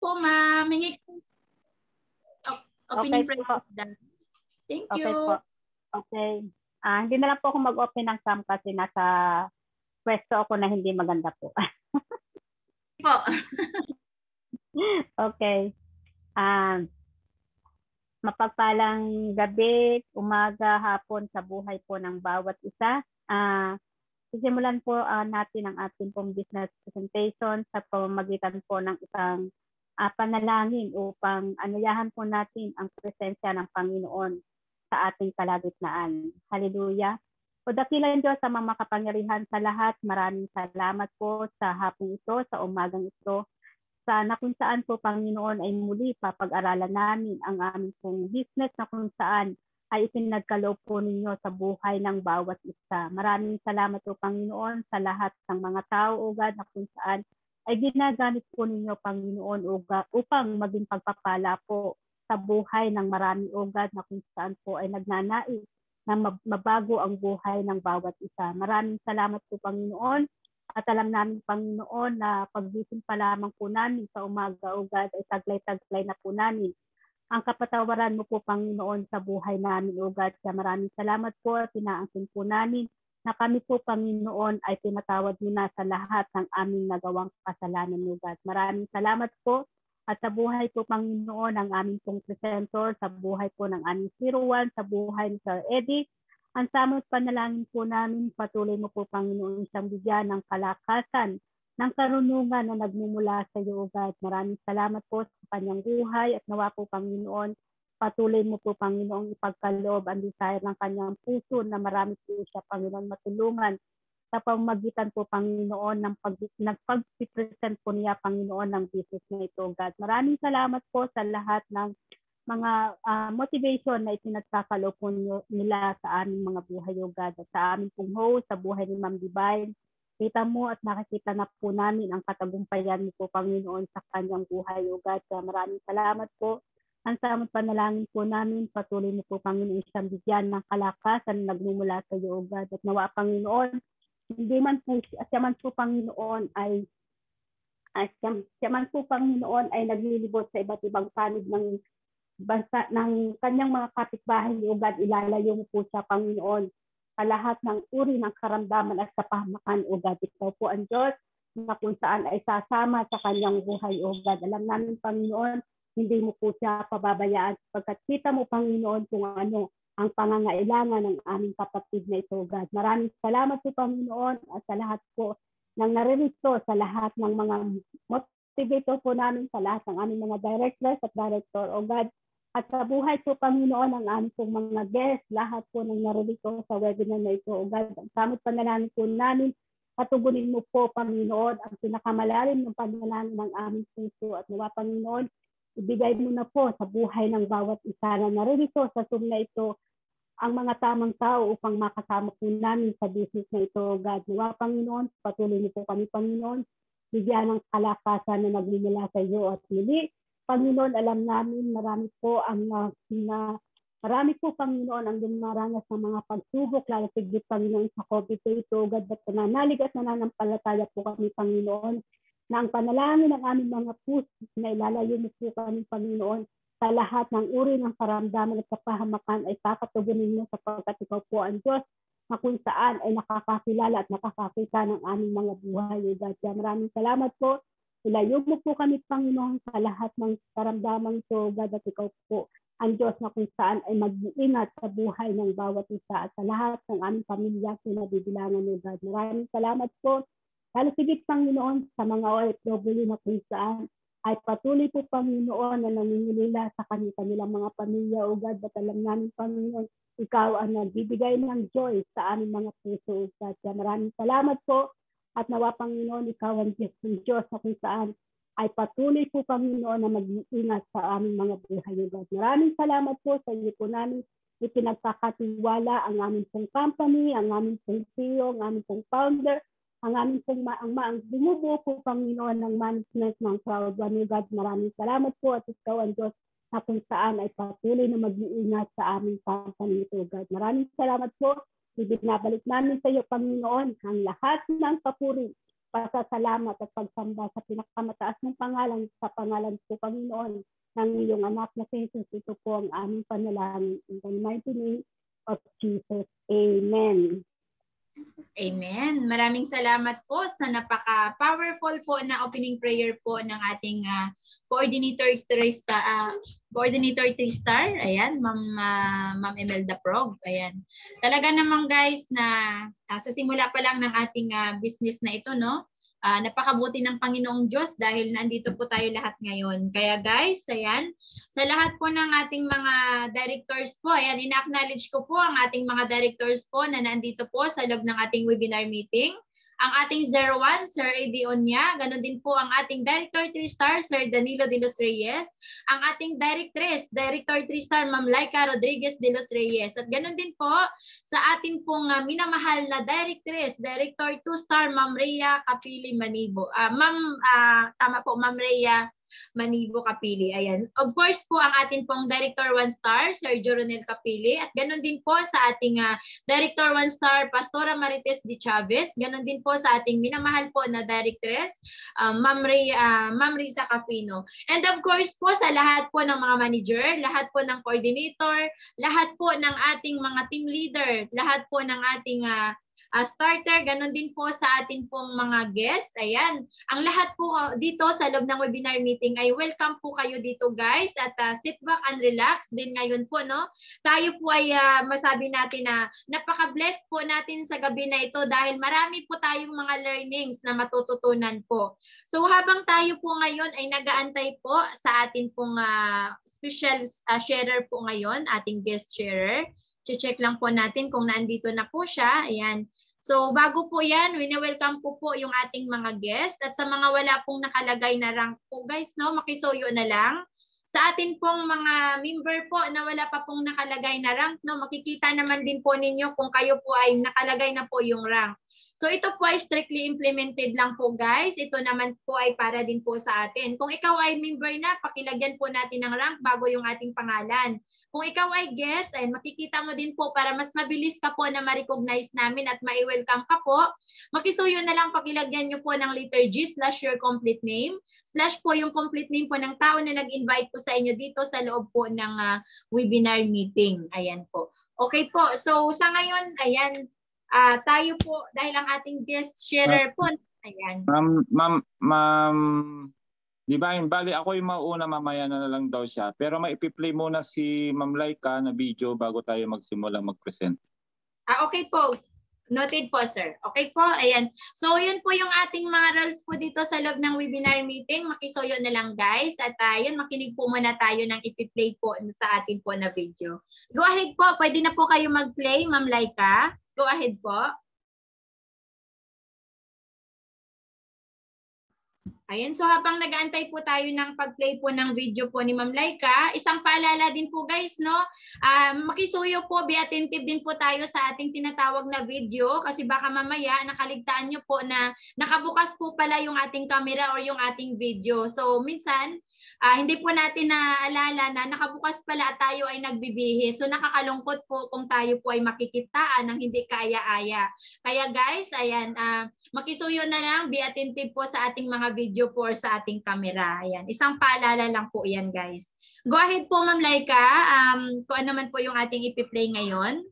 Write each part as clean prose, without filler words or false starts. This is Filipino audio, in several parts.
po, ma'am. Opening Okay prayer. po. Thank Okay you. po. Okay. Hindi na lang po ako mag-open ng cam kasi nasa pwesto ako na hindi maganda po. Po. Okay. Mapagpalang gabi, umaga, hapon sa buhay po ng bawat isa. Sisimulan po natin ang ating pong business presentation sa pamamagitan po ng isang panalangin upang anayahan po natin ang presensya ng Panginoon sa ating kalagitnaan. Hallelujah. O dakilang Diyos sa mga makapangyarihan sa lahat, maraming salamat po sa hapong ito, sa umagang ito. Sana kung saan po, Panginoon, ay muli papag-aralan namin ang aming pong business na kung saan ay ipinagkaloob po ninyo sa buhay ng bawat isa. Maraming salamat po, Panginoon, sa lahat ng mga tao, O God, na kung saan ay ginagamit po ninyo, Panginoon, O God, upang maging pagpapala po sa buhay ng marami, O God, na kung saan po ay nagnanais na mabago ang buhay ng bawat isa. Maraming salamat po, Panginoon. At alam namin, Panginoon, na paggising pa lamang po namin sa umaga, O God, ay taglay-taglay na po namin ang kapatawaran mo po, Panginoon, sa buhay namin, O God. Kaya maraming salamat po at pinaangkin po namin na kami po, Panginoon, ay pinatawad mo na sa lahat ng aming nagawang kasalanan, O God. Maraming salamat po. At sa buhay po, Panginoon, ang aming pong presenter, sa buhay po ng aming 01, sa buhay ni Sir Eddie, ang samot panalangin po namin, patuloy mo po, Panginoon, siyang bigyan ng kalakasan, ng karunungan na nagmumula sa iyo, O God. Maraming salamat po sa kanyang buhay at nawa po, Panginoon, patuloy mo po, Panginoon, ipagkaloob ang desire ng kanyang puso na marami po siya, Panginoon, matulungan sa pamamagitan po, Panginoon, ng pag-present po niya, Panginoon, ng business na ito, O God. Maraming salamat po sa lahat ng mga motivation na ipinagkakaloob po nila sa aming mga buhay, O God. At sa aming pong host, sa buhay ni Ma'am Divine, kita mo at nakikita na po namin ang katagumpayan mo po, Panginoon, sa kanyang buhay, O God. Kaya maraming salamat po. Ang samot panalangin po namin, patuloy mo po, Panginoon, siyang bigyan ng kalakasan na nagmumula sa iyo, O God. At nawa, Panginoon, hindi man po, siya man po, Panginoon, ay naglilibot sa iba't ibang panig ng bansa ng kanyang mga kapitbahay, O God, ilalayo mo po siya, Panginoon, sa lahat ng uri ng karamdaman at kapahamakan, O God. Ikaw po ang Diyos na kung saan ay sasama sa kanyang buhay, O God. Alam namin, Panginoon, hindi mo po siya pababayaan sapagkat kita mo, Panginoon, kung ano ang pangangailangan ng aming kapatid na ito, O God. Maraming salamat po, Panginoon, at sa lahat po ng naririto, sa lahat ng mga motivator po namin, sa lahat ng aming mga directors at director, O God. At sa buhay po, Panginoon, ang aming pong mga guests, lahat po ng naririto sa webinar na ito, O God. Ang samot panalangin po namin, patugunin mo po, Panginoon, ang pinakamalalim ng panalangin ng aming puso. At nawa, Panginoon, ibigay mo na po sa buhay ng bawat isa na naririto sa Zoom na ito ang mga tamang tao upang makasama po namin sa business na ito, O God. Nawa, Panginoon, patuloy mo po kami, Panginoon, bigyan ng kalakasan na nagmumula sa iyo at muli. Panginoon, alam namin marami po, Panginoon, ang dumaranas ng mga pagsubok, lalo tigit, Panginoon, sa COVID-19, God, at nananalig at nananampalataya po kami, Panginoon, na ang panalangin ng aming mga puso na ilalayo mo po kami, Panginoon, sa lahat ng uri ng karamdaman at kapahamakan ay papatugunin mo sapagkat ikaw po ang Diyos na kung saan ay nakakakilala at nakakakita ng aming mga buhay, O God. Kaya maraming salamat po. Ilayo mo po kami, Panginoon, sa lahat ng karamdaman ito, God, at ikaw po ang Diyos na kung saan ay mag-iingat sa buhay ng bawat isa at sa lahat ng aming pamilya na nabibilangan, O God. Maraming salamat po. Lalo sigit, Panginoon, sa mga OFW na kung saan ay patuloy po, Panginoon, na nangingilila sa kanilang mga pamilya, O God. At alam namin, Panginoon, ikaw ang nagbibigay ng joy sa aming mga puso, O God. Kaya maraming salamat po. At nawa, Panginoon, ikaw ang Diyos na kung saan ay patuloy po, Panginoon, na mag-iingat sa aming mga buhay, O God. Maraming salamat po sa iyo po namin ipinagkakatiwala ang aming pong company, ang aming pong CEO, ang aming pong founder, ang aming pong ang bumubuo po, Panginoon, ng management ng Proud One, O God. Maraming salamat po at ikaw ang Diyos na kung saan ay patuloy na mag-iingat sa aming company ito, O God. Maraming salamat po. Ibinabalik namin sa iyo, Panginoon, ang lahat ng papuri pasasalamat at pagsamba sa pinakamataas ng pangalan, sa pangalan po Panginoon ng iyong anak na si Jesus. Ito po ang aming panalangin. In the mighty name of Jesus. Amen. Amen. Maraming salamat po sa napaka-powerful po na opening prayer po ng ating Coordinator 3-star. Ayan, Ma'am Imelda Prog. Ayan. Talaga naman guys na sa simula pa lang ng ating business na ito, no? Napakabuti ng Panginoong Diyos dahil nandito po tayo lahat ngayon. Kaya guys, ayan, sa lahat po ng ating mga directors po, ayan, ina-acknowledge ko po ang ating mga directors po na nandito po sa loob ng ating webinar meeting. Ang ating 01, Sir A.D. Onya, ganun din po ang ating Director 3-star, Sir Danilo de los Reyes, ang ating Director 3-star, Ma'am Laika Rodriguez de los Reyes, at ganun din po sa ating pong minamahal na Director 2-star, Ma'am Rhea Capili Manibo. Tama po, Ma'am Rhea Manibo Capili. Ayan. Of course po, ang ating pong Director 1-star, Sir Joronel Capili, at ganun din po sa ating Director 1-star, Pastora Marites de Chavez, ganun din po sa ating minamahal po na Directress, Ma'am Risa Capino. And of course po sa lahat po ng mga manager, lahat po ng coordinator, lahat po ng ating mga team leader, lahat po ng ating starter, ganun din po sa atin pong mga guest. Ayan, ang lahat po dito sa loob ng webinar meeting ay welcome po kayo dito guys, at sit back and relax din ngayon po, no? Tayo po ay masabi natin na napaka-blessed po natin sa gabi na ito dahil marami po tayong mga learnings na matututunan po. So habang tayo po ngayon ay nag-aantay po sa atin pong special sharer po ngayon, ating guest sharer, check lang po natin kung naandito na po siya. Ayan. So bago po yan, wini-welcome po yung ating mga guest. At sa mga wala pong nakalagay na rank po guys, no, makisoyo na lang. Sa atin pong mga member po na wala pa pong nakalagay na rank, no, makikita naman din po ninyo kung kayo po ay nakalagay na po yung rank. So ito po ay strictly implemented lang po guys. Ito naman po ay para din po sa atin. Kung ikaw ay member na, pakilagyan po natin ng rank bago yung ating pangalan. Kung ikaw ay guest, ay makikita mo din po para mas mabilis ka po na ma-recognize namin at ma-welcome ka po. Makisuyo na lang pakilagyan nyo po ng letter G / your complete name / po yung complete name po ng tao na nag-invite po sa inyo dito sa loob po ng webinar meeting. Ayan po. Okay po. So sa ngayon, ayan, tayo po dahil ang ating guest sharer po. Ayan. Ma'am, di ba yun? Bali ako yung mauna, mamaya na lang daw siya. Pero may ipi-play muna si Ma'am Laika na video bago tayo magsimula mag-present. Okay po. Noted po, sir. Okay po. Ayan. So, yun po yung ating mga rules po dito sa loob ng webinar meeting. Makisoyo na lang, guys. At yun, makinig po muna tayo ng ipi-play po sa atin po na video. Go ahead po. Pwede na po kayo mag-play, Ma'am Laika. Go ahead po. Ayan, so habang nag-aantay po tayo ng pag-play po ng video po ni Ma'am Laika, isang paalala din po guys, no? Makisuyo po, be attentive din po tayo sa ating tinatawag na video kasi baka mamaya nakaligtaan nyo po na nakabukas po pala yung ating camera or yung ating video. So minsan, hindi po natin naalala na nakabukas pala at tayo ay nagbibihis. So nakakalungkot po kung tayo po ay makikitaan ng hindi kaaya-aya. Kaya guys, ayan, makisuyo na lang, be attentive po sa ating mga video po sa ating camera. Ayan, isang paalala lang po yan guys. Go ahead po Ma'am Laika, kung ano man po yung ating ipi-play ngayon.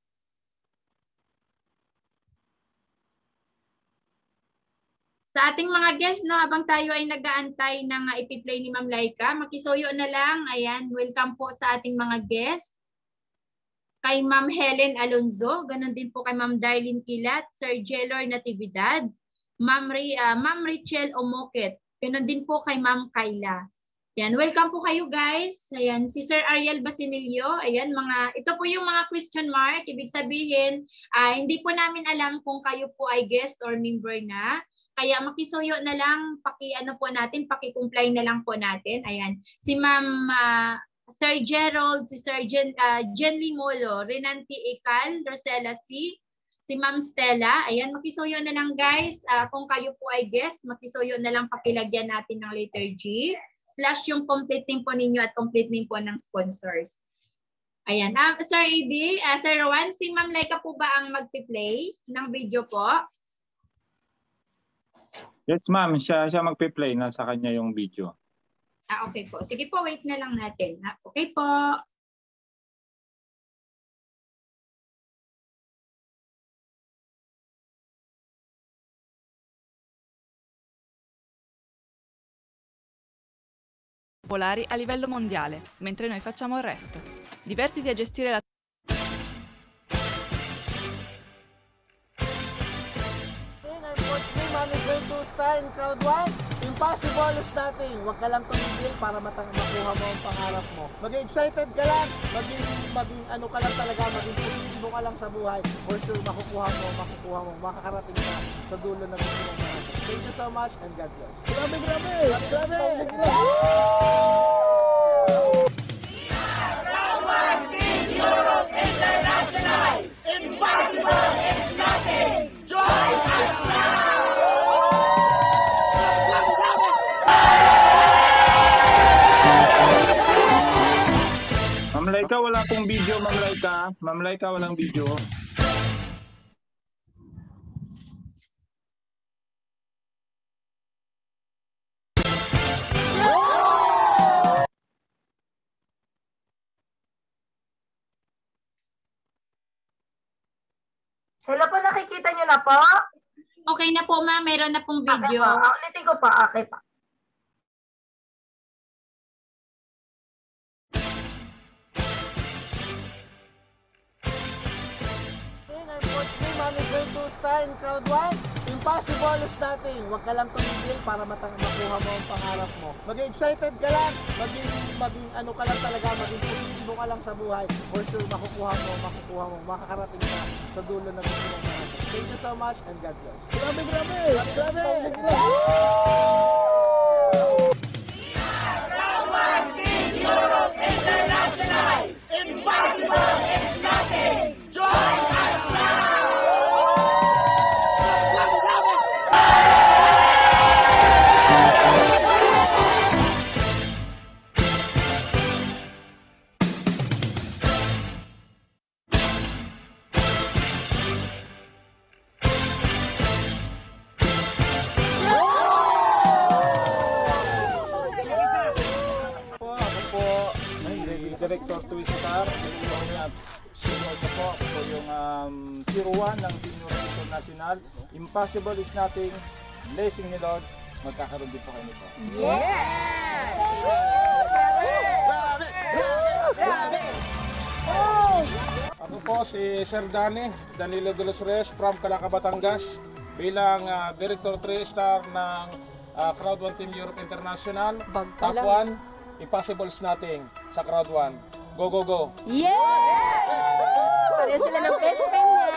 Sa ating mga guests, no, habang tayo ay nag-aantay ng ipi-play ni Ma'am Laika, makisuyo na lang. Ayan, welcome po sa ating mga guests. Kay Ma'am Helen Alonzo, ganun din po kay Ma'am Darlene Kilat, Sir Jelor Natividad, Ma'am Richel Omoket, ganun din po kay Ma'am Kayla. Yan, welcome po kayo guys. Ayan, si Sir Ariel Basinilio, ayan, ito po yung mga question mark. Ibig sabihin, hindi po namin alam kung kayo po ay guest or member na. Kaya makisuyo na lang, paki-comply na lang po natin. Ayan, si Ma'am Sir Gerald, si Sir Jenly Molo, Renanti Ekal, Rosella C, si Ma'am Stella. Ayan, makisuyo na lang guys. Kung kayo po ay guest, makisuyo na lang pakilagyan natin ng letter G / yung complete name po ninyo at complete name po ng sponsors. Ayan. Sir AD, Sir Rowan, si Ma'am Laika po ba ang magpi-play ng video po? Yes, ma'am. Siya magpe-play. Nasa kanya yung video. Okay po. Sige po, wait na lang natin. Okay po. Popolari a livello mondiale, mentre noi facciamo il resto. Divertiti a gestire la I'm Coach Lee, Manager 2-star in Crowd 1. Impossible is nothing. Huwag ka lang tumigil para makuha mo ang pangarap mo. Maging excited ka lang, maging ano ka lang talaga, maging positibo ka lang sa buhay. For sure, makukuha mo, makakarating ka sa dulo na gusto mong makarating. Thank you so much and God bless. Grabe! Ma'am Laika, wala pong video, Ma'am Laika. Ma'am Laika, walang video. Hello po, nakikita nyo na po? Okay na po, ma'am. Meron na pong Okay video. po. Ulitin ko po. Okay po. I'm Coach Lee, Manager 2-star in Crowd 1. Impossible is nothing. Huwag ka lang tumigil para makuha mo ang pangarap mo. Maging excited ka lang, maging ano ka lang talaga, maging positibo ka lang sa buhay. For sure, makukuha mo, makakarating ka sa dulo na gusto mong makarating. Thank you so much and God bless. Grabe! Director 2-star. Sunod na po ako yung 01 ng Team Europe International. Impossible is nothing. Blessing ni Lord. Magkakaroon din po kayo nito. Ako po si Sir Danilo de los Reyes from Calaca, Batangas bilang Director 3-star ng Crowd 1 Team Europe International. Top 1. Impossible is nothing sa Crowd 1. Go, go, go! Yeah! Pareho sila ng best friend niya.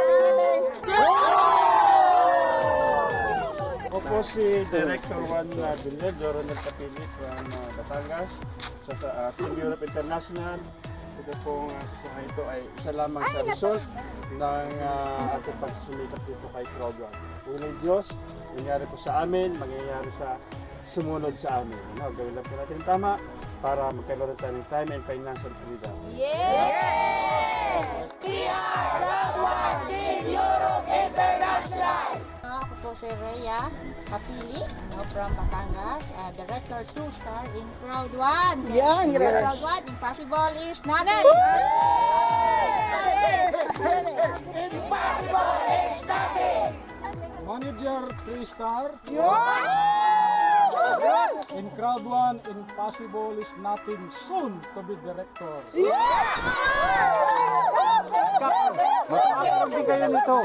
Ako po si Director 1 Bilal Joronel Capili from Batangas sa Team Europe International. Ito pong kukuha ito ay isa lamang sa result ng ating pagsusumikap dito kay Crowd 1. Unang Diyos, nangyari po sa amin, mangyayari sa sumunod sa amin. Gawin lang po natin tama para magkaroon tayo ng time and financial freedom. Yeah! Crowd 1 Team Europe International! Ako po si Rhea Kapili from Batangas, Director 2-star in Crowd 1. Yan, grabe. Crowd 1, impossible is nothing. Impossible is nothing! Manager 3-star. In Crowd 1, impossible is nothing. Soon to be director. Magkakaroon din kayo nito.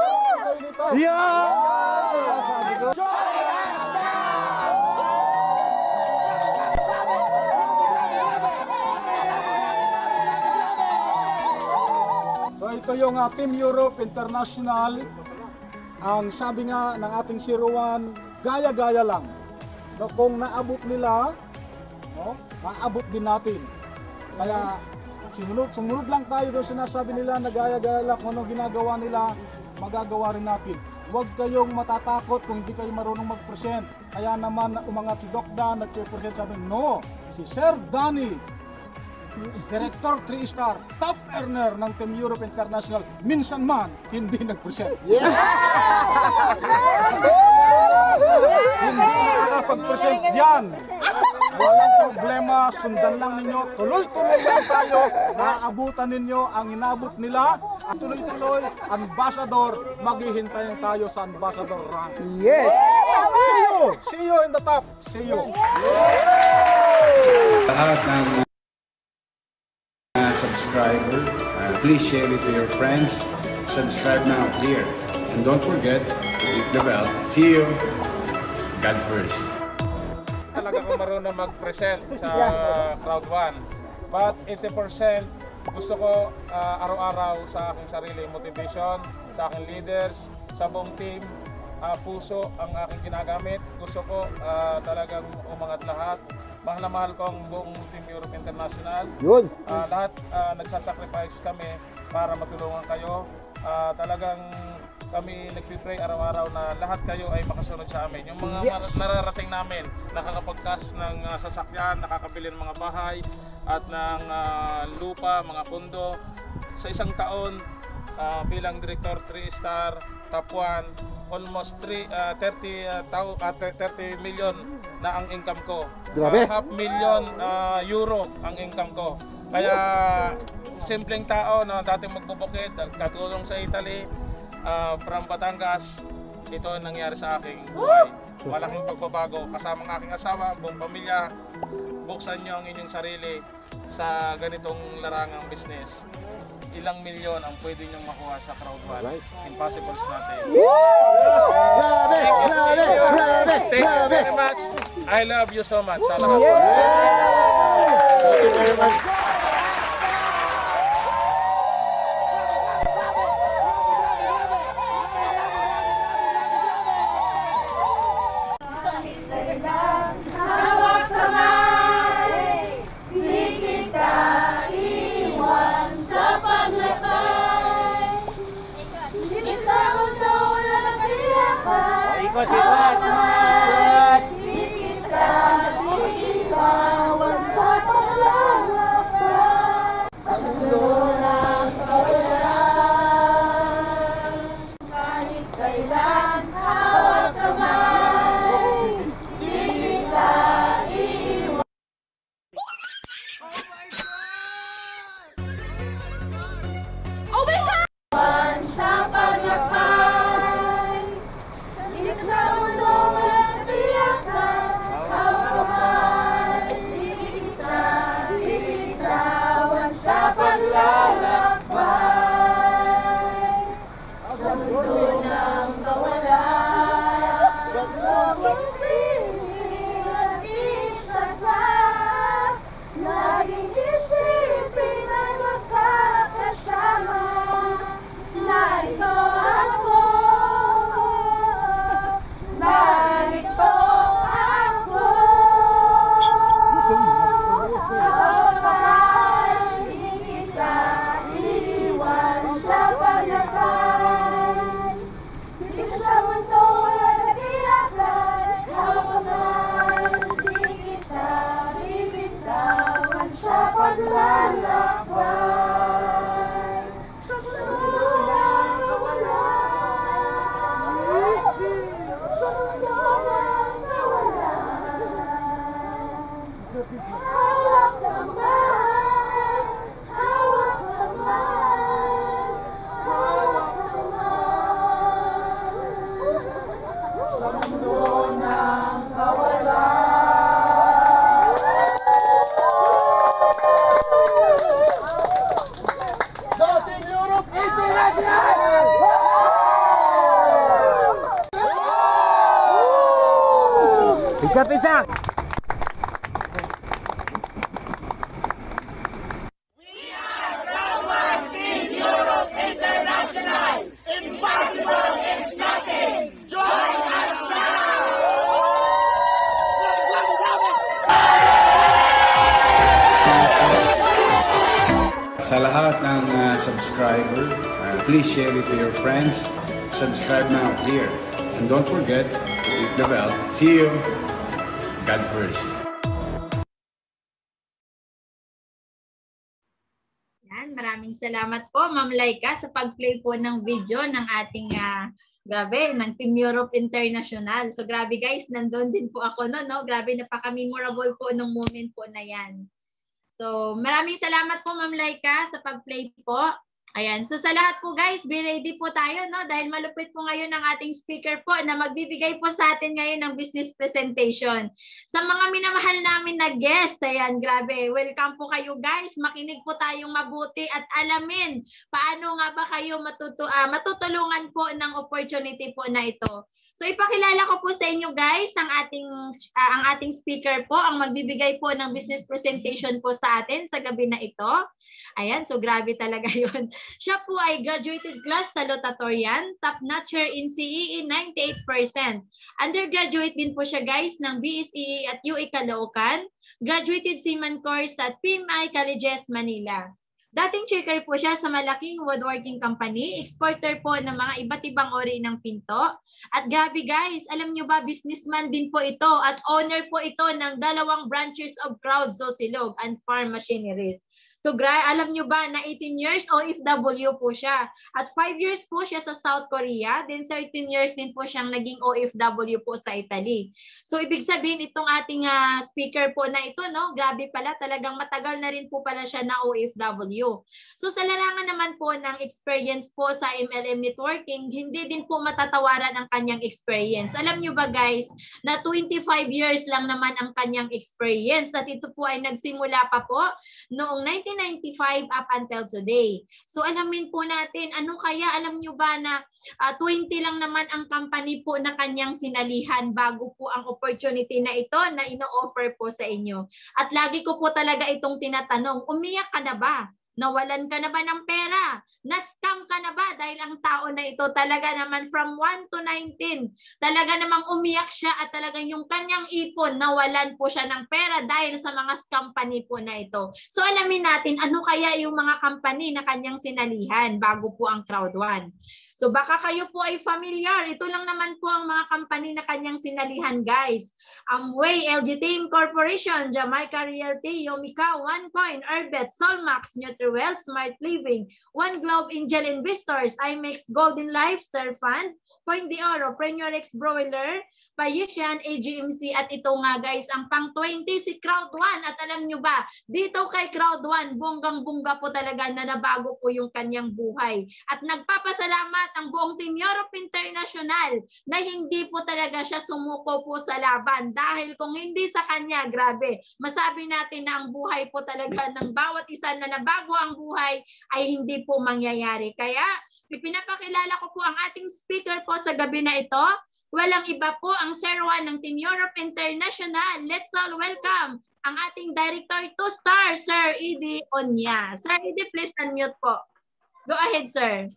So ito yung Team Europe International. Ang sabi nga ng ating 01, gaya-gaya lang. No, kung naabot nila, no, maabot din natin. Kaya sumunod lang tayo doon sinasabi nila na gaya-gaya lang kung anong ginagawa nila, magagawa rin natin. Huwag kayong matatakot kung hindi kayo marunong mag-present. Kaya naman umangat si Doc Dan, nag-present sabi, no, si Sir Danny, Director 3-star, top earner ng Team Europe International, minsan man hindi nag-present. Hindi nakakapag-present yan. Walang problema, sundan lang ninyo. Tuloy-tuloy lang tayo. Naaabutan ninyo ang inabot nila. At tuloy-tuloy, ambassador, maghihintayin tayo sa ambassador rank. Yes! See you! See you in the top! See you! Lahat ng subscriber, please share it to your friends. Subscribe now here. And don't forget to hit the bell. See you. God first. Talaga ako marunong mag-present sa Crowd1. But 80% gusto ko araw-araw sa aking sarili motivation, sa aking leaders, sa buong team, puso ang aking ginagamit. Gusto ko talagang umangat lahat. Mahal na mahal ko ang buong Team Europe International. Yun! Lahat nagsasacrifice kami para matulungan kayo. Talagang kami nagpipray araw-araw na lahat kayo ay makasunod sa amin. Yung mga nararating namin, nakakapagkas ng sasakyan, nakakabili ng mga bahay at ng lupa, mga pundo. Sa isang taon, bilang director 3-star, top 1, almost 30 million na ang income ko. Grabe! €500,000 ang income ko. Kaya simpleng tao na dating magbubukid, katulong sa Italy, from Batangas, ito ang nangyari sa aking buhay. Malaking pagbabago. Kasama ng aking asawa, buong pamilya, buksan nyo ang inyong sarili sa ganitong larangang business. Ilang milyon ang pwede nyong makuha sa Crowd1. Impossible is nothing. Grabe! Grabe! Grabe! Thank you very much. I love you so much. Sa lahat. Thank you very much. Pizza! Sa lahat ng subscriber, please share it to your friends. Subscribe now here. And don't forget to hit the bell. See you. God first. Yan, maraming salamat po Ma'am Laika sa pag-play po ng video ng ating Grabe, ng Team Europe International. So grabe guys, nandun din po ako no. Grabe, napaka-memorable po nung moment po na yan. So maraming salamat po Ma'am Laika sa pag-play po. Ayan, so sa lahat po guys, be ready po tayo no dahil malupit po ngayon ang ating speaker po na magbibigay po sa atin ngayon ng business presentation. Sa mga minamahal namin na guest, ayan, grabe, welcome po kayo guys. Makinig po tayong mabuti at alamin paano nga ba kayo matutulungan po ng opportunity po na ito. So ipakilala ko po sa inyo guys ang ating speaker po, ang magbibigay po ng business presentation po sa atin sa gabi na ito. Ayan, so grabe talaga yun. Siya po ay graduated class salutatorian, top notcher in CEE 98%. Undergraduate din po siya guys ng BSEE at UE Caloocan. Graduated Seaman course at PMI Colleges Manila. Dating checker po siya sa malaking woodworking company, exporter po ng mga iba't ibang ori ng pinto. At grabe guys, alam nyo ba, businessman din po ito at owner po ito ng 2 branches of Crowd Zosilog and Farm Machineries. So alam nyo ba na 18 years OFW po siya. At 5 years po siya sa South Korea. Then 13 years din po siyang naging OFW po sa Italy. So ibig sabihin itong ating speaker po na ito, no? Grabe pala, talagang matagal na rin po pala siya na OFW. So sa larangan naman po ng experience po sa MLM networking, hindi din po matatawaran ang kanyang experience. Alam nyo ba guys, na 25 years lang naman ang kanyang experience. At ito po ay nagsimula pa po noong 1995 up until today. So alamin po natin, ano kaya, alam nyo ba na 20 lang naman ang company po na kanyang sinalihan bago po ang opportunity na ito na ino-offer po sa inyo. At lagi ko po talaga itong tinatanong, umiyak ka na ba? Nawalan ka na ba ng pera? Na-scam ka na ba? Dahil ang tao na ito talaga naman from 1 to 19, talaga namang umiyak siya at talagang yung kanyang ipon, nawalan po siya ng pera dahil sa mga company po na ito. So alamin natin, ano kaya yung mga company na kanyang sinalihan bago po ang Crowd One. So baka kayo po ay familiar. Ito lang naman po ang mga company na kanyang sinalihan guys. Amway, LG Team Corporation, Jamaica Realty, Yomika, OneCoin, Urbet, Solmax, NutriWealth, Smart Living, One Globe, Angel Investors, IMEX, Golden Life, Sir Fund, Point de Oro, Prenurex Broiler, Payusian, AGMC at ito nga guys ang pang 20 si Crowd One. At alam nyo ba, dito kay Crowd One, bonggang-bongga po talaga na nabago po yung kanyang buhay. At nagpapasalamat ang buong Team Europe International na hindi po talaga siya sumuko po sa laban. Dahil kung hindi sa kanya, grabe, masabi natin na ang buhay po talaga ng bawat isa na nabago ang buhay ay hindi po mangyayari. Kaya ipinapakilala ko po ang ating speaker po sa gabi na ito. Walang iba po ang Sir Juan ng Team Europe International. Let's all welcome ang ating Director 2-star, Sir Eddie Onya. Sir Eddie, please unmute po. Go ahead, sir.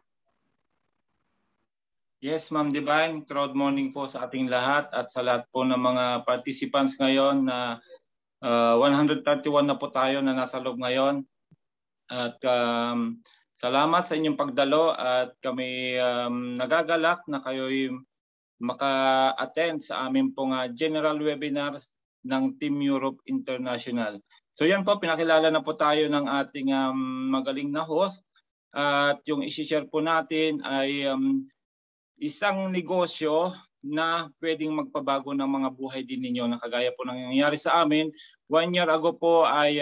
Yes, Ma'am Divine. Crowd morning po sa ating lahat at sa lahat po ng mga participants ngayon na 131 na po tayo na nasa loob ngayon. At salamat sa inyong pagdalo at kami nagagalak na kayo'y maka-attend sa amin pong general webinars ng Team Europe International. So yan po, pinakilala na po tayo ng ating magaling na host at yung isi-share po natin ay isang negosyo na pwedeng magpabago ng mga buhay din ninyo na kagaya po ng nangyayari sa amin. 1 year ago po ay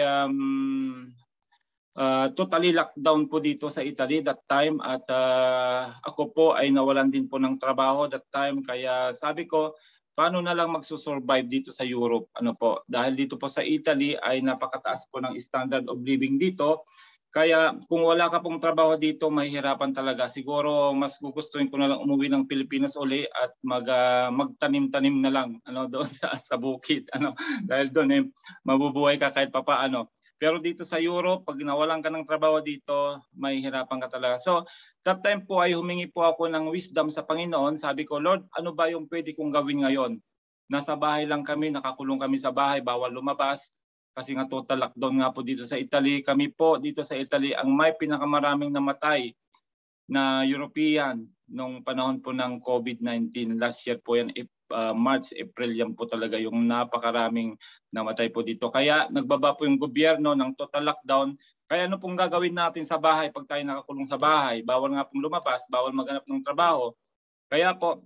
totally lockdown po dito sa Italy that time at ako po ay nawalan din po ng trabaho that time kaya sabi ko paano na lang magsusurvive dito sa Europe dahil dito po sa Italy ay napakataas po ng standard of living dito kaya kung wala ka pong trabaho dito mahihirapan talaga siguro mas gugustuhin ko na lang umuwi ng Pilipinas uli at magtanim-tanim na lang doon sa bukid dahil doon mabubuhay ka kahit papaano. Pero dito sa Europe, pag nawalan ka ng trabaho dito, mahihirapan ka talaga. So, that time po ay humingi po ako ng wisdom sa Panginoon. Sabi ko, Lord, ano ba yung pwede kong gawin ngayon? Nasa bahay lang kami, nakakulong kami sa bahay, bawal lumabas. Kasi nga total lockdown nga po dito sa Italy. Kami po dito sa Italy ang may pinakamaraming namatay na European nung panahon po ng COVID-19. Last year po yan, March, April yan po talaga yung napakaraming namatay po dito. Kaya nagbaba po yung gobyerno ng total lockdown. Kaya ano pong gagawin natin sa bahay pag tayo nakakulong sa bahay? Bawal nga pong lumabas, bawal maghanap ng trabaho. Kaya po,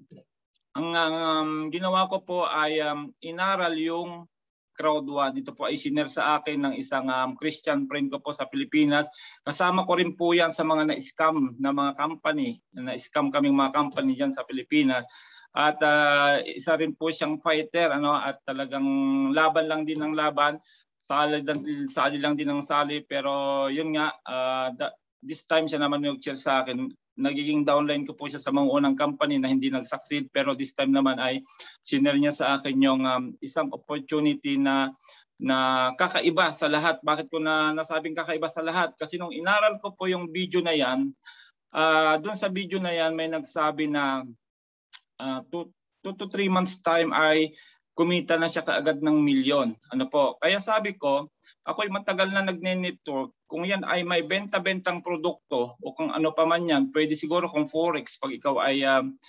ang ginawa ko po ay inaral yung Crowd1. Ito po ay sinare sa akin ng isang Christian friend ko po sa Pilipinas. Kasama ko rin po yan sa mga na-scam na mga company. Na-scam kaming mga company dyan sa Pilipinas. At isa rin po siyang fighter, at talagang laban lang din ng laban. Sali lang din ng sali. Pero yun nga, this time siya naman nag-share sa akin. Nagiging downline ko po siya sa mga unang company na hindi nag-succeed, pero this time naman ay sinare niya sa akin yung isang opportunity na kakaiba sa lahat. Bakit ko nasabing kakaiba sa lahat? Kasi nung inaral ko po yung video na yan, doon sa video na yan may nagsabi na 2 to 3 months time ay kumita na siya kaagad ng milyon. Kaya sabi ko, ako'y matagal na nagne-network. Kung yan ay may benta-bentang produkto o kung ano pa man yan, pwede siguro kung forex, pag ikaw ay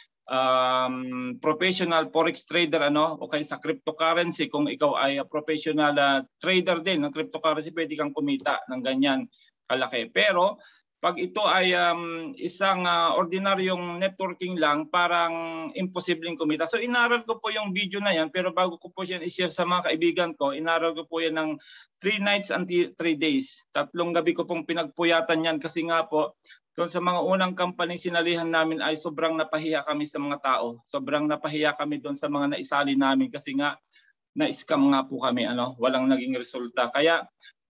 professional forex trader, o kaya sa cryptocurrency, kung ikaw ay professional trader din ng cryptocurrency, pwede kang kumita ng ganyan kalaki. Pero pag ito ay isang ordinaryong networking lang, parang imposibleng kumita. So inaral ko po yung video na yan, pero bago ko po yan i-share sa mga kaibigan ko, inaral ko po yan ng 3 nights and 3 days. 3 gabi ko pong pinagpuyatan yan kasi nga po, doon sa mga unang company sinalihan namin ay sobrang napahiya kami sa mga tao. Sobrang napahiya kami doon sa mga naisali namin kasi nga na-scam nga po kami, walang naging resulta. Kaya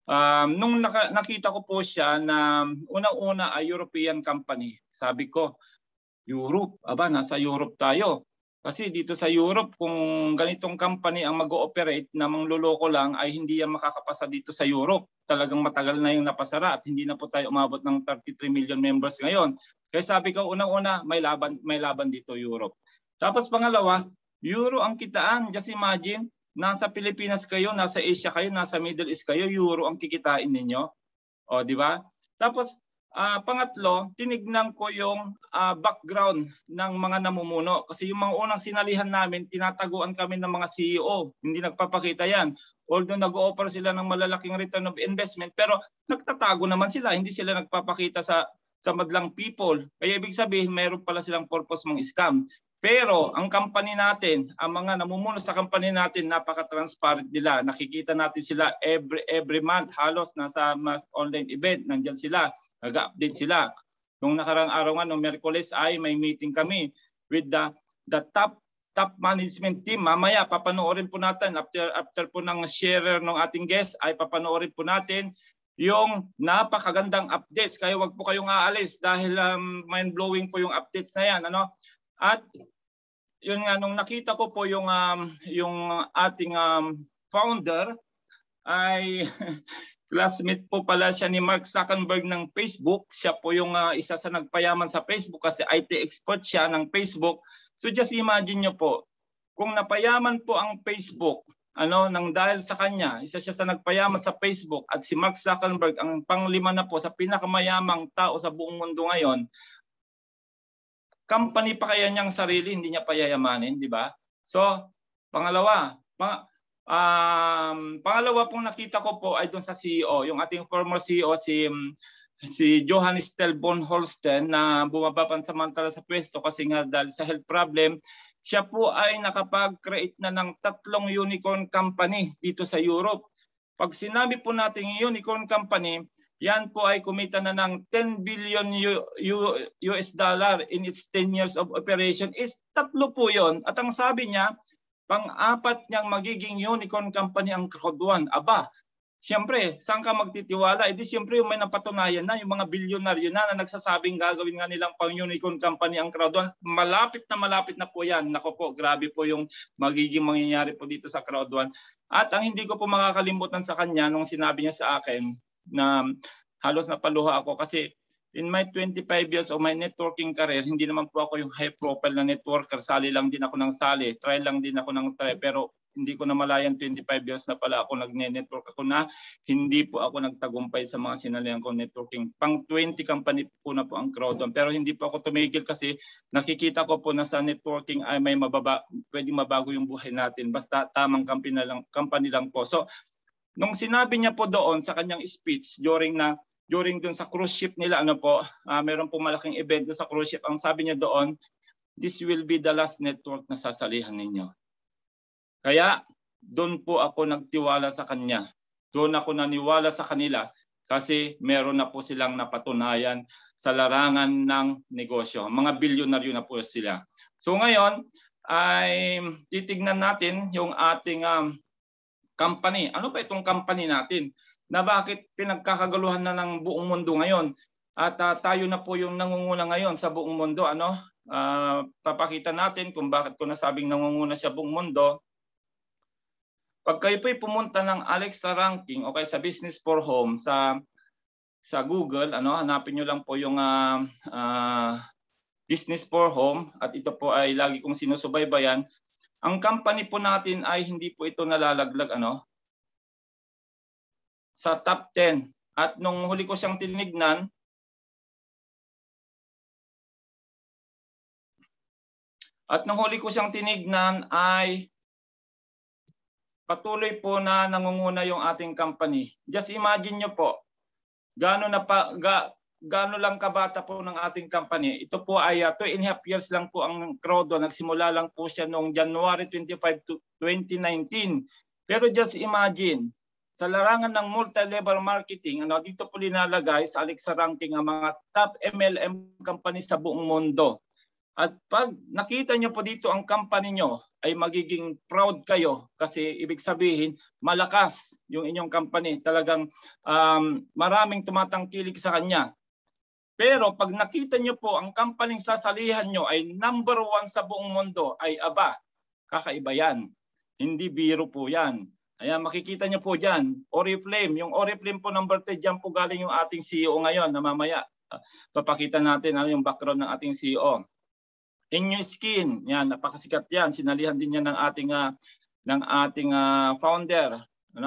nung nakita ko po siya na unang-una ay European company. Sabi ko, Europe, nasa Europe tayo. Kasi dito sa Europe, kung ganitong company ang mag-ooperate na mangluloko lang, ay hindi yan makakapasa dito sa Europe. Talagang matagal na yung napasara at hindi na po tayo umabot ng 33 million members ngayon. Kaya sabi ko, unang-una, may laban dito Europe. Tapos pangalawa, Euro ang kitaan. Just imagine, nasa Pilipinas kayo, nasa Asia kayo, nasa Middle East kayo, euro ang kikitain ninyo. O, di ba? Tapos, pangatlo, tinignan ko yung background ng mga namumuno. Kasi yung mga unang sinalihan namin, tinataguan kami ng mga CEO. Hindi nagpapakita yan. Although nag-o-offer sila ng malalaking return of investment, pero nagtatago naman sila. Hindi sila nagpapakita sa madlang people. Kaya ibig sabihin, mayroon pala silang purpose mga scam. Pero ang company natin, ang mga namumuno sa company natin, napaka-transparent nila. Nakikita natin sila every month, halos nasa online event, nandyan sila, nag-update sila. Nung nakarang araw nga, nung Miyerkules ay may meeting kami with the top management team. Mamaya papanoorin po natin, after po ng sharer ng ating guest, ay papanoorin po natin yung napakagandang updates. Kaya wag po kayong aalis dahil mind-blowing po yung updates na yan. At yun nga, nung nakita ko po yung ating founder ay classmate po pala siya ni Mark Zuckerberg ng Facebook. Siya po yung isa sa nagpayaman sa Facebook kasi IT expert siya ng Facebook. So just imagine nyo po, kung napayaman po ang Facebook, nang dahil sa kanya, isa siya sa nagpayaman sa Facebook at si Mark Zuckerberg ang panglima na po sa pinakamayamang tao sa buong mundo ngayon, company pa kaya niyang sarili, hindi niya payayamanin, di ba? So, pangalawa pong nakita ko po ay doon sa CEO, yung ating former CEO, si Johannes Telbon Holsten na bumaba pansamantala sa pwesto kasi nga dahil sa health problem, siya po ay nakapag-create na ng 3 unicorn company dito sa Europe. Pag sinabi po natin unicorn company, yan po ay kumita na ng 10 billion US dollar in its 10 years of operation. Is 3 po yon. At ang sabi niya, pang-4 niyang magiging unicorn company ang Crowd1. Aba, siyempre, saan ka magtitiwala? E di siyempre yung may napatunayan na, yung mga bilyonaryo na nagsasabing gagawin nga nilang pang-unicorn company ang Crowd1. Malapit na po yan. Nako po, grabe po yung magiging mangyayari po dito sa Crowd1. At ang hindi ko po makakalimutan sa kanya nung sinabi niya sa akin, na halos napaluha ako kasi in my 25 years of my networking career, hindi naman po ako yung high profile na networker. Sali lang din ako ng sali, try lang din ako ng try, pero hindi ko na malayan 25 years na pala ako nagne-network ako na hindi po ako nagtagumpay sa mga sinalihan ko networking. Pang 20 company po na po ang Crowd1, pero hindi po ako tumigil kasi nakikita ko po na sa networking ay may pwedeng mabago yung buhay natin basta tamang company lang po. So nung sinabi niya po doon sa kanyang speech during doon sa cruise ship nila, meron po malaking event doon sa cruise ship. Ang sabi niya doon, this will be the last network na sasalihan ninyo. Kaya doon po ako nagtiwala sa kanya. Doon ako naniwala sa kanila kasi meron na po silang napatunayan sa larangan ng negosyo. Mga bilyonaryo na po sila. So ngayon ay titignan natin yung ating company. Ano ba itong company natin? Na bakit pinagkakagaluhan na ng buong mundo ngayon? At tayo na po yung nangunguna ngayon sa buong mundo. Papakita natin kung bakit ko nasabing nangunguna sa buong mundo. Pag kayo po'y pumunta ng Alexa Ranking o kaya sa Business for Home sa Google, hanapin nyo lang po yung Business for Home at ito po ay lagi kong sinusubaybayan. Ang company po natin ay hindi po ito nalalaglag sa top 10. At nung huli ko siyang tinignan, ay patuloy po na nangunguna yung ating company. Just imagine nyo po, gaano lang kabata po ng ating company. Ito po ay 2.5 years lang po ang Crowd1. Nagsimula lang po siya noong January 25, 2019. Pero just imagine, sa larangan ng multi-level marketing, dito po linalagay sa Alexa Ranking ang mga top MLM company sa buong mundo. At pag nakita nyo po dito ang company nyo, ay magiging proud kayo kasi ibig sabihin malakas yung inyong company. Talagang maraming tumatangkilik sa kanya. Pero pag nakita nyo po ang company sasalihan nyo ay number 1 sa buong mundo, ay aba, kakaiba yan. Hindi biro po yan. Ayan, makikita nyo po dyan, Oriflame. Yung Oriflame po number 3, dyan po galing yung ating CEO ngayon na mamaya. Papakita natin yung background ng ating CEO. InUskin, yan, napakasikat yan. Sinalihan din yan ng ating founder.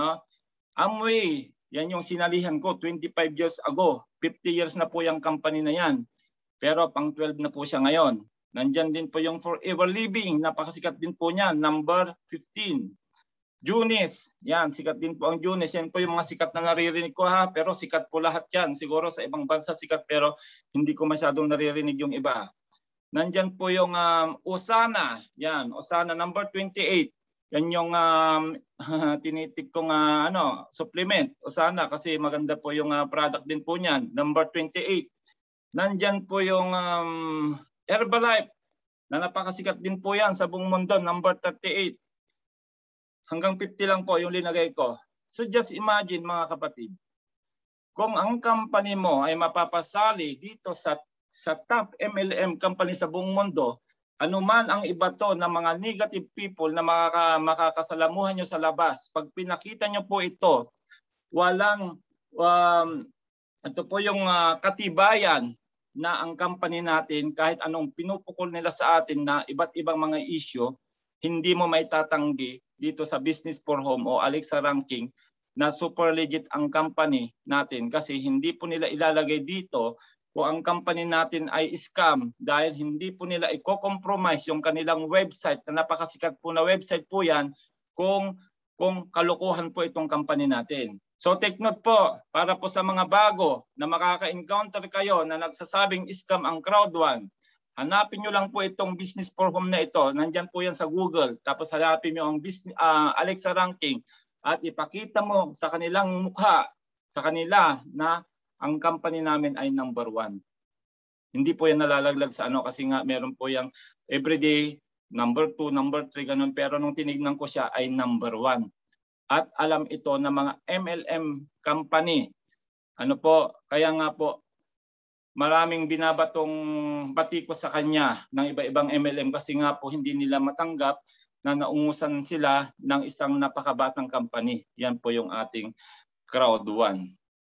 Amway, yan yung sinalihan ko 25 years ago. 50 years na po yung company na yan. Pero pang 12 na po siya ngayon. Nandyan din po yung Forever Living, napakasikat din po niyan, number 15. Junis, yan, sikat din po ang Junis. Yan po yung mga sikat na naririnig ko pero sikat po lahat yan. Siguro sa ibang bansa sikat pero hindi ko masyadong naririnig yung iba. Nandyan po yung Osana. Yan, Osana number 28. Yan yung tinitik kong supplement. Osana kasi maganda po yung product din po niyan. Number 28. Nandyan po yung Herbalife na napakasikat din po yan sa buong mundo. Number 38. Hanggang 50 lang po yung linagay ko. So just imagine mga kapatid. Kung ang company mo ay mapapasali dito sa top MLM company sa buong mundo, anuman ang iba to na mga negative people na makakasalamuhan nyo sa labas, pag pinakita nyo po ito, walang, ito po yung katibayan na ang company natin, kahit anong pinupukol nila sa atin na iba't ibang mga issue, hindi mo may tatanggi dito sa Business for Home o Alexa Ranking na super legit ang company natin kasi hindi po nila ilalagay dito kung ang company natin ay scam dahil hindi po nila i-compromise yung kanilang website na napakasikat po na website po yan kung kalokohan po itong company natin. So take note po, para po sa mga bago na makaka-encounter kayo na nagsasabing scam ang Crowd1, hanapin nyo lang po itong Business for Home na ito. Nandyan po yan sa Google. Tapos hanapin nyo ang Alexa Ranking at ipakita mo sa kanilang mukha, sa kanila na ang company namin ay number 1. Hindi po yan nalalaglag sa kasi nga meron po yung everyday, number 2, number 3, ganun. Pero nung tinignan ko siya ay number 1. At alam ito ng mga MLM company. Kaya nga po, maraming binabatong batiko sa kanya ng iba-ibang MLM kasi nga po hindi nila matanggap na naungusan sila ng isang napakabatang company. Yan po yung ating Crowd1.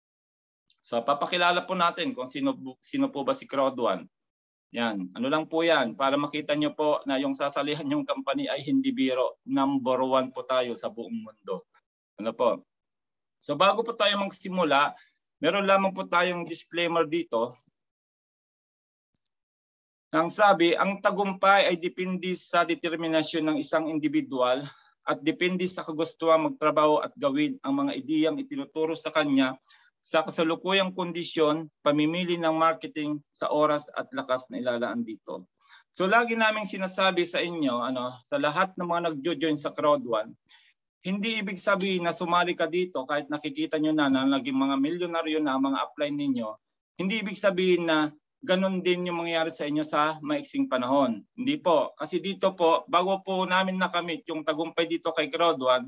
So papakilala po natin kung sino po ba si Crowd1. Yan, lang po yan para makita nyo po na yung sasalihan yung company ay hindi biro. Number 1 po tayo sa buong mundo. Po? So bago po tayo magsimula, meron lamang po tayong disclaimer dito. Nang sabi, ang tagumpay ay depende sa determinasyon ng isang individual at depende sa kagustuhan magtrabaho at gawin ang mga ideyang itinuturo sa kanya sa kasalukuyang kondisyon, pamimili ng marketing sa oras at lakas na ilalaan dito. So lagi naming sinasabi sa inyo, sa lahat ng mga nagjo-join sa Crowd1, hindi ibig sabihin na sumali ka dito kahit nakikita nyo na naging mga milyonaryo na mga upline ninyo. Hindi ibig sabihin na ganun din yung mangyayari sa inyo sa maiksing panahon. Hindi po. Kasi dito po, bago po namin nakamit yung tagumpay dito kay Crowd1,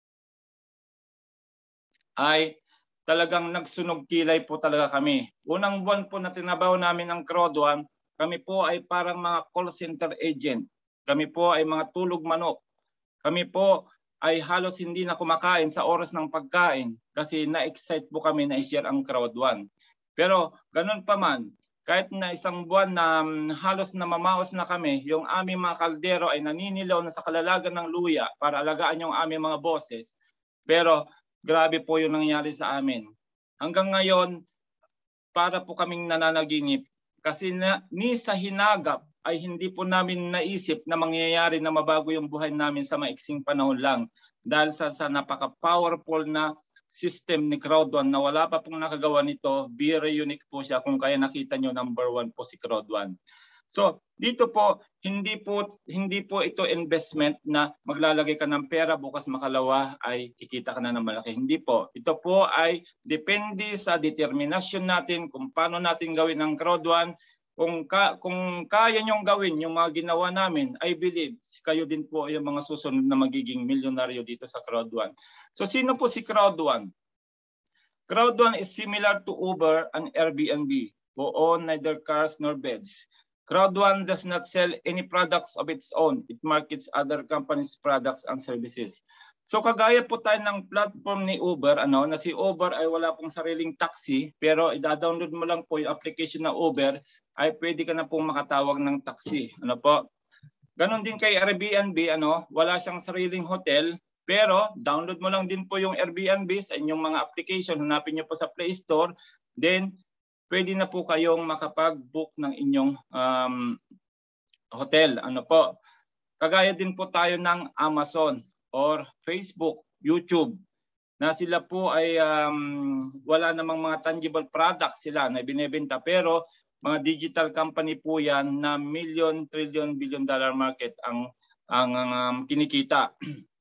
ay talagang nagsunog kilay po talaga kami. Unang buwan po na tinabaho namin ng Crowd1, kami po ay parang mga call center agent. Kami po ay mga tulog manok. Kami po ay halos hindi na kumakain sa oras ng pagkain kasi na-excite po kami na i-share ang Crowd1. Pero ganun pa man, kahit na isang buwan na halos namamaos na kami, yung aming mga kaldero ay naninilaw na sa kalalagan ng luya para alagaan yung aming mga boses. Pero grabe po yung nangyari sa amin. Hanggang ngayon, para po kaming nananaginip kasi ni sa hinagap ay hindi po namin naisip na mangyayari na mabago yung buhay namin sa maiksing panahon lang. Dahil sa napaka-powerful na system ni Crowd1 na wala pa pong nakagawa nito, very unique po siya kung kaya nakita nyo number 1 po si Crowd1. So dito po, hindi po ito investment na maglalagay ka ng pera, bukas makalawa ay kikita ka na ng malaki. Hindi po. Ito po ay depende sa determinasyon natin kung paano natin gawin ang Crowd1. Kung kaya nyong gawin yung mga ginawa namin, I believe kayo din po yung mga susunod na magiging milyonaryo dito sa Crowd1. So sino po si Crowd1? Crowd1 is similar to Uber and Airbnb, who own neither cars nor beds. Crowd1 does not sell any products of its own. It markets other companies' products and services. So kagaya po tayo ng platform ni Uber, na si Uber ay wala pong sariling taxi, pero i-download mo lang po yung application na Uber, ay pwede ka na pong makatawag ng taxi. Ganon din kay Airbnb, wala siyang sariling hotel, pero download mo lang din po yung Airbnb sa inyong mga application, hanapin niyo po sa Play Store, then pwede na po kayong makapag-book ng inyong hotel. Kagaya din po tayo ng Amazon or Facebook, YouTube, na sila po ay wala namang mga tangible products sila na binebenta, pero mga digital company po yan na million, trillion, billion dollar market ang kinikita.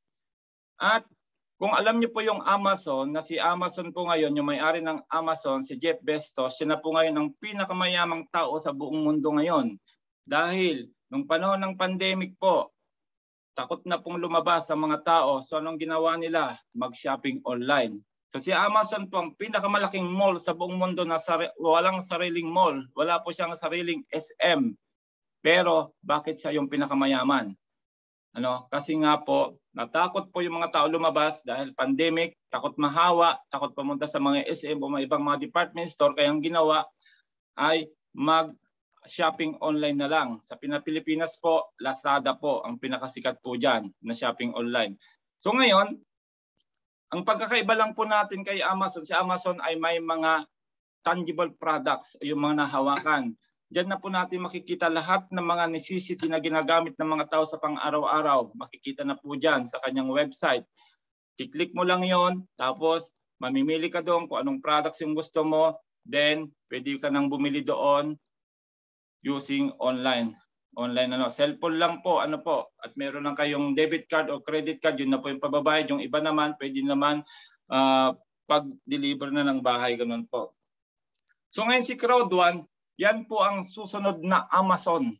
At kung alam niyo po yung Amazon, na si Amazon po ngayon, yung may-ari ng Amazon, si Jeff Bezos, siya na po ngayon ang pinakamayamang tao sa buong mundo ngayon. Dahil nung panahon ng pandemic po, takot na pong lumabas sa mga tao. So anong ginawa nila? Mag-shopping online. So si Amazon po ang pinakamalaking mall sa buong mundo na walang sariling mall. Wala po siyang sariling SM. Pero bakit siya yung pinakamayaman? Kasi nga po, natakot po yung mga tao lumabas dahil pandemic, takot mahawa, takot pumunta sa mga SM o mga ibang mga department store. Kaya ang ginawa ay shopping online na lang. Sa Pilipinas po, Lazada po ang pinakasikat po dyan na shopping online. So ngayon, ang pagkakaiba lang po natin kay Amazon, si Amazon ay may mga tangible products, yung mga nahawakan. Diyan na po natin makikita lahat ng mga necessity na ginagamit ng mga tao sa pang-araw-araw. Makikita na po dyan sa kanyang website. I-click mo lang yon, tapos mamimili ka doon kung anong products yung gusto mo, then pwede ka nang bumili doon using online. Cellphone lang po, at meron lang kayong debit card o credit card, yun na po yung pababayad. Yung iba naman, pwede naman pag-deliver na ng bahay, ganun po. So ngayon si Crowd1, yan po ang susunod na Amazon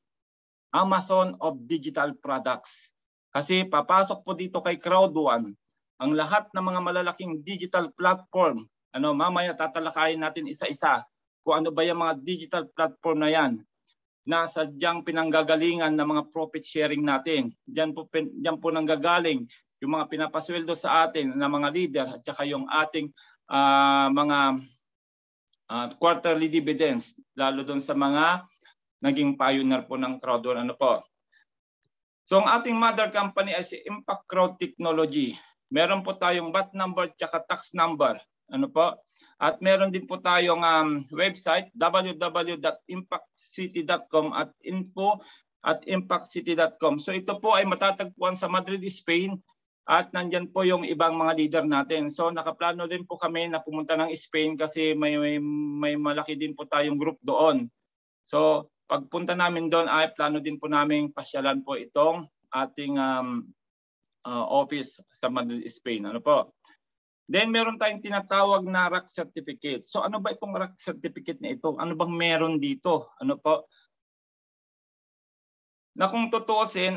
of digital products. Kasi papasok po dito kay Crowd1 ang lahat ng mga malalaking digital platform. Mamaya tatalakayin natin isa-isa kung ano ba yung mga digital platform na yan na sadyang pinanggagalingan ng mga profit sharing natin. Diyan po nanggagaling yung mga pinapasweldo sa atin na mga leader at saka yung ating mga quarterly dividends, lalo doon sa mga naging pioneer po ng Crowd1. So ang ating mother company ay si Impact Crowd Technology. Meron po tayong VAT number at tax number. At meron din po tayong website www.impactcity.com at info@impactcity.com. So ito po ay matatagpuan sa Madrid, Spain. At nandyan po yung ibang mga leader natin. So nakaplano din po kami na pumunta ng Spain kasi may malaki din po tayong group doon. So pagpunta namin doon ay plano din po namin pasyalan po itong ating office sa Madrid, Spain. Ano po? Then meron tayong tinatawag na RAC certificate. So ano ba itong RAC certificate na ito? Ano bang meron dito? Ano po? Na kung tutuusin,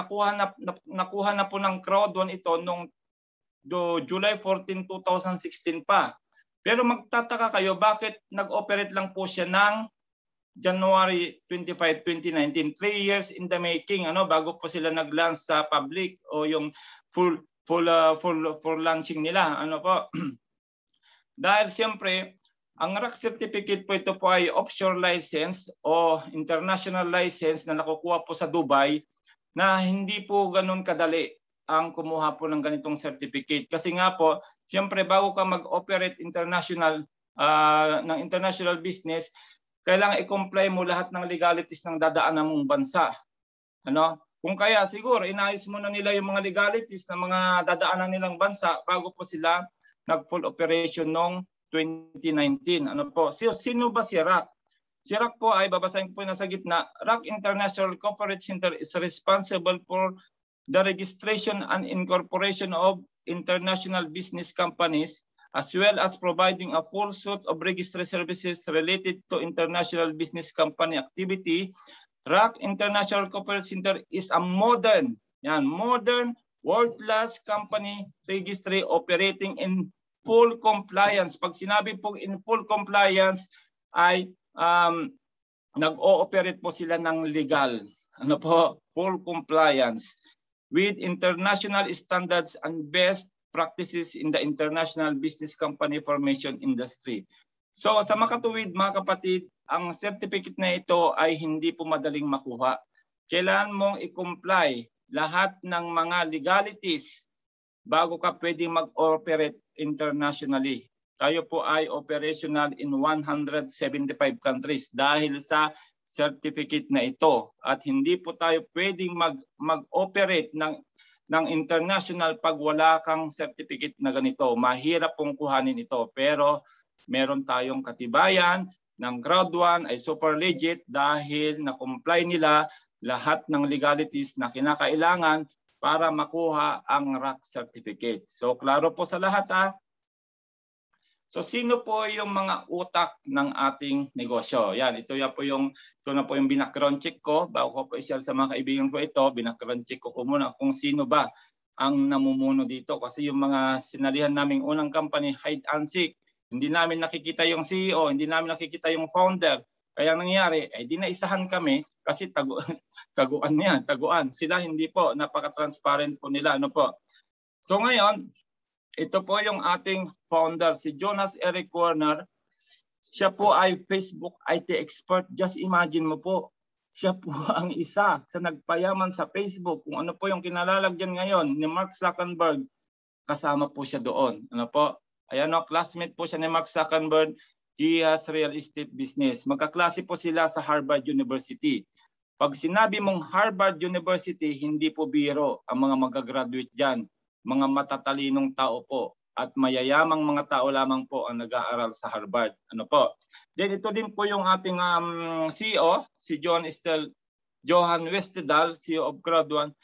nakuha na po ng Crowd1 ito nung July 14, 2016 pa. Pero magtataka kayo bakit nag-operate lang po siya ng January 25, 2019. 3 years in the making, bago po sila nag-launch sa public o yung full launching nila. Ano po? Dahil siyempre, ang RAC certificate po ito po ay offshore license o international license na nakukuha po sa Dubai na hindi po ganun kadali ang kumuha po ng ganitong certificate. Kasi nga po, siyempre bago ka mag-operate international ng international business, kailangan i-comply mo lahat ng legalities ng dadaanan mong bansa. Kung kaya siguro inayos muna nila yung mga legalities ng mga dadaanan nilang bansa bago po sila nag-full operation noong 2019. Ano po? Sino ba si RAC? Si RAC po ay babasahin po na sa gitna. RAC International Corporate Center is responsible for the registration and incorporation of international business companies, as well as providing a full suite of registry services related to international business company activity. RAC International Corporate Center is a modern, world-class company registry operating in full compliance. Pag sinabi pong in full compliance ay nag-ooperate po sila ng legal. Full compliance with international standards and best practices in the international business company formation industry. So sa makatuwid mga kapatid, ang certificate na ito ay hindi po madaling makuha. Kailangan mong i-comply lahat ng mga legalities bago ka pwedeng mag-operate internationally. Tayo po ay operational in 175 countries dahil sa certificate na ito. At hindi po tayo pwedeng mag-operate ng international pag wala kang certificate na ganito. Mahirap pong kuhanin ito. Pero meron tayong katibayan ng Crowd1 ay super legit dahil na-comply nila lahat ng legalities na kinakailangan para makuha ang RAC certificate. So klaro po sa lahat So sino po yung mga utak ng ating negosyo? Yan, ito na po yung background check ko. Bago ko po i-share sa mga kaibigan ko ito, background check ko muna kung sino ba ang namumuno dito. Kasi yung mga sinalihan naming unang company, hide and seek, hindi namin nakikita yung CEO, hindi namin nakikita yung founder. Kaya nangyari, di naisahan kami kasi taguan. Sila hindi po, napaka-transparent po nila. So ngayon, ito po yung ating founder, si Jonas Eric Warner. Siya po ay Facebook IT expert. Just imagine mo po, siya po ang isa sa nagpayaman sa Facebook. Kung ano po yung kinalalagyan ngayon ni Mark Zuckerberg, kasama po siya doon. Ayan classmate po siya ni Mark Zuckerberg. He has real estate business. Magkaklase po sila sa Harvard University. Pag sinabi mong Harvard University, hindi po biro ang mga magagraduate dyan. Mga matatalinong tao po at mayayamang mga tao lamang po ang nag-aaral sa Harvard. Then ito din po yung ating CEO, si Johan Westedal, CEO of Crowd1.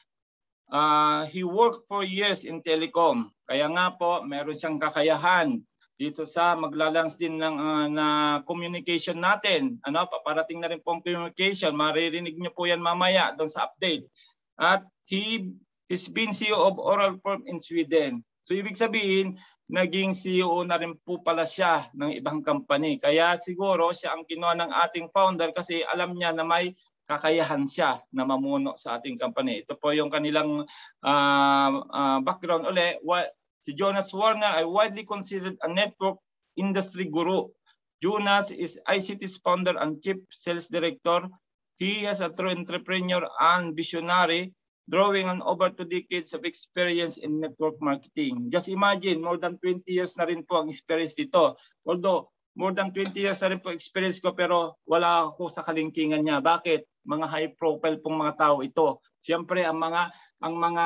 He worked for years in telecom. Kaya nga po, meron siyang kakayahan dito sa maglalans din ng communication natin. Paparating na rin po ang communication. Maririnig niyo po yan mamaya doon sa update. At he's been CEO of Oral Form in Sweden. So ibig sabihin, naging CEO na rin po pala siya ng ibang company. Kaya siguro siya ang kinuha ng ating founder kasi alam niya na may kakayahan siya na mamuno sa ating company. Ito po yung kanilang background. Si Jonas Warner ay widely considered a network industry guru. Jonas is ICT's founder and chief sales director. He has a true entrepreneur and visionary, drawing on over 2 decades of experience in network marketing. Just imagine, more than 20 years na rin po ang experience dito. Although, more than 20 years na rin po experience ko pero wala ako sa kalingkingan niya. Bakit? Mga high profile pong mga tao ito. Siyempre, ang mga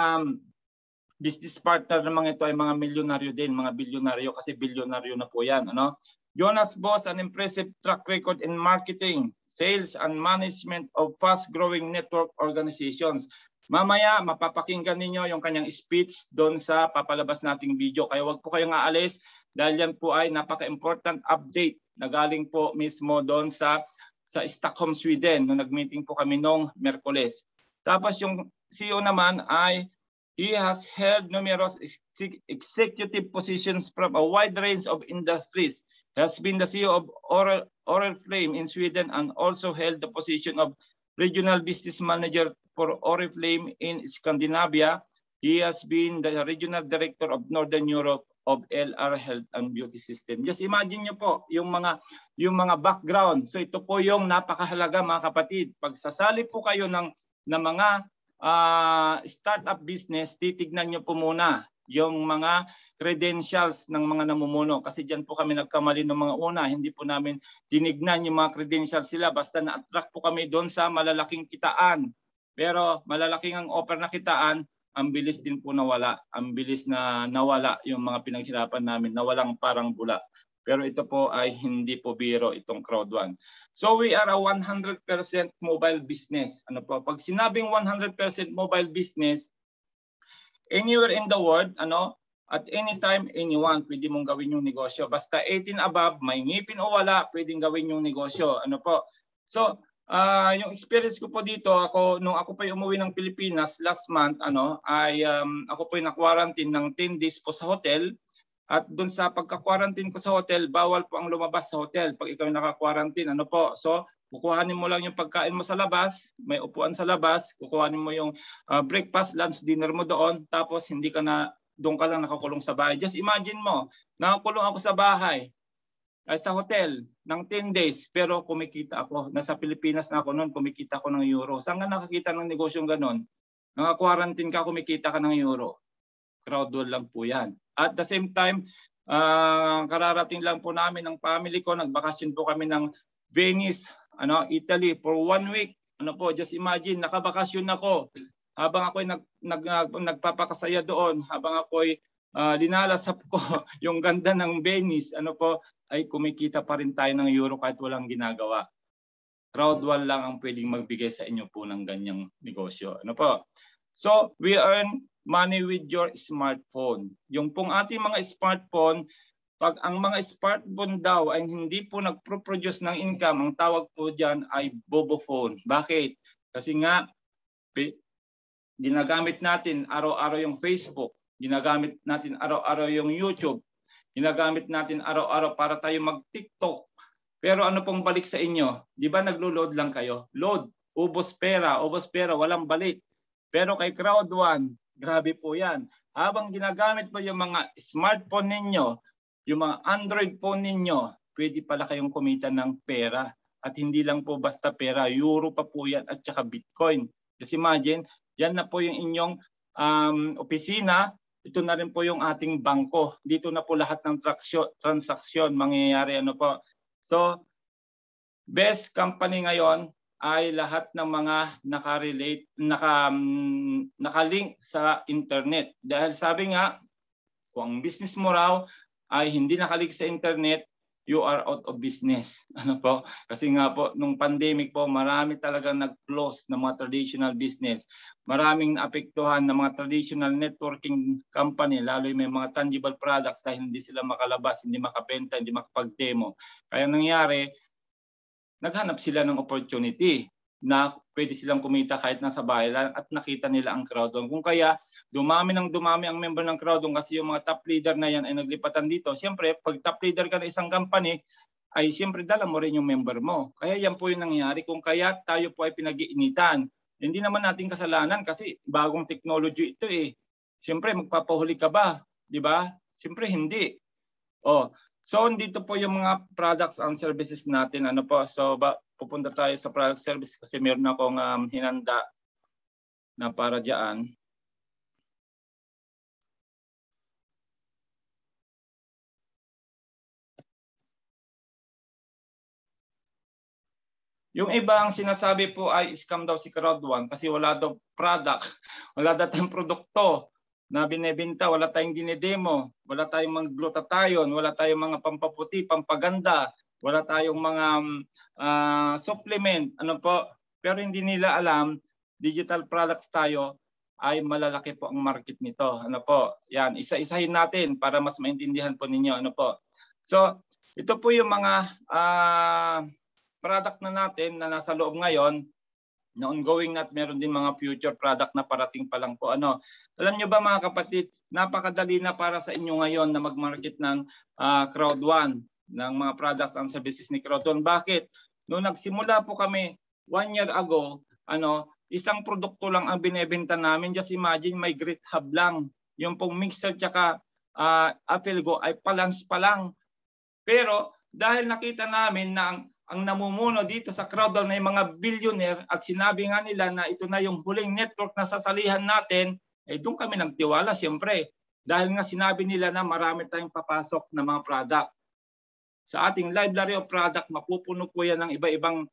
business partner ng mga ito ay mga milyonaryo din, mga bilyonaryo kasi bilyonaryo na po yan. Jonas boasts an impressive track record in marketing, sales, and management of fast-growing network organizations. Mamaya, mapapakinggan ninyo yung kanyang speech doon sa papalabas nating video. Kaya wag po kayong aalis dahil yan po ay napaka-important update na galing po mismo doon sa Stockholm, Sweden, nung nag-meeting po kami noong Miyerkules. Tapos yung CEO naman ay he has held numerous executive positions from a wide range of industries. He has been the CEO of Oriflame in Sweden and also held the position of Regional Business Manager for Oriflame in Scandinavia. He has been the Regional Director of Northern Europe of LR Health and Beauty System. Just imagine nyo po yung mga background. So ito po yung napakahalaga mga kapatid. Pag sasali po kayo ng mga startup business, titignan nyo po muna yung mga credentials ng mga namumuno. Kasi dyan po kami nagkamali ng mga una. Hindi po namin tinignan yung mga credentials sila. Basta na-attract po kami doon sa malalaking kitaan. Pero malalaking ang offer na kitaan, ang bilis din po nawala. Ang bilis na nawala yung mga pinaghirapan namin. Nawalang parang bula. Pero ito po ay hindi po biro itong Crowd1. So we are a 100% mobile business. Ano po? Pag sinabing 100% mobile business, anywhere in the world, at any time, anyone, pwede mong gawin yung negosyo. Basta 18 above, may ngipin o wala, pwedeng gawin yung negosyo. Ano po? So, yung experience ko po dito, nung ako pa umuwi ng Pilipinas last month, ako po na-quarantine ng 10 days po sa hotel. At doon sa pagka-quarantine ko sa hotel, bawal po ang lumabas sa hotel pag ikaw naka-quarantine. Ano po? So, kukuhanin mo lang yung pagkain mo sa labas, may upuan sa labas, kukuhanin mo yung breakfast, lunch, dinner mo doon, tapos hindi ka na, doon ka lang nakakulong sa bahay. Just imagine mo, nakakulong ako sa bahay, sa hotel, ng 10 days, pero kumikita ako. Nasa Pilipinas na ako noon, kumikita ako ng euro. Saan ka nakakita ng negosyong ganon? Naka-quarantine ka, kumikita ka ng euro. Crowd1 lang po yan. At the same time, kararating lang po namin ng family ko, nagbakasyon po kami ng Venice, Italy for 1 week. Just imagine, nakabakasyon ako. Habang ako'y nagpapakasaya doon, habang ako'y linalasap ko yung ganda ng Venice, ay kumikita pa rin tayo ng euro kahit walang ginagawa. Crowd1 lang ang pwedeng magbigay sa inyo po ng ganyang negosyo. So, we earn money with your smartphone. Yung pong ating mga smartphone, pag ang mga smartphone daw ay hindi po nagpo-produce ng income, ang tawag po dyan ay bobo phone. Bakit? Kasi nga, ginagamit natin araw-araw yung Facebook, ginagamit natin araw-araw yung YouTube, ginagamit natin araw-araw para tayo mag-TikTok. Pero ano pong balik sa inyo? Di ba naglo-load lang kayo? Load, ubos pera, walang balik. Pero kay Crowd1, grabe po yan. Habang ginagamit mo yung mga smartphone ninyo, yung mga Android phone ninyo, pwede pala kayong kumita ng pera. At hindi lang po basta pera, euro pa po yan at saka Bitcoin. Just imagine, yan na po yung inyong opisina. Ito na rin po yung ating bangko. Dito na po lahat ng transaksyon mangyayari. So, best company ngayon ay lahat ng mga nakalink sa internet. Dahil sabi nga, kung ang business mo raw ay hindi nakalink sa internet, you are out of business. Kasi nga po, nung pandemic po, marami talagang nag-close ng mga traditional business. Maraming naapektuhan ng mga traditional networking company, lalo yung may mga tangible products dahil hindi sila makalabas, hindi makabenta, hindi makapag-demo. Kaya nangyari, naghanap sila ng opportunity na pwede silang kumita kahit nasa bahay lang at nakita nila ang Crowd1. Kung kaya dumami ang member ng Crowd1 kasi yung mga top leader na yan ay naglipatan dito. Siyempre, pag top leader ka na isang company, ay siyempre dala mo rin yung member mo. Kaya yan po yung nangyayari. Kung kaya tayo po ay pinag-iinitan. Hindi naman natin kasalanan kasi bagong technology ito eh. Siyempre, magpapahuli ka ba? Di ba? Siyempre, hindi. So, dito po yung mga products and services natin. So, pupunta tayo sa product service kasi meron akong hinanda na para dyan. Yung iba ang sinasabi po ay scam daw si Crowd1 kasi wala daw product, wala daw tayong produkto. na binebenta, wala tayong dinidemo, wala tayong mga glutathione, wala tayong mga pampaputi, pampaganda, wala tayong mga supplement, ano po. Pero hindi nila alam, digital products tayo, ay malalaki po ang market nito. Ano po? Yan, isa-isahin natin para mas maintindihan po ninyo. Ano po? So, ito po yung mga product na natin na nasa loob ngayon, na ongoing at meron din mga future product na parating pa lang po. Ano? Alam nyo ba mga kapatid, napakadali na para sa inyo ngayon na mag-market ng Crowd1, ng mga products and services ni Crowd1. Bakit? Noong nagsimula po kami 1 year ago, isang produkto lang ang binebenta namin. Just imagine, may Grit Hub lang. Yung pong mixer tsaka Apelgo ay palans pa lang. Pero dahil nakita namin na ang namumuno dito sa Crowd1 ay mga billionaire at sinabi nga nila na ito na yung huling network na sasalihan natin, eh doon kami nagtiwala siyempre. Dahil nga sinabi nila na marami tayong papasok na mga product. Sa ating library of product, mapupuno po yan ng iba-ibang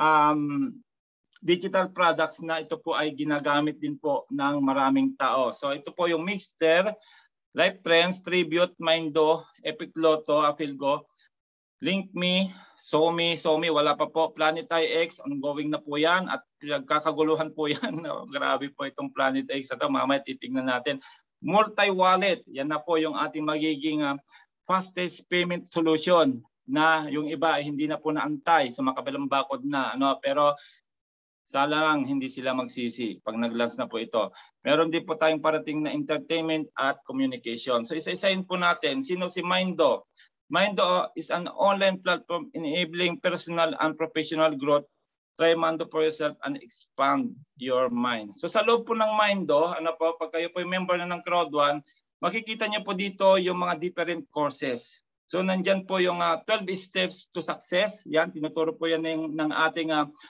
digital products na ito po ay ginagamit din po ng maraming tao. So ito po yung Mixter, Life Trends, Tribute, Mindo, Epic Lotto, Apelgo, LinkMe, Somi, wala pa po. Planetary X, ongoing na po yan at kakaguluhan po yan. Grabe po itong Planetary X. Ito, mamaya titignan natin. Multi-wallet, yan na po yung ating magiging fastest payment solution na yung iba ay hindi na po naantay. So makabilang bakod na. Pero sala lang hindi sila magsisi pag nag-launch na po ito. Meron din po tayong parating na entertainment at communication. So isa-isahin po natin. Sino si Mindo? Mindo is an online platform enabling personal and professional growth. Try Mindo for yourself and expand your mind. So sa loob po ng Mindo, pag kayo po yung member na ng Crowd1, makikita niyo po dito yung mga different courses. So nandyan po yung 12 steps to success. Yan, tinuturo po yan ng ating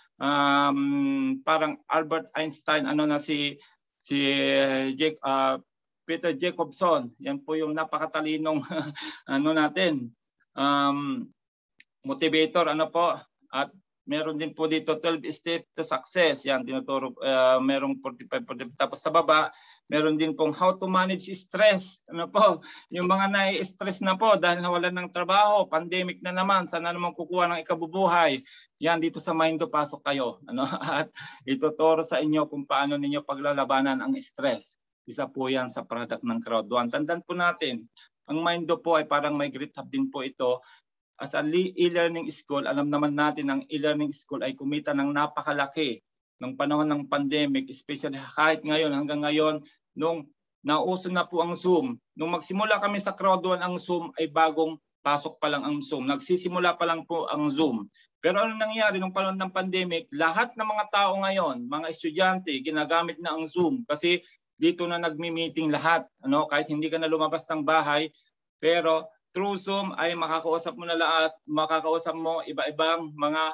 parang Albert Einstein, Peter Jacobson. Yan po yung napakatalinong natin. Motivator, at meron din po dito 12 steps to success. Yan, tinuturo, merong 45. Tapos sa baba, meron din pong how to manage stress. Yung mga nai-stress na po dahil nawalan ng trabaho, pandemic na naman, sana naman kukuha ng ikabubuhay. Yan, dito sa Mindo, pasok kayo. At ituturo sa inyo kung paano ninyo paglalabanan ang stress. Isa po yan sa product ng Crowd1. Tandaan po natin, ang Mindo po ay parang may Grit Hub din po ito. As a e-learning school, alam naman natin ang e-learning school ay kumita ng napakalaki ng panahon ng pandemic, especially kahit ngayon, hanggang ngayon, nung nauso na po ang Zoom. Nung magsimula kami sa Crowd1, ang Zoom ay bagong pasok pa lang ang Zoom. Nagsisimula pa lang po ang Zoom. Pero ano nangyari nung panahon ng pandemic, lahat ng mga tao ngayon, mga estudyante, ginagamit na ang Zoom kasi dito na nagmi-meeting lahat. Kahit hindi ka na lumabas ng bahay, pero through Zoom ay makakausap mo na lahat, makakausap mo iba-ibang mga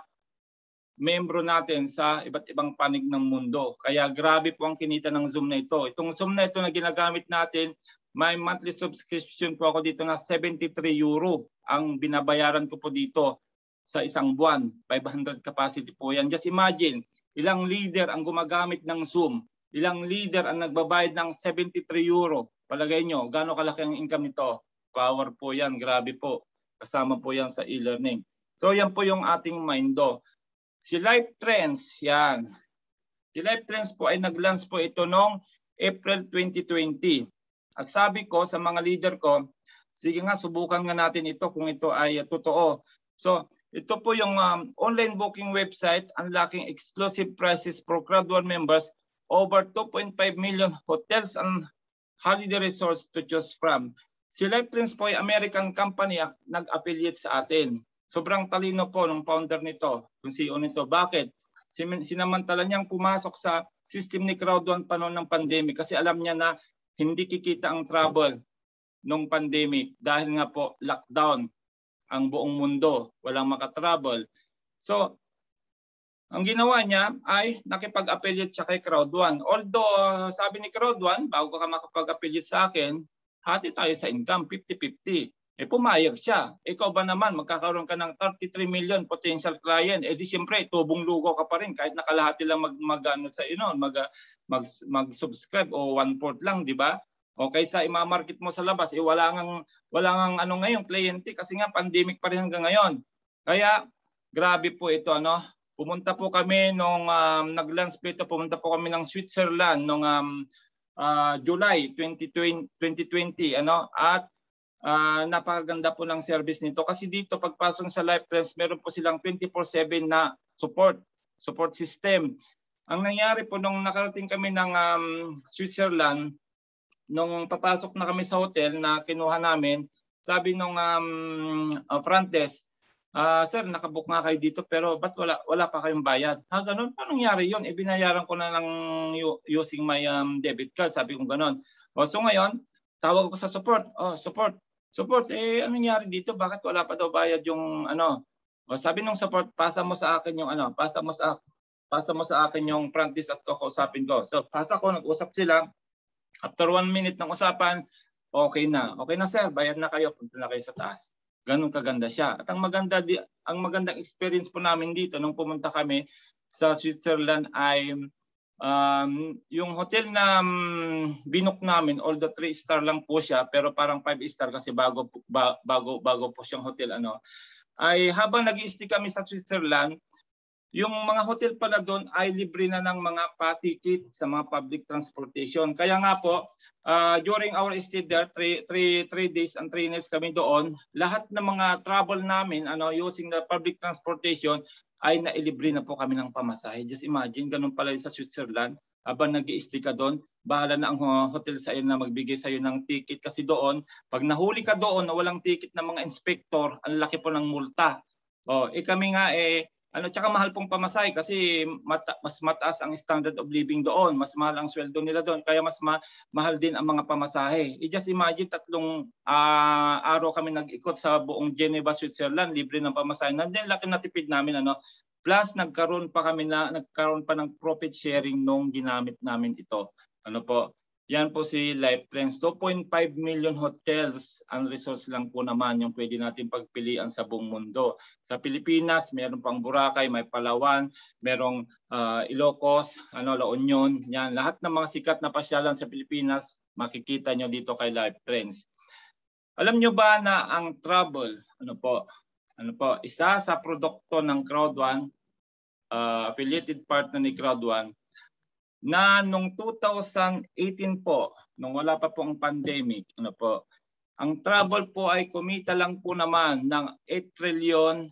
membro natin sa iba't ibang panig ng mundo. Kaya grabe po ang kinita ng Zoom na ito. Itong Zoom na ito na ginagamit natin, may monthly subscription po ako dito na 73 euro ang binabayaran ko po dito sa isang buwan. 500 capacity po yan. Just imagine, ilang leader ang gumagamit ng Zoom. Ilang leader ang nagbabayad ng 73 euro. Palagay nyo, gaano kalaki ang income nito? Power po yan, grabe po. Kasama po yan sa e-learning. So yan po yung ating Mindo. Si Life Trends, yan. Si Life Trends po ay nag-launch po ito noong April 2020. At sabi ko sa mga leader ko, sige nga, subukan nga natin ito kung ito ay totoo. So ito po yung online booking website, unlocking exclusive prices for Crowd1 members, over 2.5 million hotels and holiday resorts to choose from. Si Life Trends po ay American company, nag-affiliate sa atin. Sobrang talino po ng founder nito, yung CEO nito. Bakit? Sinamantala niyang pumasok sa system ni Crowd1 panon ng pandemic kasi alam niya na hindi kikita ang travel nung pandemic dahil nga po lockdown ang buong mundo, walang makatravel. So, ang ginawa niya ay nakipag-affiliate siya kay Crowd1. Although sabi ni Crowd1, bago ka makapag-affiliate sa akin, hati tayo sa income, 50-50. Pumayag siya. Ikaw ba naman, magkakaroon ka ng 33 million potential client. Di siyempre, tubong lugo ka pa rin kahit nakalahati lang mag-subscribe o 1/4 lang, di ba? O kaysa i-market mo sa labas, wala ngang ano ngayon, kliyente kasi nga pandemic pa rin hanggang ngayon. Kaya grabe po ito, ano. Pumunta po kami nung nag-launch po ito, pumunta po kami ng Switzerland nung July 2020, ano, at napakaganda po ng service nito kasi dito pagpasok sa LifeTrends meron po silang 24/7 na support system. Ang nangyari po nung nakarating kami ng Switzerland, nung papasok na kami sa hotel na kinuha namin, sabi nung front desk, sir, nakabook nga kayo dito pero ba't wala pa kayong bayad? Ganun? Paano nangyari yun? Binayaran ko na lang using my debit card. Sabi ko ganun. So ngayon, tawag ko sa support. Support. Anong nangyari dito? Bakit wala pa daw bayad yung ano? Sabi nung support, pasa mo sa akin yung ano, pasa mo sa akin yung front desk at kakausapin ko. So pasa ko, nag-usap sila. After 1 minute ng usapan, okay na. Okay na sir, bayad na kayo, punta na kayo sa taas. Ganun kaganda siya. At ang magandang experience po namin dito nung pumunta kami sa Switzerland ay yung hotel na binook namin, although 3-star lang po siya, pero parang 5-star kasi bago po siyang hotel, ano. Ay habang nag-i-stay kami sa Switzerland, yung mga hotel pala doon ay libre na ng mga pa-ticket sa mga public transportation. Kaya nga po, during our stay there, 3 days and 3 nights kami doon, lahat ng mga travel namin using the public transportation ay nailibre na po kami ng pamasahe. Just imagine, ganun pala sa Switzerland. Habang nag-i-stay ka doon, bahala na ang hotel sa iyo na magbigay sa iyo ng ticket. Kasi doon, pag nahuli ka doon na walang ticket ng mga inspector, ang laki po ng multa. Kami nga tsaka mahal pong pamasahe kasi mas mataas ang standard of living doon, mas mahal ang sweldo nila doon, kaya mas mahal din ang mga pamasahe. Just imagine, 3 araw kami nag-ikot sa buong Geneva, Switzerland, libre ng pamasahe. Nandiyan laki na tipid namin, ano. Plus nagkaroon pa ng profit sharing nung ginamit namin ito. Ano po? Yan po si LifeTrends. 2.5 million hotels and resorts lang po naman yung pwede natin pagpilian sa buong mundo. Sa Pilipinas, meron pang Boracay, may Palawan, merong Ilocos, La Union. Yan, lahat ng mga sikat na pasyalan sa Pilipinas, makikita nyo dito kay LifeTrends. Alam nyo ba na ang travel, isa sa produkto ng Crowd1, affiliated partner ni Crowd1, na nung 2018 po, nung wala pa po ang pandemic, ang travel po ay kumita lang po naman ng 8 trillion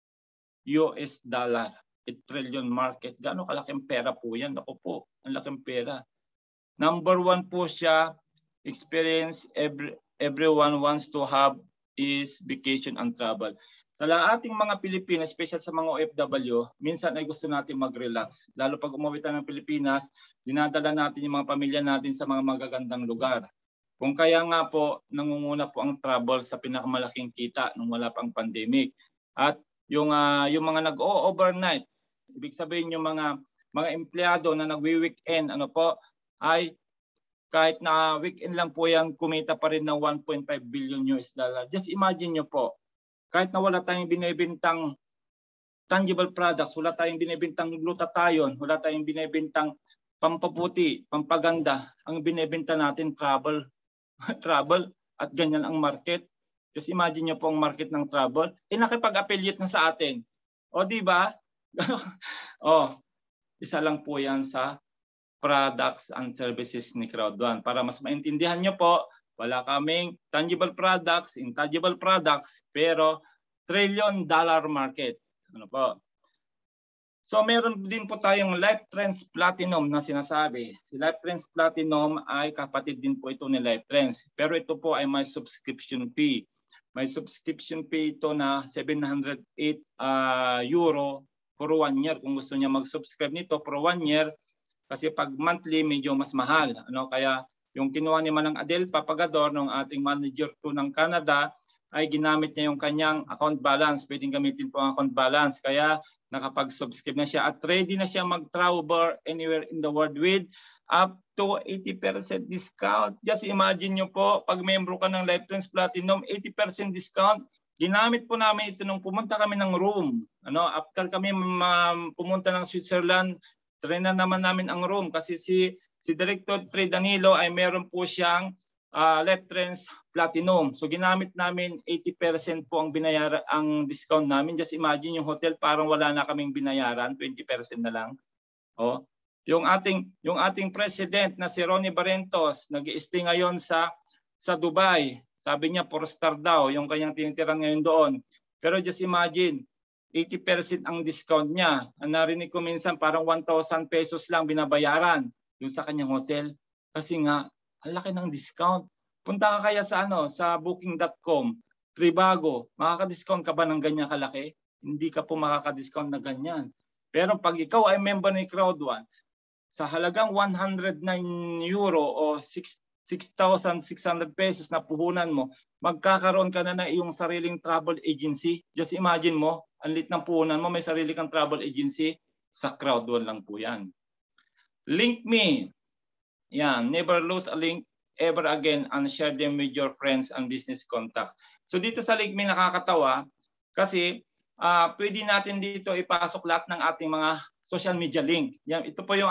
US dollar. 8 trillion market. Gaano kalaking pera po yan? Ako po, ang laking pera. Number 1 po siya, experience everyone wants to have is vacation and travel. Sa ating mga Pilipino, especially sa mga OFW, minsan ay gusto natin mag-relax. Lalo pag umuwi tayo ng Pilipinas, dinadala natin yung mga pamilya natin sa mga magagandang lugar. Kung kaya nga po, nangunguna po ang travel sa pinakamalaking kita nung wala pang pandemic. At yung mga nag-overnight, ibig sabihin yung mga empleyado na nagwi-weekend, ay kahit na weekend lang po yan, kumita pa rin ng 1.5 billion US dollar. Just imagine nyo po, kahit na wala tayong binibintang tangible products, wala tayong binibintang glutathione, wala tayong binibintang pampaputi, pampaganda, ang binibenta natin travel at ganyan ang market. Just imagine nyo po ang market ng travel. Nakipag-affiliate na sa atin. Di ba? Isa lang po yan sa products and services ni Crowd1. Para mas maintindihan nyo po, wala kaming tangible products, intangible products, pero $1 trillion market. So meron din po tayong LifeTrends Platinum na sinasabi. Si LifeTrends Platinum ay kapatid din po ito ni LifeTrends. Pero ito po ay may subscription fee. May subscription fee ito na €708 for 1 year. Kung gusto niya mag-subscribe nito for 1 year, kasi pag monthly medyo mas mahal. Kaya yung kinuha ni Manang Adel Papagador, ng ating manager po ng Canada, ay ginamit niya yung kanyang account balance. Pwedeng gamitin po ang account balance. Kaya nakapag-subscribe na siya at ready na siya mag-travel anywhere in the world with up to 80% discount. Just imagine nyo po, pag membro ka ng LifeTrends Platinum, 80% discount. Ginamit po namin ito nung pumunta kami ng room. After kami pumunta ng Switzerland, try na naman namin ang room kasi si Director Trey Danilo ay meron po siyang Left Trends Platinum. So ginamit namin 80% po ang binayaran, ang discount namin. Just imagine yung hotel parang wala na kaming binayaran, 20% na lang. Oh. Yung ating president na si Ronnie Barrentos, nag-i-stay ngayon sa Dubai. Sabi niya 4-star daw yung kanyang tinitiran ngayon doon. Pero just imagine, 80% ang discount niya. Ang narinig ko minsan parang 1,000 pesos lang binabayaran yung sa kanyang hotel. Kasi nga, ang laki ng discount. Punta ka kaya sa sa booking.com, Trivago, makaka-discount ka ba ng ganyan kalaki? Hindi ka po makaka-discount na ganyan. Pero pag ikaw ay member ni Crowd1, sa halagang 109 euro o 6,600 pesos na puhunan mo, magkakaroon ka na iyong sariling travel agency. Just imagine mo, ang lit ng puhunan mo, may sarili kang travel agency, sa Crowd1 lang po yan. Link me. Yan, never lose a link ever again and share them with your friends and business contacts. So dito sa link me nakakatawa kasi pwede natin dito ipasok lahat ng ating mga social media link. Yan, ito po yung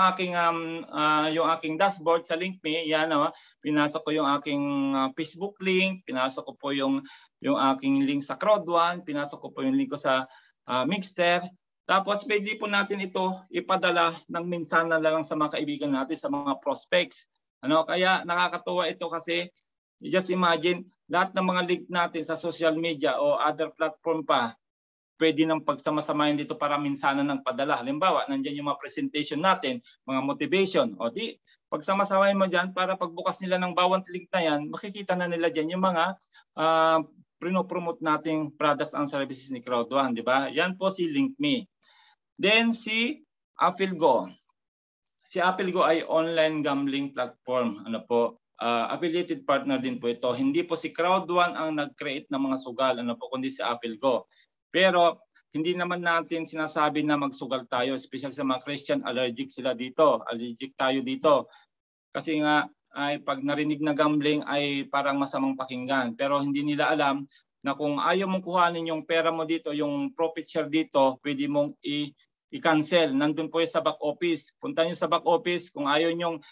aking dashboard sa link me. Yan, pinasok ko yung aking Facebook link, pinasok ko po yung aking link sa Crowd1, pinasok ko po yung link ko sa Mixter. Tapos pwede po natin ito ipadala ng minsan na lang sa mga kaibigan natin, sa mga prospects. Kaya nakakatuwa ito kasi just imagine lahat ng mga link natin sa social media o other platform pa, pwede nang pagsama-samahin dito para minsanan ng padala. Halimbawa, nandiyan yung mga presentation natin, mga motivation. O di, pagsama-samahin mo dyan para pagbukas nila ng bawat link na yan, makikita na nila dyan yung mga pinopromote nating products and services ni Crowd1, di ba? Yan po si LinkMe. Then si Apilgo. Si Apilgo ay online gambling platform. Affiliated partner din po ito. Hindi po si Crowd1 ang nag-create ng mga sugal, kundi si Apilgo. Pero hindi naman natin sinasabi na magsugal tayo, especially sa mga Christian, allergic sila dito. Allergic tayo dito. Kasi nga ay pag narinig na gambling ay parang masamang pakinggan. Pero hindi nila alam na kung ayaw mong kuhanin yung pera mo dito, yung profit share dito, pwede mong i-cancel. Nandun po yung sa back office. Punta nyo sa back office kung ayaw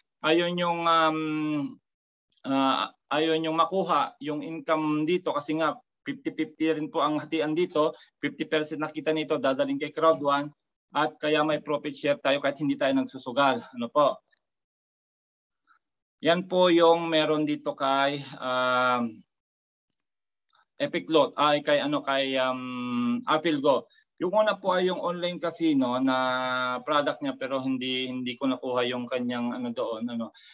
nyong makuha yung income dito kasi nga 50-50 rin po ang hatian dito. 50% nakita nito dadaling kay Crowd1 at kaya may profit share tayo kahit hindi tayo nagsusugal. Yan po yung meron dito kay Epiclot kay Apilgo. Yung una po ay yung online casino na product niya pero hindi ko nakuha yung kanyang doon.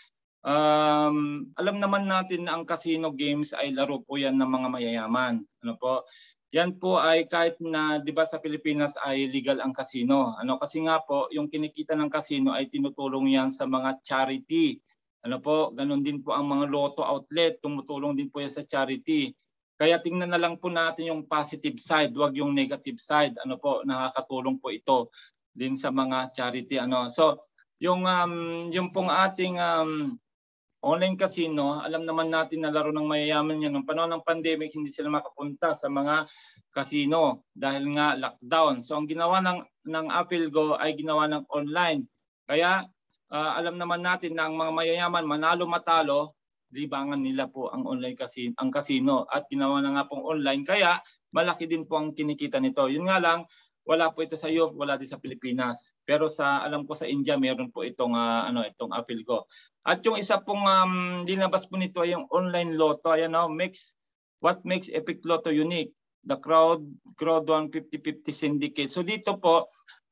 Alam naman natin na ang casino games ay laro po yan ng mga mayayaman. Yan po ay kahit na 'di ba sa Pilipinas ay legal ang casino. Kasi nga po yung kinikita ng casino ay tinutulong yan sa mga charity. Ganon din po ang mga lotto outlet, tumutulong din po yan sa charity. Kaya tingnan na lang po natin yung positive side, wag yung negative side. Nakakatulong po ito din sa mga charity. So, yung pong ating online casino, alam naman natin na laro ng mayayaman yan. Noong panahon ng pandemic, hindi sila makapunta sa mga casino dahil nga lockdown. So, ang ginawa ng Apilgo ay ginawa ng online. Kaya, alam naman natin na ang mga mayayaman, manalo-matalo, libangan nila po ang online casino at ginawa na nga pong online kaya malaki din po ang kinikita nito. Yun nga lang wala po ito sa Europe, wala din sa Pilipinas. Pero alam ko sa India meron po itong itong Apilgo. At yung isa pong dinabas po nito ay yung online lotto. Ayan what makes Epic Lotto unique? The Crowd1 50-50 syndicate. So dito po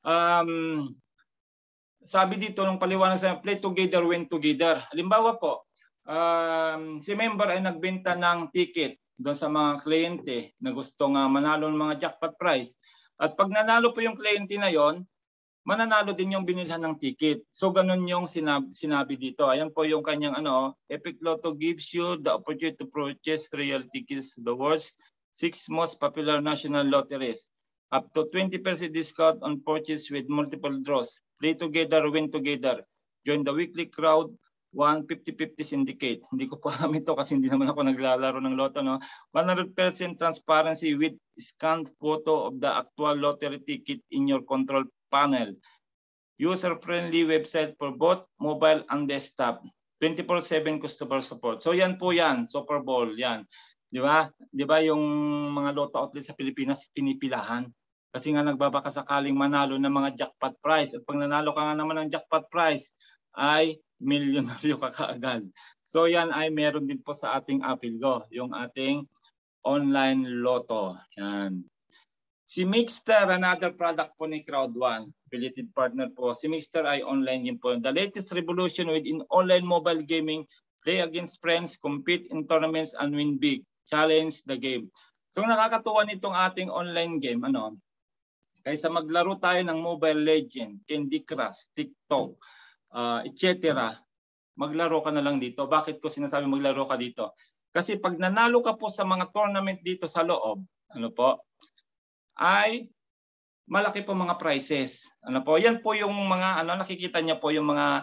sabi dito nung paliwanag sa play together, win together. Halimbawa po si member ay nagbenta ng ticket doon sa mga kliyente na gustong manalo ng mga jackpot prize. At pag nanalo po yung kliyente na yon, mananalo din yung binilhan ng ticket. So ganun yung sinabi dito. Ayan po yung kanyang Epic Lotto gives you the opportunity to purchase real tickets to the world's 6 most popular national lotteries. Up to 20% discount on purchase with multiple draws. Play together, win together. Join the weekly Crowd 150-50 syndicate. Hindi ko pa alam ito kasi hindi naman ako naglalaro ng lotto. 100% transparency with scanned photo of the actual lottery ticket in your control panel. User-friendly website for both mobile and desktop. 24/7 customer support. So yan po yan, Super Bowl yan. Di ba? Di ba yung mga lotto outlet sa Pilipinas pinipilahan? Kasi nga nagbabaka sakaling manalo ng mga jackpot prize. At pag nanalo ka nga naman ng jackpot prize, ay milyonaryo ka kaagad. So yan ay meron din po sa ating Apilgo, yung ating online lotto. Yan. Si Mixter, another product po ni Crowd1, affiliated partner po. Si Mixter ay online game po. The latest revolution within online mobile gaming. Play against friends, compete in tournaments, and win big. Challenge the game. So nakakatuwa nitong ating online game, kaysa maglaro tayo ng Mobile Legend, Candy Crush, TikTok, etc. Maglaro ka na lang dito. Bakit ko sinasabi maglaro ka dito? Kasi pag nanalo ka po sa mga tournament dito sa loob, ay malaki po mga prizes. Yan po yung mga nakikita niya po yung mga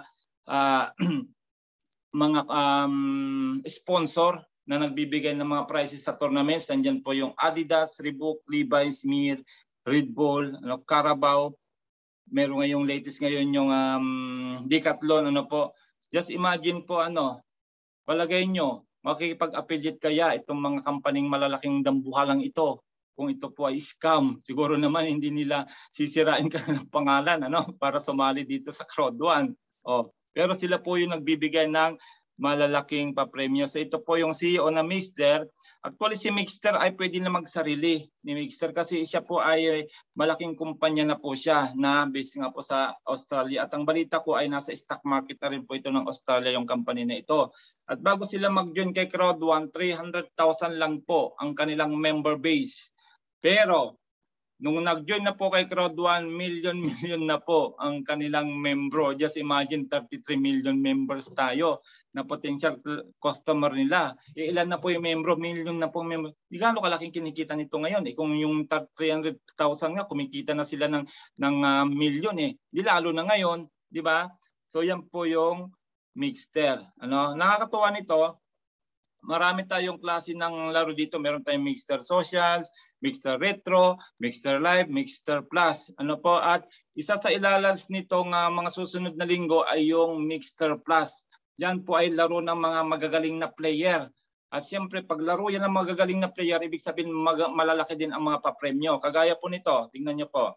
sponsor na nagbibigay ng mga prizes sa tournaments. Nandiyan po yung Adidas, Reebok, Levi's, Mir, Red Bull, Carabao. Meron ngayong latest ngayon yung Decathlon, Just imagine po palagay nyo, makikipag-affiliate kaya itong mga kampaning malalaking dambuhalang ito. Kung ito po ay scam, siguro naman hindi nila sisirain ka ng pangalan para sumali dito sa Crowd1. Pero sila po yung nagbibigay ng malalaking papremyo. So ito po yung CEO na Mixter. Actually si Mixter ay pwede na magsarili ni Mixter kasi siya po ay malaking kumpanya na po siya na based nga po sa Australia. At ang balita ko ay nasa stock market na rin po ito ng Australia yung company na ito. At bago sila mag-join kay Crowd1, 300,000 lang po ang kanilang member base. Pero nung nag-join na po kay Crowd1, million na po ang kanilang membro. Just imagine 33 million members tayo na potential customer nila. Ilan na po yung membro? Million na po membro. Di gaano kalaking kinikita nito ngayon. Kung yung 300,000 nga, kumikita na sila ng million. Di lalo na ngayon. Di ba? So yan po yung Mixter. Nakakatuwa nito. Marami tayong klase ng laro dito. Meron tayong Mixter Socials, Mixter Retro, Mixter Live, Mixter Plus. At isa sa ilalans nitong mga susunod na linggo ay yung Mixter Plus. Yan po ay laro ng mga magagaling na player. At siyempre pag laro yan ng magagaling na player, ibig sabihin malalaki din ang mga papremyo. Kagaya po nito, tingnan nyo po.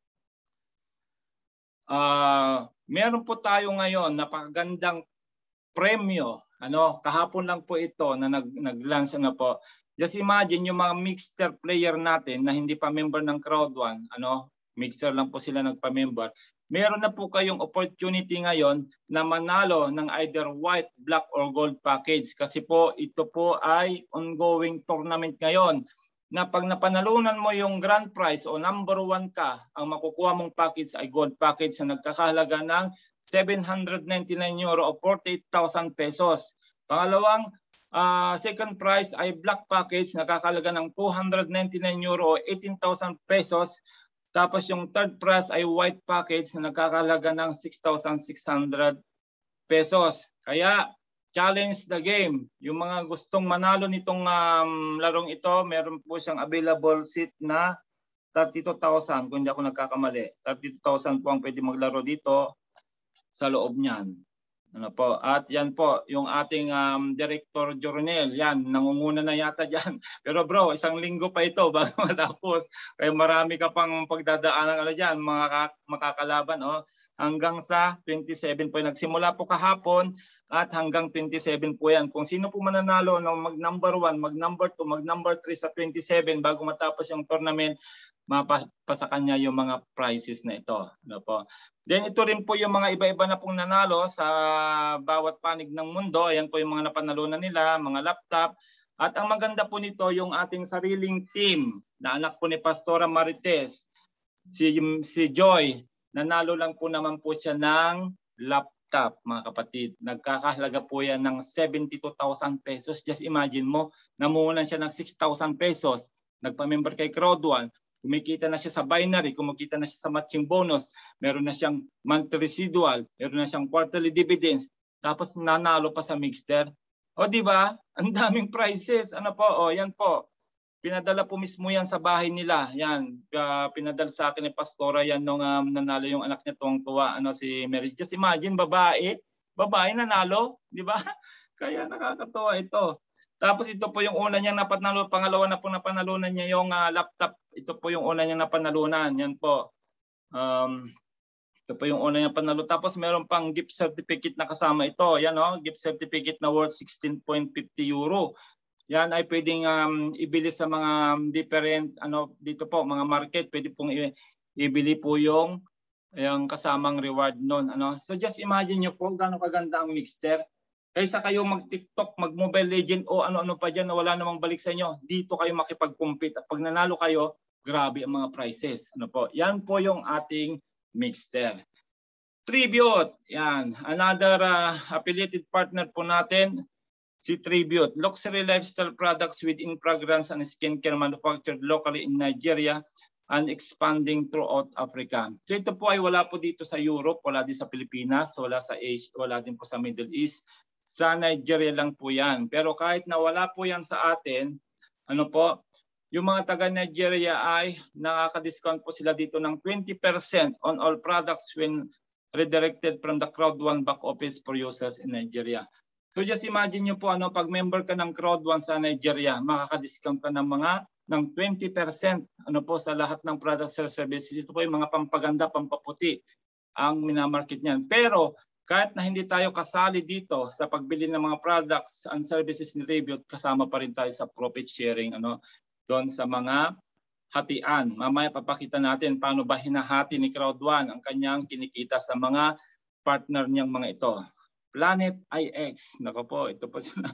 Meron po tayo ngayon napakagandang premyo. Kahapon lang po ito na nag-launch po. Just imagine yung mga Mixter player natin na hindi pa member ng Crowd1, Mixter lang po sila nagpa-member. Meron na po kayong opportunity ngayon na manalo ng either white, black or gold package kasi po ito po ay ongoing tournament ngayon. Na pag napanalunan mo yung grand prize o number 1 ka, ang makukuha mong package ay gold package na nagkakahalaga ng €799 o 48,000 pesos. Pangalawang second prize ay black package nakakahalaga ng €299 o 18,000 pesos. Tapos yung third prize ay white package na nakakahalaga ng 6,600 pesos. Kaya challenge the game. Yung mga gustong manalo nitong larong ito, meron po siyang available seat na 32,000 kung hindi ako nagkakamali. 32,000 po ang pwede maglaro dito sa loob niyan. At yan po, yung ating Director Joronel, yan, nangunguna na yata dyan. Pero bro, isang linggo pa ito bago matapos. Kaya marami ka pang pagdadaanan dyan, mga makakalaban. Hanggang sa 27 po. Nagsimula po kahapon at hanggang 27 po yan. Kung sino po mananalo ng mag-number 1, mag-number 2, mag-number 3 sa 27 bago matapos yung tournament, mapasa kanya yung mga prizes na ito. Then ito rin po yung mga iba-iba na pong nanalo sa bawat panig ng mundo. Ayan po yung mga napanalunan nila, mga laptop. At ang maganda po nito, yung ating sariling team na anak po ni Pastora Marites, si Joy, nanalo lang po naman po siya ng laptop, mga kapatid. Nagkakahalaga po yan ng 72,000 pesos. Just imagine mo, namuhunan siya ng 6,000 pesos. Nagpa-member kay Crowd1. Kumikita na siya sa binary, kumikita na siya sa matching bonus, meron na siyang monthly residual, meron na siyang quarterly dividends, tapos nanalo pa sa Mixter. Di ba? Ang daming prizes. Yan po. Pinadala po mismo yan sa bahay nila. Yan, pinadala sa akin ni Pastora yan nung nanalo yung anak niya tuwang-tuwa, si Mary. Just imagine, babae, babae nanalo, di ba? Kaya nakakatuwa ito. Tapos ito po yung una niyang napanalo, pangalawa na po napanalunan niya yung laptop. Ito po yung una niyang napanalunan. Yan po. Ito po yung una niyang panalo. Tapos meron pang gift certificate na kasama ito. Yan gift certificate na worth 16.50 euro. Yan ay pwedeng ibili sa mga different dito po mga market. Pwede pong ibili po yung kasamang reward noon. So just imagine nyo po gaano kaganda ang mixter. Kaysa kayo mag-TikTok, mag-Mobile Legend o ano-ano pa dyan na wala namang balik sa inyo, dito kayo makipag-compete. At pag nanalo kayo, grabe ang mga prizes. Yan po yung ating mixter. Tribute. Yan. Another affiliated partner po natin, si Tribute. Luxury lifestyle products within fragrance and skincare manufactured locally in Nigeria and expanding throughout Africa. So ito po ay wala po dito sa Europe, wala din sa Pilipinas, wala sa Asia, wala din po sa Middle East. Sa Nigeria lang po yan. Pero kahit na wala po yan sa atin, yung mga taga Nigeria ay nakaka-discount po sila dito ng 20% on all products when redirected from the Crowd1 back office for users in Nigeria. So just imagine nyo po pag member ka ng Crowd1 sa Nigeria, makaka-discount ka ng 20% po sa lahat ng products or services. Ito po yung mga pampaganda, pampaputi ang minamarket niyan. Pero kahit na hindi tayo kasali dito sa pagbili ng mga products and services ni Tribute, kasama pa rin tayo sa profit sharing doon sa mga hatian. Mamaya papakita natin paano ba hinahati ni Crowd1 ang kanyang kinikita sa mga partner niyang mga ito. Planet IX. Nako po, ito po sila.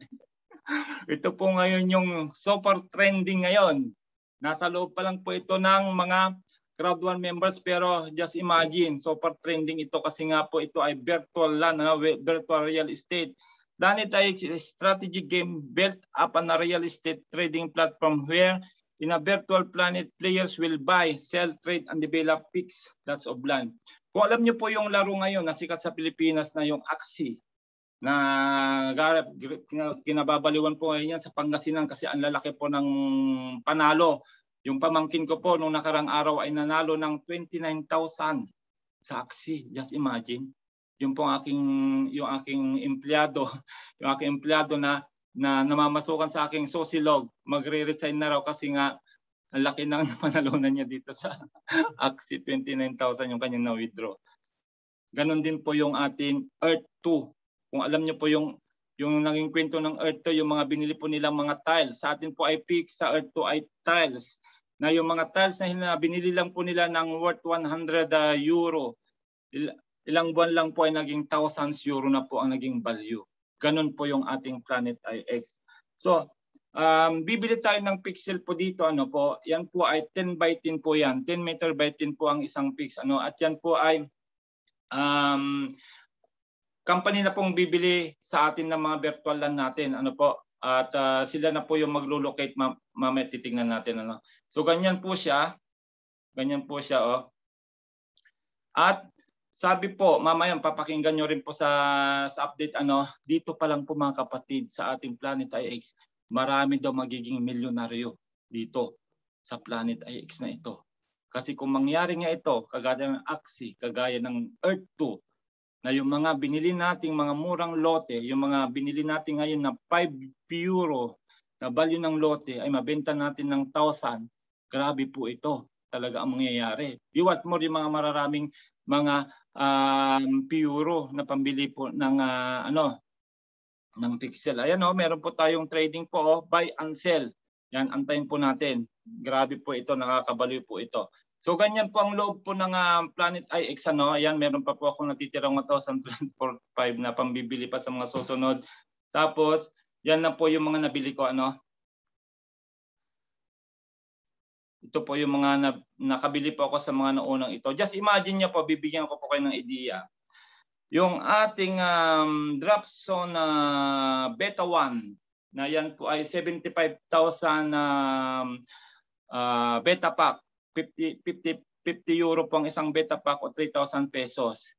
Ito po ngayon yung super trending ngayon. Nasa loob pa lang po ito ng mga Crowd1 members, pero just imagine, super trending ito kasi nga po ito ay virtual land, virtual real estate. Planet IX is a strategy game built up on a real estate trading platform where in a virtual planet, players will buy, sell, trade, and develop picks plots of land. Kung alam niyo po yung laro ngayon na sikat sa Pilipinas na yung Axie, na kinababaliwan po ngayon yan sa Pangasinan kasi ang lalaki po ng panalo. Yung pamangkin ko po nung nakarang araw ay nanalo ng 29,000 sa Axie. Just imagine. Yung aking empleyado, na namamasukan sa aking Sosilog, magre-resign na raw kasi nga ang laki ng panalunan niya dito sa Axie, 29,000 yung kanyang na-withdraw. Ganon din po yung ating Earth 2. Kung alam niyo po yung naging kwento ng Earth 2, yung mga binili po nilang mga tiles. Sa atin po ay fix, sa Earth 2 ay tiles. Na yung mga tiles na binili lang po nila ng worth 100 euro. Ilang buwan lang po ay naging thousands euro na po ang naging value. Ganon po yung ating Planet IX. So, bibili tayo ng pixel po dito. Yan po ay 10 by 10 po yan. 10 meter by 10 po ang isang pix. At yan po ay company na pong bibili sa atin ng mga virtual land natin. At sila na po yung maglo-locate, mamaya titingnan natin. So ganyan po siya. Ganyan po siya. At sabi po, mamaya papakinggan nyo rin po sa update. Dito pa lang po mga kapatid sa ating Planet IX, marami daw magiging milyonaryo dito sa Planet IX na ito. Kasi kung mangyari nga ito, kagaya ng Axie, kagaya ng Earth 2, na yung mga binili nating mga murang lote, yung mga binili natin ngayon na 5 euro na value ng lote ay mabenta natin ng 1,000, grabe po ito talaga ang mangyayari. Di what more yung mga mararaming mga euro na pambili po ng ng pixel. Ayan meron po tayong trading po, buy and sell. Yan, antayin po natin. Grabe po ito, nakakabaliw po ito. So ganyan po ang loob po ng Planet IX. Ayan, meron pa po akong natitirang 1,045 na pambibili pa sa mga susunod. Tapos, yan na po yung mga nabili ko. Ito po yung mga nakabili po ako sa mga naunang ito. Just imagine nyo po, bibigyan ko po kayo ng idea. Yung ating drop zone beta 1, na yan po ay 75,000 beta pack. 50 euro po ang isang beta pack o 3,000 pesos.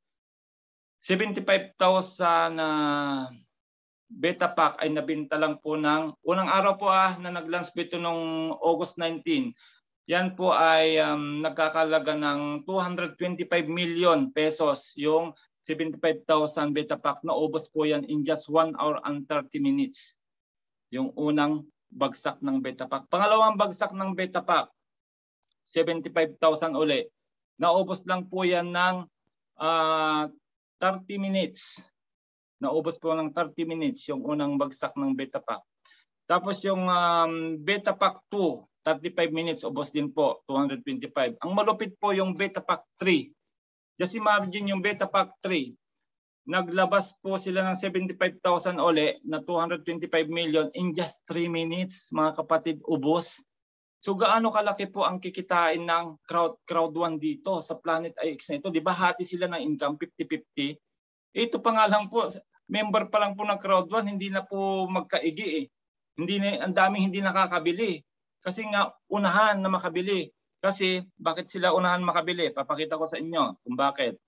75,000 beta pack ay nabinta lang po ng unang araw po na nag-launch po ito noong August 19. Yan po ay nagkakalaga ng 225 million pesos yung 75,000 beta pack. Naubos po yan in just 1 hour and 30 minutes. Yung unang bagsak ng beta pack. Pangalawang bagsak ng beta pack, 75,000 uli. Naubos lang po yan ng 30 minutes. Naubos po ng 30 minutes yung unang bagsak ng beta pack. Tapos yung beta pack 2, 35 minutes, ubos din po, 225. Ang malupit po yung beta pack 3. Just imagine yung beta pack 3. Naglabas po sila ng 75,000 uli na 225 million in just 3 minutes, mga kapatid, ubos. So gaano kalaki po ang kikitain ng crowd 1 dito sa Planet IX na ito? Di ba hati sila ng income 50-50? Ito pa nga lang po, member pa lang po ng crowd 1, hindi na po magkaigi eh. Hindi na, ang daming hindi nakakabili. Kasi nga unahan na makabili. Kasi bakit sila unahan makabili? Papakita ko sa inyo kung bakit.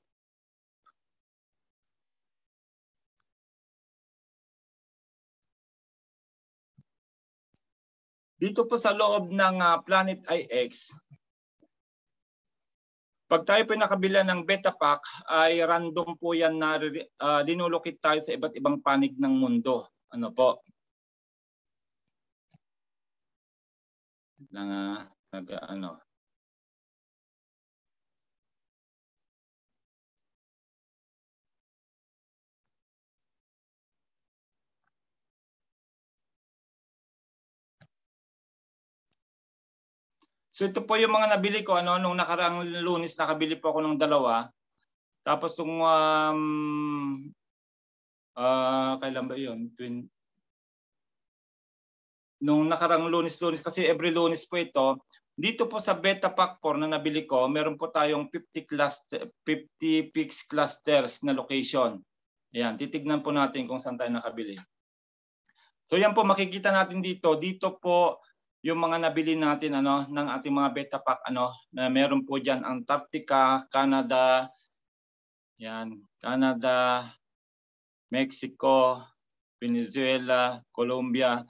Dito po sa loob ng Planet IX, pag tayo po nakabila ng beta pack, ay random po yan na linulukit tayo sa iba't ibang panig ng mundo. Ano po? Ano. So ito po yung mga nabili ko nung nakaraang Lunes, nakabili po ako ng 2. Tapos yung kailan ba 'yon? Nung nakaraang Lunes kasi every Lunes po ito. Dito po sa beta pack 4 na nabili ko, meron po tayong 50 fixed clusters na location. Ayan, titignan po natin kung saan tayo nakabili. So yan po makikita natin dito. Dito po yung mga nabili natin ng ating mga beta pack na meron po diyan Antarctica, Canada, yan, Canada, Mexico, Venezuela, Colombia,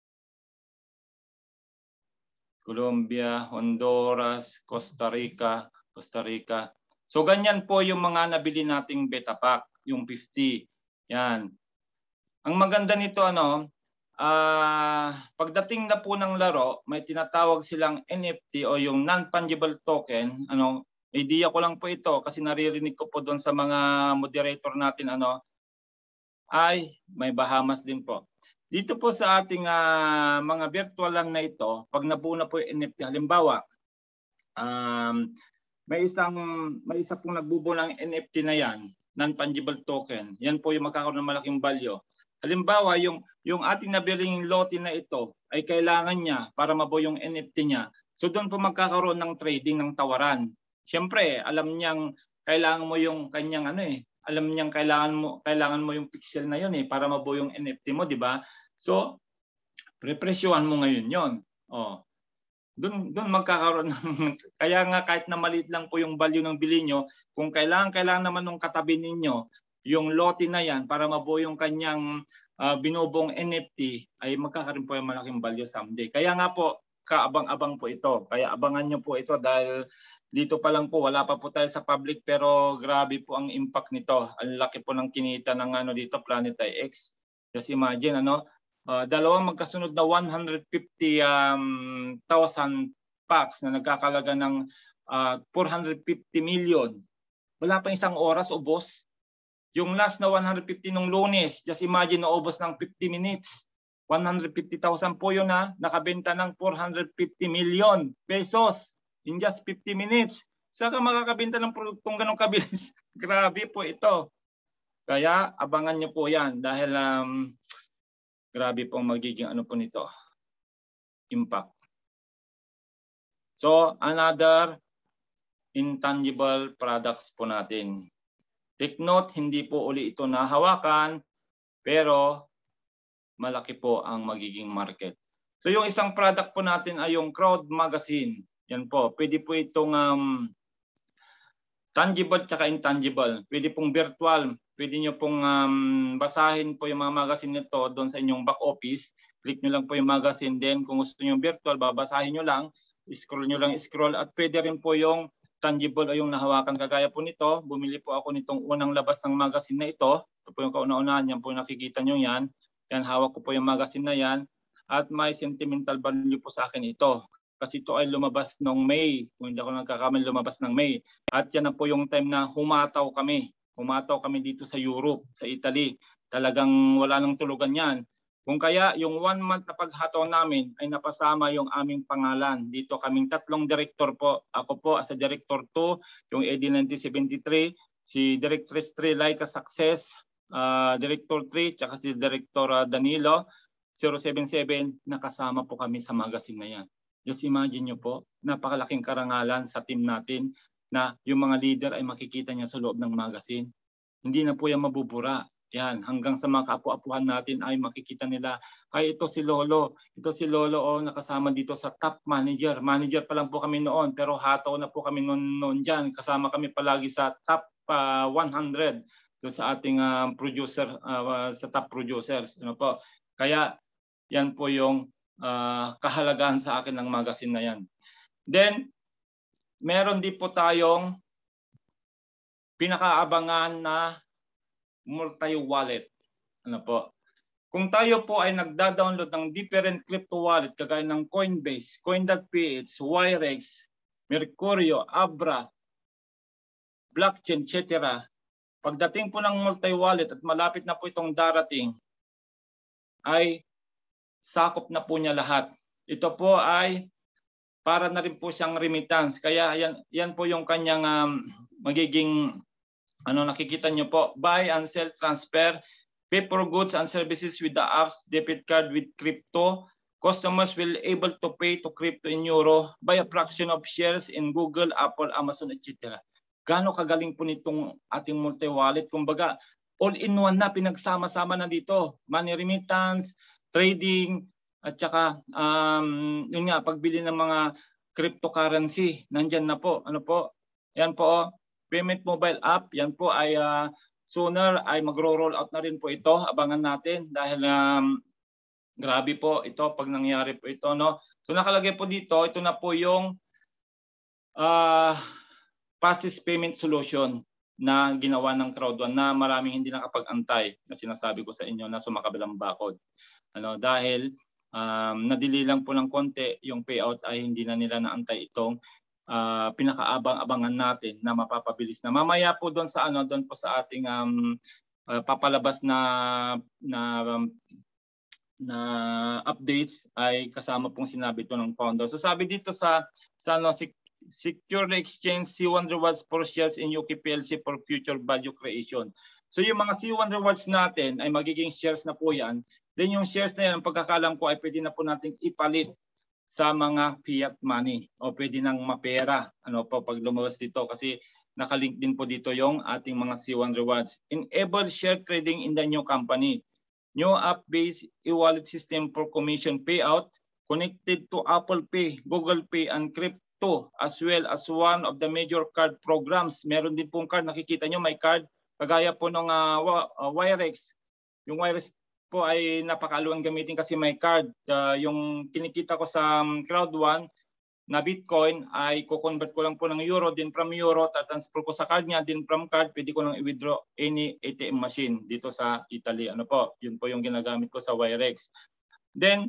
Honduras, Costa Rica. So ganyan po yung mga nabili nating beta pack, yung 50. Yan. Ang maganda nito pagdating na po ng laro, may tinatawag silang NFT o yung non-fungible token. Idea ko lang po ito kasi naririnig ko po doon sa mga moderator natin ay may Bahamas din po. Dito po sa ating mga virtual land na ito, pag nabuo na po yung NFT, halimbawa, may isa pong nagbubuo ng NFT na yan, non-fungible token. Yan po yung magkakaroon ng malaking value. Halimbawa, yung ating nabiling lote na ito ay kailangan niya para mabuo yung NFT niya. So doon po magkakaroon ng trading ng tawaran. Siyempre, alam niyang kailangan mo yung kanyang alam niyang kailangan mo yung pixel na yun para mabuo yung NFT mo, di ba? So, prepresyohan mo ngayon yon. Doon magkakaroon ng kaya nga kahit na maliit lang po yung value ng bili nyo, kung kailangan naman ng katabi ninyo yung lote na yan para mabuo yung kanyang binubong NFT, ay magkakaroon po yung malaking value someday. Kaya nga po, kaabang-abang po ito. Kaya abangan nyo po ito dahil dito pa lang po, wala pa po tayo sa public pero grabe po ang impact nito. Ang laki po ng kinita ng dito, Planet IX. Just imagine, dalawang magkasunod na 150,000 packs na nagkakalaga ng 450 million. Wala pa isang oras, ubos. Yung last na 150 nung Lunes, just imagine, naubos ng 50 minutes. 150,000 po yun nakabenta ng 450 million pesos in just 50 minutes. Saka makakabenta ng produktong ganong kabilis. Grabe po ito. Kaya abangan nyo po yan dahil grabe pong magiging po nito. Impact. So another intangible products po natin. Take note, hindi po uli ito nahawakan, pero malaki po ang magiging market. So yung isang product po natin ay yung Crowd Magazine. Yan po, pwede po itong tangible at intangible. Pwede pong virtual. Pwede nyo pong basahin po yung mga magazine nito doon sa inyong back office. Click nyo lang po yung magazine. Then kung gusto nyo virtual, babasahin nyo lang. Scroll nyo lang, scroll. At pwede rin po yung tangible o yung nahawakan kagaya po nito. Bumili po ako nitong unang labas ng magazine na ito. Ito po yung kauna-unahan, yan po nakikita nyo yan. Yan, hawak ko po yung magazine na yan. At may sentimental value po sa akin ito. Kasi ito ay lumabas noong May. Kung hindi ako nagkakamali, lumabas ng May. At yan na po yung time na humataw kami. Humataw kami dito sa Europe, sa Italy. Talagang wala nang tulugan yan. Kung kaya yung 1 month na paghataw namin ay napasama yung aming pangalan. Dito kaming 3 director po. Ako po as a director 2, yung AD 1973, si Directress 3 Laika Success, Director 3, tsaka si Director Danilo 077, nakasama po kami sa magazine na yan. Just imagine nyo po, napakalaking karangalan sa team natin na yung mga leader ay makikita niya sa loob ng magazine. Hindi na po yan mabubura. Yan, hanggang sa mga kaapu-apuhan natin ay makikita nila, ay ito si Lolo nakasama dito sa top manager. Manager pa lang po kami noon, pero hataw na po kami noon dyan. Kasama kami palagi sa top 100 do sa ating producer, sa top producers. Ano po? Kaya yan po yung kahalagahan sa akin ng magazine na yan. Then, meron din po tayong pinakaabangan na multi-wallet. Ano po? Kung tayo po ay nagda-download ng different crypto wallet kagaya ng Coinbase, Coin.ph, Wirex, Mercurio, Abra, blockchain, etc. Pagdating po ng multi-wallet at malapit na po itong darating, ay sakop na po niya lahat. Ito po ay para na rin po siyang remittance. Kaya yan po yung kanyang magiging nakikita nyo po, buy and sell, transfer, pay for goods and services with the apps, debit card with crypto. Customers will able to pay to crypto in euro, buy a fraction of shares in Google, Apple, Amazon, etc. Gaano kagaling po nitong ating multi-wallet? Kumbaga, all-in-one na, pinagsama-sama na dito. Money remittance, trading, at saka yun nga, pagbili ng mga cryptocurrency, nandyan na po. Ano po? Yan po, payment mobile app, yan po ay sooner ay magro-roll out na rin po ito. Abangan natin dahil grabe po ito pag nangyari po ito. No? So nakalagay po dito, ito na po yung fastest payment solution na ginawa ng Crowd1 na maraming hindi nakapag-antay na sinasabi ko sa inyo na sumakabilang bakod. Dahil nadili lang po ng konti yung payout ay hindi na nila naantay itong pinakaabang-abangan natin na mapapabilis na. Mamaya po doon sa doon po sa ating papalabas na updates ay kasama pong sinabi ito ng founder. So sabi dito sa secure exchange C1 rewards for shares in UK PLC for future value creation. So yung mga C1 rewards natin ay magiging shares na po yan. Then yung shares na yan, ang pagkakalam ko ay pwede na po natin ipalit sa mga fiat money o pwede nang mapera pag lumabas dito kasi nakalink din po dito yung ating mga C1 rewards. Enable share trading in the new company. New app-based e-wallet system for commission payout connected to Apple Pay, Google Pay, and crypto as well as one of the major card programs. Meron din pong card, nakikita nyo may card kagaya po ng Wirex. Yung Wirex po ay napakaluwang gamitin kasi may card. Yung kinikita ko sa Crowd1 na Bitcoin ay kukonvert ko lang po ng euro, din from euro, tatransfer ko sa card niya, din from card, pwede ko lang i-withdraw any ATM machine dito sa Italy. Yun po yung ginagamit ko sa Wirex. Then,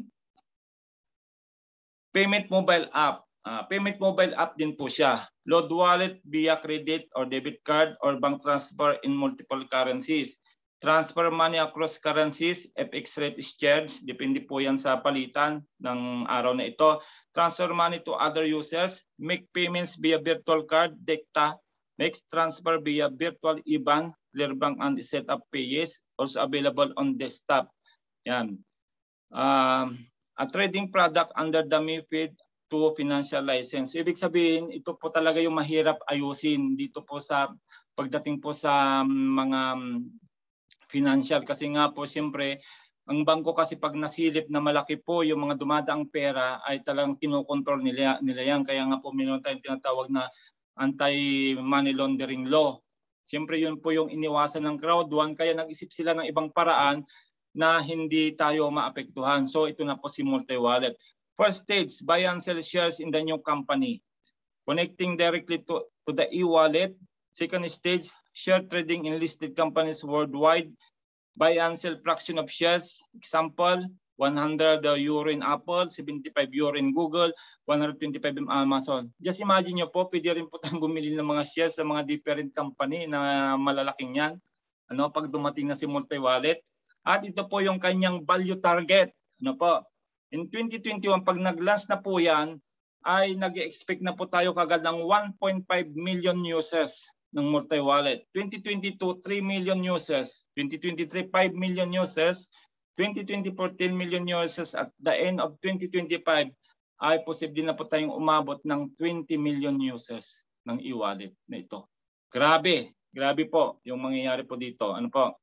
payment mobile app. Payment mobile app din po siya. Load wallet via credit or debit card or bank transfer in multiple currencies. Transfer money across currencies, FX rate is charged, depende po yan sa palitan ng araw na ito. Transfer money to other users, make payments via virtual card, DECTA, next transfer via virtual IBAN, Clearbank and setup pays, also available on desktop. Yan. A trading product under the MiFID to financial license. Ibig sabihin, ito po talaga yung mahirap ayusin dito po sa pagdating po sa mga financial kasi nga po siyempre ang bangko kasi pag nasilip na malaki po yung mga dumadaang pera ay talagang kinokontrol nila yan. Kaya nga po meron tayong tinatawag na anti-money laundering law. Siyempre yun po yung iniwasan ng Crowd1 kaya nag-isip sila ng ibang paraan na hindi tayo maapektuhan. So ito na po si multi-wallet. First stage, buy and sell shares in the new company. connecting directly to the e-wallet. Second stage, share trading in listed companies worldwide. Buy and sell fraction of shares. Example, 100 euro in Apple, 75 euro in Google, 125 in Amazon. Just imagine nyo po, pwede rin po tayong bumili ng mga shares sa mga different company na malalaking yan. Ano, pag dumating na si multi-wallet. At ito po yung kanyang value target. Ano po? In 2021, pag nag-launch na po yan, ay nag-expect na po tayo kagad ng 1.5 million users ng multi-wallet. 2022, 3 million users. 2023, 5 million users. 2024, 10 million users. At the end of 2025, ay posible na po tayong umabot ng 20 million users ng e-wallet na ito. Grabe. Grabe po yung mangyayari po dito. Ano po?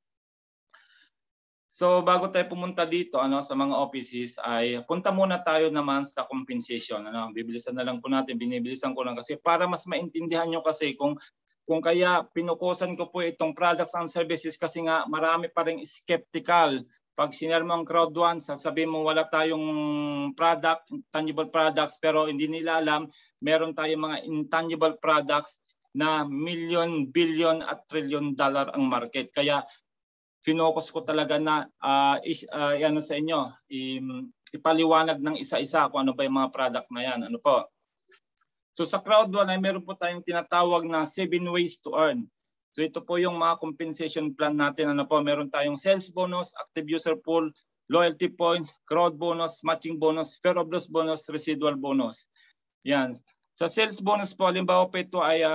So bago tayo pumunta dito sa mga offices ay punta muna tayo naman sa compensation. Bibilisan na lang po natin, binibilisan ko lang kasi para mas maintindihan nyo kasi kung kaya pinukusan ko po itong products and services kasi nga marami pa ring skeptical. Pag sinare mo ang crowd 1, sasabihin mo wala tayong product, tangible products, pero hindi nila alam meron tayong mga intangible products na million, billion at trillion dollar ang market. Kaya finokus ko talaga na ano sa inyo, ipaliwanag ng isa-isa kung ano ba yung mga product na yan. Ano po? So sa crowd 1 ay meron po tayong tinatawag na 7 ways to earn. So ito po yung mga compensation plan natin. Ano po? Meron tayong sales bonus, active user pool, loyalty points, crowd bonus, matching bonus, fear of loss bonus, residual bonus. Yan. Sa sales bonus po, halimbawa po ito ay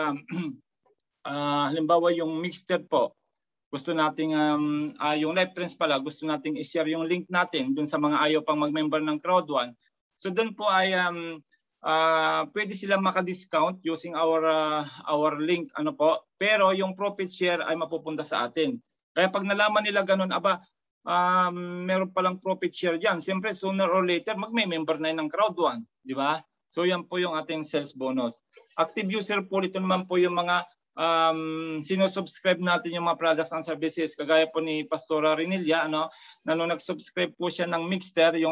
halimbawa yung mixed po. Gusto nating yung live trends pala, gusto nating i-share yung link natin dun sa mga ayaw pang mag-member ng crowd 1. So dun po ay pwede silang maka-discount using our link ano po. Pero yung profit share ay mapupunta sa atin. Kaya pag nalaman nila ganun, meron palang profit share diyan. Siyempre sooner or later magme-member na ng crowd 1, di ba? So yan po yung ating sales bonus. Active user pool, ito naman po yung mga sinusubscribe natin yung mga products and services. Kagaya po ni Pastora Rinilla, na nung nag-subscribe po siya ng Mixter, yung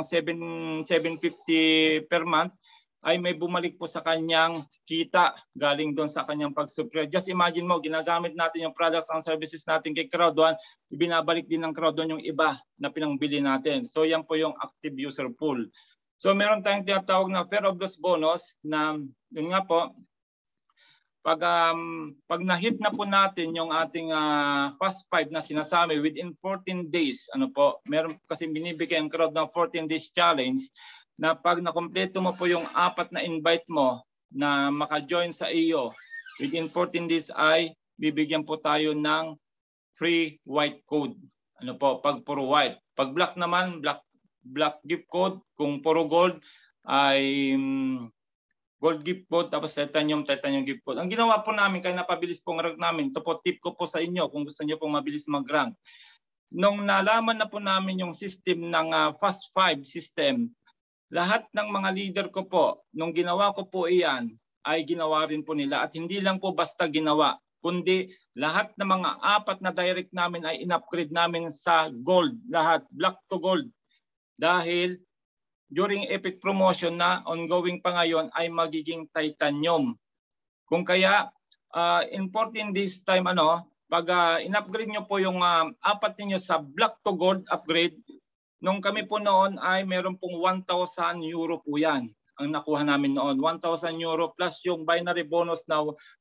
750 per month, ay may bumalik po sa kanyang kita galing doon sa kanyang pag-subscribe. Just imagine mo, ginagamit natin yung products and services natin kay Crowd1, ibinabalik din ng Crowd1 yung iba na pinangbili natin. So yan po yung active user pool. So meron tayong tinatawag na fear of loss bonus na yun nga po, pag na-hit na po natin yung ating fast 5 na sinasabi within 14 days, ano po, meron kasi binibigay ang crowd ng 14 days challenge na pag nakompleto mo po yung 4 na invite mo na maka-join sa iyo, within 14 days ay bibigyan po tayo ng free white code. Ano po, pag puro white. Pag black naman, black gift code. Kung puro gold ay gold gift code, tapos titanium gift code. Ang ginawa po namin, kaya napabilis pong rank namin, ito po tip ko po sa inyo kung gusto niyo pong mabilis mag-rank. Nung nalaman na po namin yung system ng Fast 5 system, lahat ng mga leader ko po, nung ginawa ko po iyan, ay ginawa rin po nila. At hindi lang po basta ginawa, kundi lahat ng mga 4 na direct namin ay in-upgrade namin sa gold, lahat, black to gold. Dahil during Epic promotion na ongoing pa ngayon ay magiging titanium. Kung kaya in 14 days time pag in-upgrade nyo po yung 4 ninyo sa black to gold upgrade, nung kami po noon ay meron pong 1,000 euro po yan. Ang nakuha namin noon, 1,000 euro plus yung binary bonus na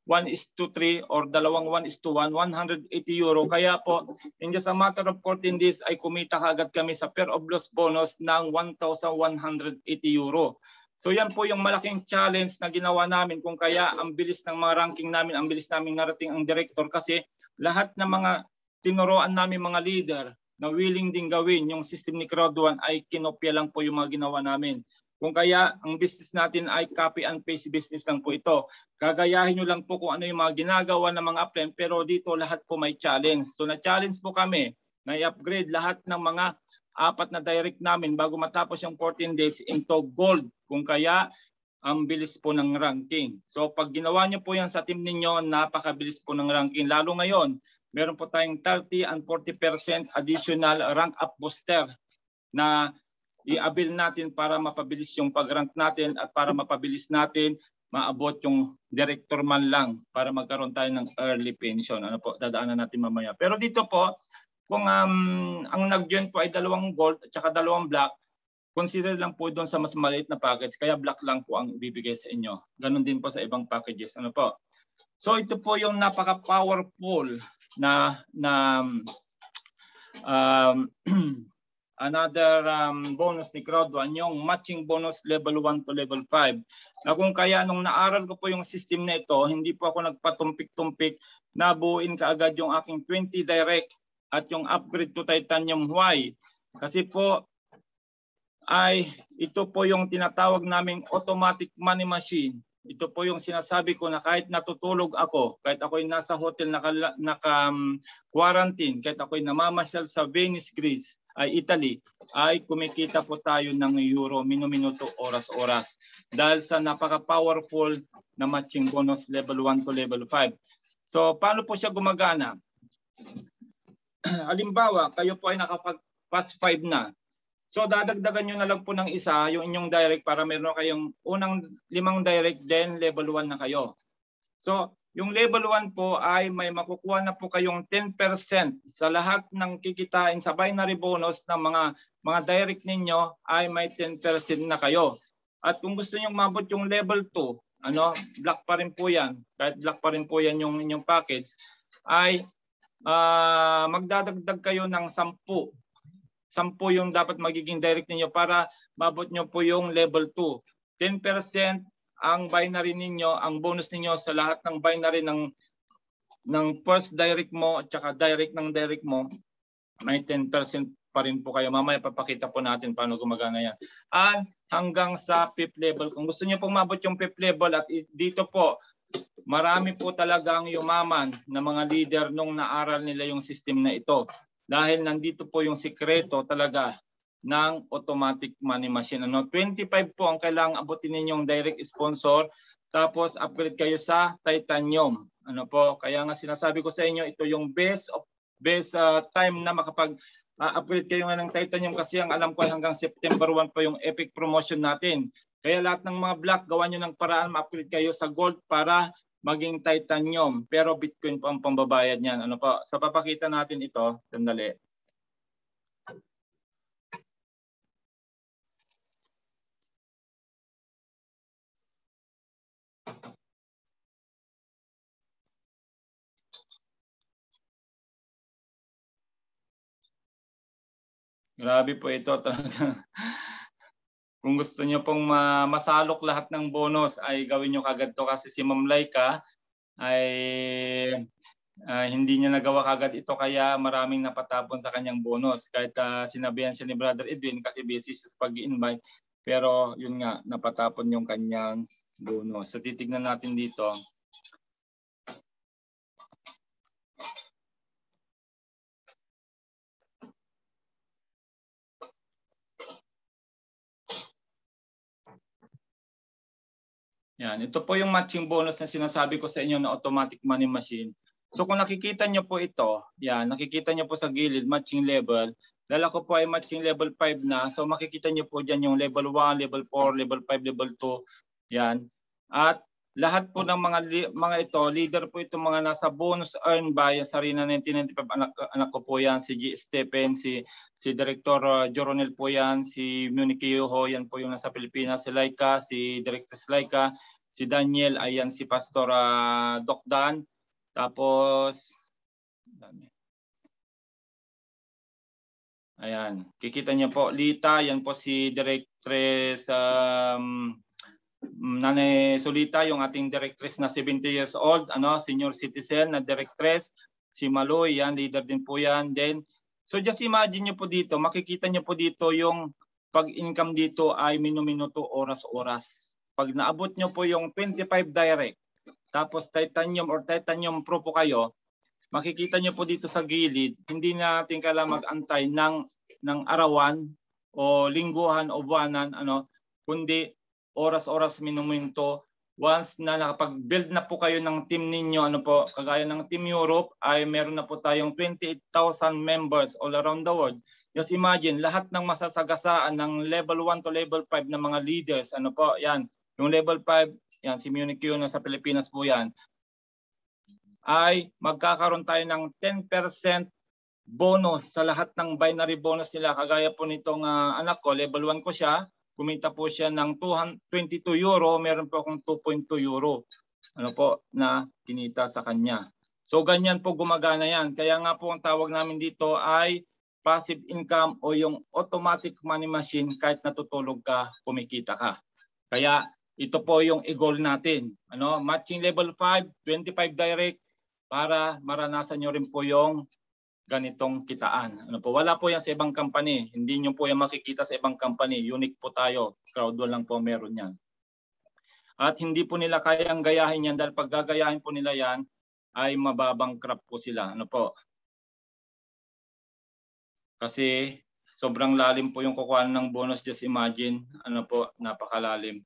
1:3 or dalawang 1:1, 180 euro. Kaya po, in just a matter of 14 days ay kumita kaagad kami sa pair of loss bonus ng 1,180 euro. So yan po yung malaking challenge na ginawa namin kung kaya ang bilis ng mga ranking namin, ang bilis namin narating ang director kasi lahat ng mga tinuruan namin mga leader na willing din gawin yung system ni Crowd1 ay kinopya lang po yung mga ginawa namin. Kung kaya ang business natin ay copy and paste business lang po ito. Gagayahin nyo lang po kung ano yung mga ginagawa ng mga upline, pero dito lahat po may challenge. So na-challenge po kami na i-upgrade lahat ng mga 4 na direct namin bago matapos yung 14 days into gold. Kung kaya ang bilis po ng ranking. So pag ginawa nyo po yan sa team ninyo, napakabilis po ng ranking. Lalo ngayon, meron po tayong 30 and 40% additional rank up booster na i-avail natin para mapabilis yung pag-rank natin at para mapabilis natin maabot yung director man lang para magkaroon tayo ng early pension. Ano po, dadaanan natin mamaya. Pero dito po, kung ang nag-join po ay 2 gold at saka 2 black, consider lang po doon sa mas maliit na package. Kaya black lang po ang ibibigay sa inyo. Ganon din po sa ibang packages. Ano po? So ito po yung napaka-powerful na another bonus ni Crowd1, yung matching bonus level 1 to level 5. Na kung kaya nung naaral ko po yung system na ito, hindi po ako nagpatumpik-tumpik, nabuuin kaagad yung aking 20 direct at yung upgrade to Titanium. Why? Kasi po ay ito po yung tinatawag naming automatic money machine. Ito po yung sinasabi ko na kahit natutulog ako, kahit ako'y nasa hotel naka-quarantine, kahit ako'y namamasyal sa Venice, Greece, ay Italy, ay kumikita po tayo ng euro minuminuto, oras-oras. Dahil sa napaka-powerful na matching bonus level 1 to level 5. So paano po siya gumagana? Halimbawa, kayo po ay nakapag-pass 5 na. So dadagdagan nyo na lang po ng isa yung inyong direct para meron kayong unang 5 direct, then level 1 na kayo. So yung level 1 po ay may makukuha na po kayong 10% sa lahat ng kikitain sa binary bonus ng mga direct ninyo ay may 10% na kayo. At kung gusto nyo mabot yung level 2, black pa rin po yan, kahit black pa rin po yan yung inyong package, ay magdadagdag kayo ng 10 yung dapat magiging direct ninyo para mabot nyo po yung level 2. 10% ang binary ninyo, ang bonus ninyo sa lahat ng binary ng first direct mo at saka direct ng direct mo, may 10% pa rin po kayo. Mamaya papakita po natin paano gumagana yan. And hanggang sa 5th level. Kung gusto nyo pong mabot yung 5th level, at dito po, marami po talagang yumaman na mga leader nung naaral nila yung system na ito. Dahil nandito po yung sikreto talaga ng automatic money machine. 25 po ang kailangang abutin ninyong direct sponsor, tapos upgrade kayo sa Titanium. Kaya nga sinasabi ko sa inyo, ito yung best time na makapag-upgrade kayo ng Titanium, kasi ang alam ko hanggang September 1 pa yung epic promotion natin. Kaya lahat ng mga black, gawa nyo ng paraan, ma-upgrade kayo sa gold para maging Titanium. Pero Bitcoin po ang pambabayad niyan. So papakita natin ito. Sandali. Grabe po ito talaga. Kung gusto niyo pong masalok lahat ng bonus ay gawin niyo kagad to, kasi si Ma'am Laika ay hindi niya nagawa kagad ito, kaya maraming napatapon sa kanyang bonus. Kahit sinabihan siya ni Brother Edwin kasi busy sa pag-invite, pero yun nga, napatapon yung kanyang bonus. So titignan natin dito. Yan, ito po yung matching bonus na sinasabi ko sa inyo na automatic money machine. So kung nakikita nyo po ito, yan, nakikita nyo po sa gilid, matching level. Dala ko po ay matching level 5 na. So makikita nyo po dyan yung level 1, level 4, level 5, level 2. Yan. At lahat po ng mga ito, leader po itong mga nasa bonus earn by Sarina 1995. Anak ko po yan, si G. Stephen, si Director Joronel po yan, si Muniki Yoho, yan po yung nasa Pilipinas, si Laika, si Director Laika, si Daniel, ayan si Pastor Doc Dan. Tapos, ayan, kikita niyo po, Lita, yan po si Directress Nanay Solita, yung ating directress na 70 years old, senior citizen na directress. Si Maloy, yan, leader din po yan. Then, so just imagine nyo po dito, makikita nyo po dito yung pag-income dito ay minuminuto, oras-oras. Pag naabot nyo po yung 25 direct, tapos Titanium or Titanium Pro po kayo, makikita nyo po dito sa gilid, hindi natin kailangan mag-antay ng arawan o lingguhan o buwanan, kundi oras-oras minuminto. Once na nakapag-build na po kayo ng team ninyo, kagaya ng Team Europe, ay meron na po tayong 28,000 members all around the world. Just imagine, lahat ng masasagasaan ng level 1 to level 5 na mga leaders, yan, Yung level 5, yan si Munich Q na sa Pilipinas po yan, ay magkakaroon tayo ng 10% bonus sa lahat ng binary bonus nila. Kagaya po nitong anak ko, level 1 ko siya, kumita po siya ng 22 euro, meron po akong 2.2 euro na kinita sa kanya. So ganyan po gumagana yan. Kaya nga po ang tawag namin dito ay passive income o yung automatic money machine, kahit natutulog ka, kumikita ka. Kaya ito po yung i-goal natin. Matching level 5, 25 direct, para maranasan nyo rin po yung ganitong kitaan. Wala po yan sa ibang company. Hindi nyo po yan makikita sa ibang company. Unique po tayo. Crowd1 lang po meron yan. At hindi po nila kayang gayahin yan dahil pag gagayahin po nila yan ay mababangkrap po sila. Kasi sobrang lalim po yung kukuha ng bonus. Just imagine, napakalalim.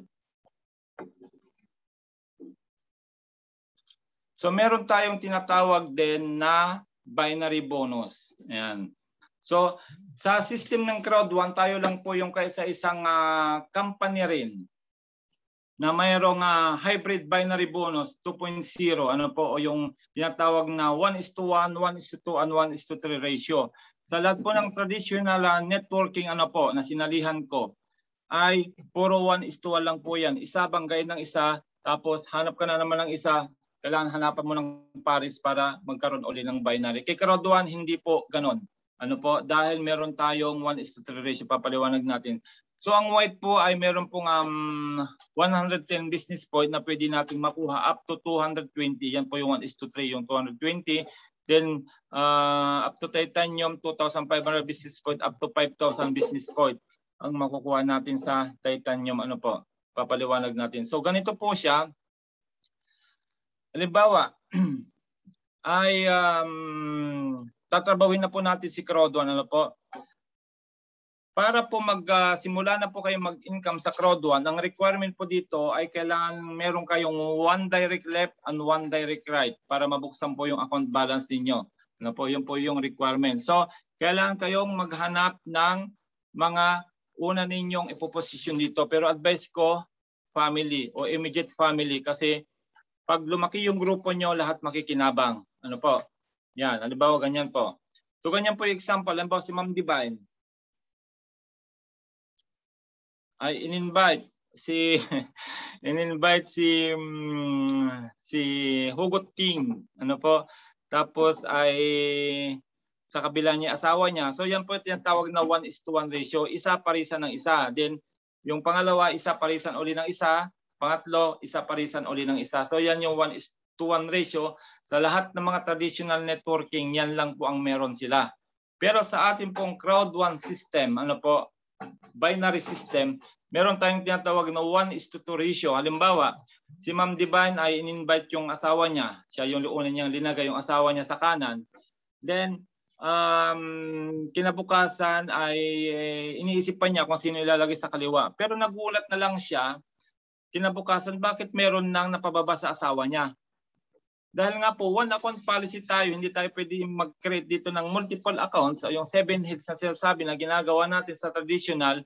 So meron tayong tinatawag din na binary bonus. Ayan. So sa system ng Crowd1, tayo lang po yung kaisa-isang company rin na mayroong hybrid binary bonus 2.0. O yung tinatawag na 1:1, 1:2, and 1:3 ratio. Sa lahat po ng traditional networking na sinalihan ko ay puro 1:1 lang po yan. Isa banggain ng isa, tapos hanap ka na naman ng isa. Kailangan hanapan mo ng pares para magkaroon uli ng binary. Kay Crowd1, hindi po ganon. Dahil meron tayong 1:3 ratio, papaliwanag natin. So ang white po ay meron pong 110 business point na pwede natin makuha up to 220. Yan po yung 1:3, yung 220. Then up to titanium, 2,500 business point up to 5,000 business point ang makukuha natin sa titanium. Papaliwanag natin. So ganito po siya. Halimbawa, ay tatrabawin na po natin si Crowd1. Para po simula na po kayo mag-income sa Crowd1, ang requirement po dito ay kailangan meron kayong 1 direct left and 1 direct right para mabuksan po yung account balance ninyo. Yun po yung requirement. So, kailangan kayong maghanap ng mga una ninyong ipoposition dito. Pero advice ko, family o immediate family, kasi pag lumaki yung grupo nyo, lahat makikinabang. Yan, halimbawa ganyan po. So ganyan po yung example. Halimbawa si Ma'am Divine ay in-invite si Hugot King. Tapos ay sa kabila niya asawa niya. So yan po yung tawag na 1:1 ratio. Isa parisan ng isa. Then yung pangalawa, isa parisan uli ng isa. Pangatlo, isa parisan uli ng isa. So yan yung 1:1 ratio. Sa lahat ng mga traditional networking, yan lang po ang meron sila. Pero sa ating pong Crowd1 system, binary system, meron tayong tinatawag na 1:2 ratio. Halimbawa, si Ma'am Divine ay in-invite yung asawa niya. Siya yung una niyang linagay yung asawa niya sa kanan. Then, kinabukasan ay iniisip pa niya kung sino ilalagay sa kaliwa. Pero nagulat na lang siya, kinabukasan, bakit meron nang napababa sa asawa niya? Dahil nga po, one account policy tayo, hindi tayo pwede mag-create dito ng multiple accounts. O yung 7 heads na sinasabi na ginagawa natin sa traditional,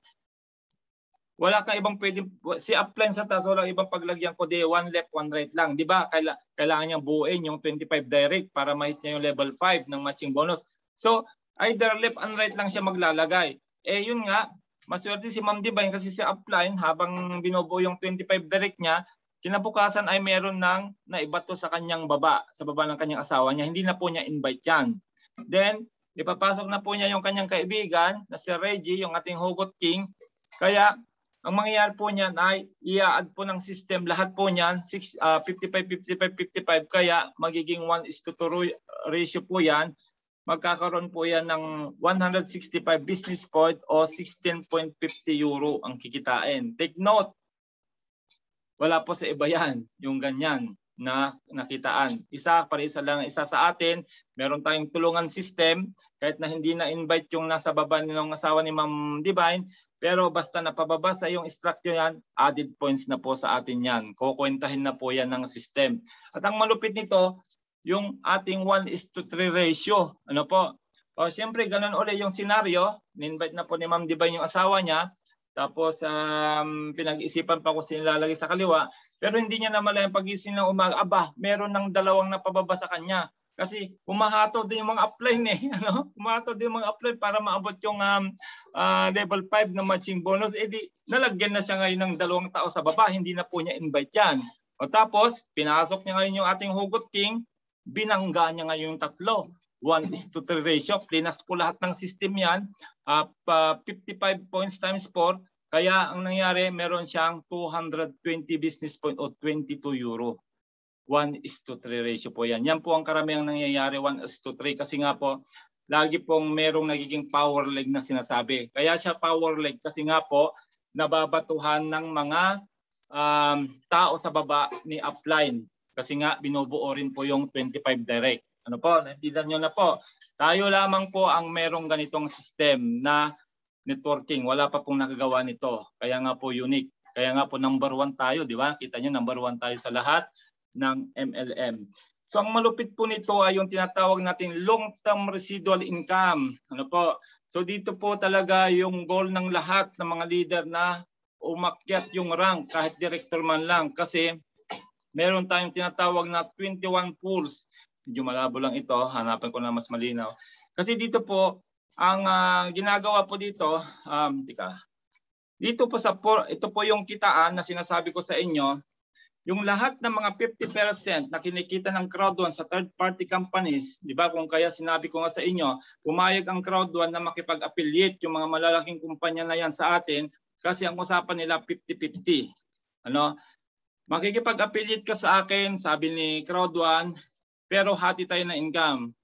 wala kang ibang pwede, si upline sa taas, wala ibang paglagyan ko, 1 left, 1 right lang. Di ba? Kailangan niyang buuin yung 25 direct para ma-hit niya yung level 5 ng matching bonus. So, either left and right lang siya maglalagay. Yun nga, maswerte si Ma'am Divine kasi si upline, habang binubuo yung 25 direct niya, kinabukasan ay meron nang naibato sa kanyang baba, sa baba ng kanyang asawa niya. Hindi na po niya invite yan. Then, ipapasok na po niya yung kanyang kaibigan na si Reggie, yung ating Hugot King. Kaya, ang mangyayari po niyan ay i-add po ng system lahat po niyan, 55-55-55, kaya magiging 1:2 ratio po yan. Magkakaroon po yan ng 165 business point o 16.50 euro ang kikitain. Take note, wala po sa iba yan, yung ganyan na nakitaan. Isa, parisa lang isa sa atin. Meron tayong tulungan system, kahit na hindi na-invite yung nasa baba ng asawa ni Ma'am Divine, pero basta napababa sa yung structure yan, added points na po sa atin yan. Kukwentahin na po yan ng system. At ang malupit nito, yung ating 1:3 ratio. Siyempre, ganun ulit yung scenario. Ni-invite na po ni Ma'am Divine yung asawa niya. Tapos pinag-isipan pa ko sinilalagay sa kaliwa. Pero hindi niya naman yung pag-isip ng umaga, meron ng dalawang napababa sa kanya. Kasi umahatod din yung mga upline ano? Umahatod din yung mga upline para maabot yung level 5 na matching bonus. Di nalagyan na siya ngayon ng 2 tao sa baba, hindi na po niya invite yan. O tapos, pinasok niya ngayon yung ating Hugot King, binangga niya ngayon yung 3. 1:3 ratio, plinas po lahat ng system yan, 55 points times 4, kaya ang nangyari, meron siyang 220 business point o 22 euro. 1:3 ratio po yan. Yan po ang karamihang nangyayari, 1:3, kasi nga po, lagi pong merong nagiging power leg na sinasabi. Kaya siya power leg kasi nga po, nababatuhan ng mga tao sa baba ni upline. Kasi nga, binubuo rin po yung 25 direct. Ano po, naintindihan nyo na po. Tayo lamang po ang merong ganitong system na networking. Wala pa pong nakagawa nito. Kaya nga po unique. Kaya nga po number 1 tayo, di ba? Kita nyo, number 1 tayo sa lahat ng MLM. So ang malupit po nito ay yung tinatawag nating long-term residual income. Ano po? So dito po talaga yung goal ng lahat ng mga leader na umakyat yung rank kahit director man lang. Kasi meron tayong tinatawag na 21 pools. Medyo malabo lang ito, hanapan ko na mas malinaw. Kasi dito po, ang ginagawa po dito, dito po ito po yung kitaan na sinasabi ko sa inyo, yung lahat ng mga 50% na kinikita ng Crowd1 sa third party companies, di ba kung kaya sinabi ko nga sa inyo, pumayag ang Crowd1 na makipag-affiliate yung mga malalaking kumpanya na yan sa atin kasi ang usapan nila 50-50. Ano? Makikipag-affiliate ka sa akin, sabi ni Crowd1, pero hati tayo na income.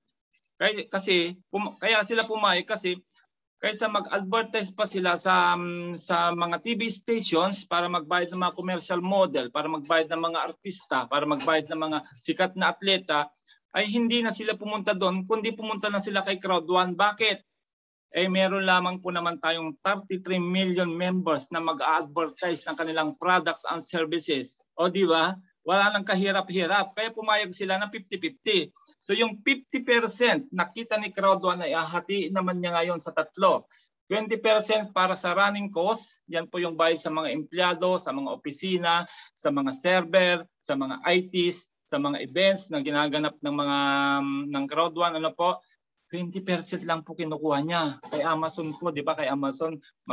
Kaya sila pumayag kasi kaysa mag-advertise pa sila sa mga TV stations para magbayad ng mga commercial model, para magbayad ng mga artista, para magbayad ng mga sikat na atleta, ay hindi na sila pumunta doon, kundi pumunta na sila kay Crowd1. Bakit? Meron lamang po naman tayong 33 million members na mag-advertise ng kanilang products and services. O di ba? Wala nang kahirap-hirap. Kaya pumayag sila na 50-50. So yung 50% nakita ni Crowd1 ay hahatiin naman niya ngayon sa 3. 20% para sa running cost. Yan po yung bayad sa mga empleyado, sa mga opisina, sa mga server, sa mga ITs, sa mga events na ginaganap ng Crowd1. Ano po? 20% lang po kinukuha niya. Kay Amazon po, di ba? Kay Amazon,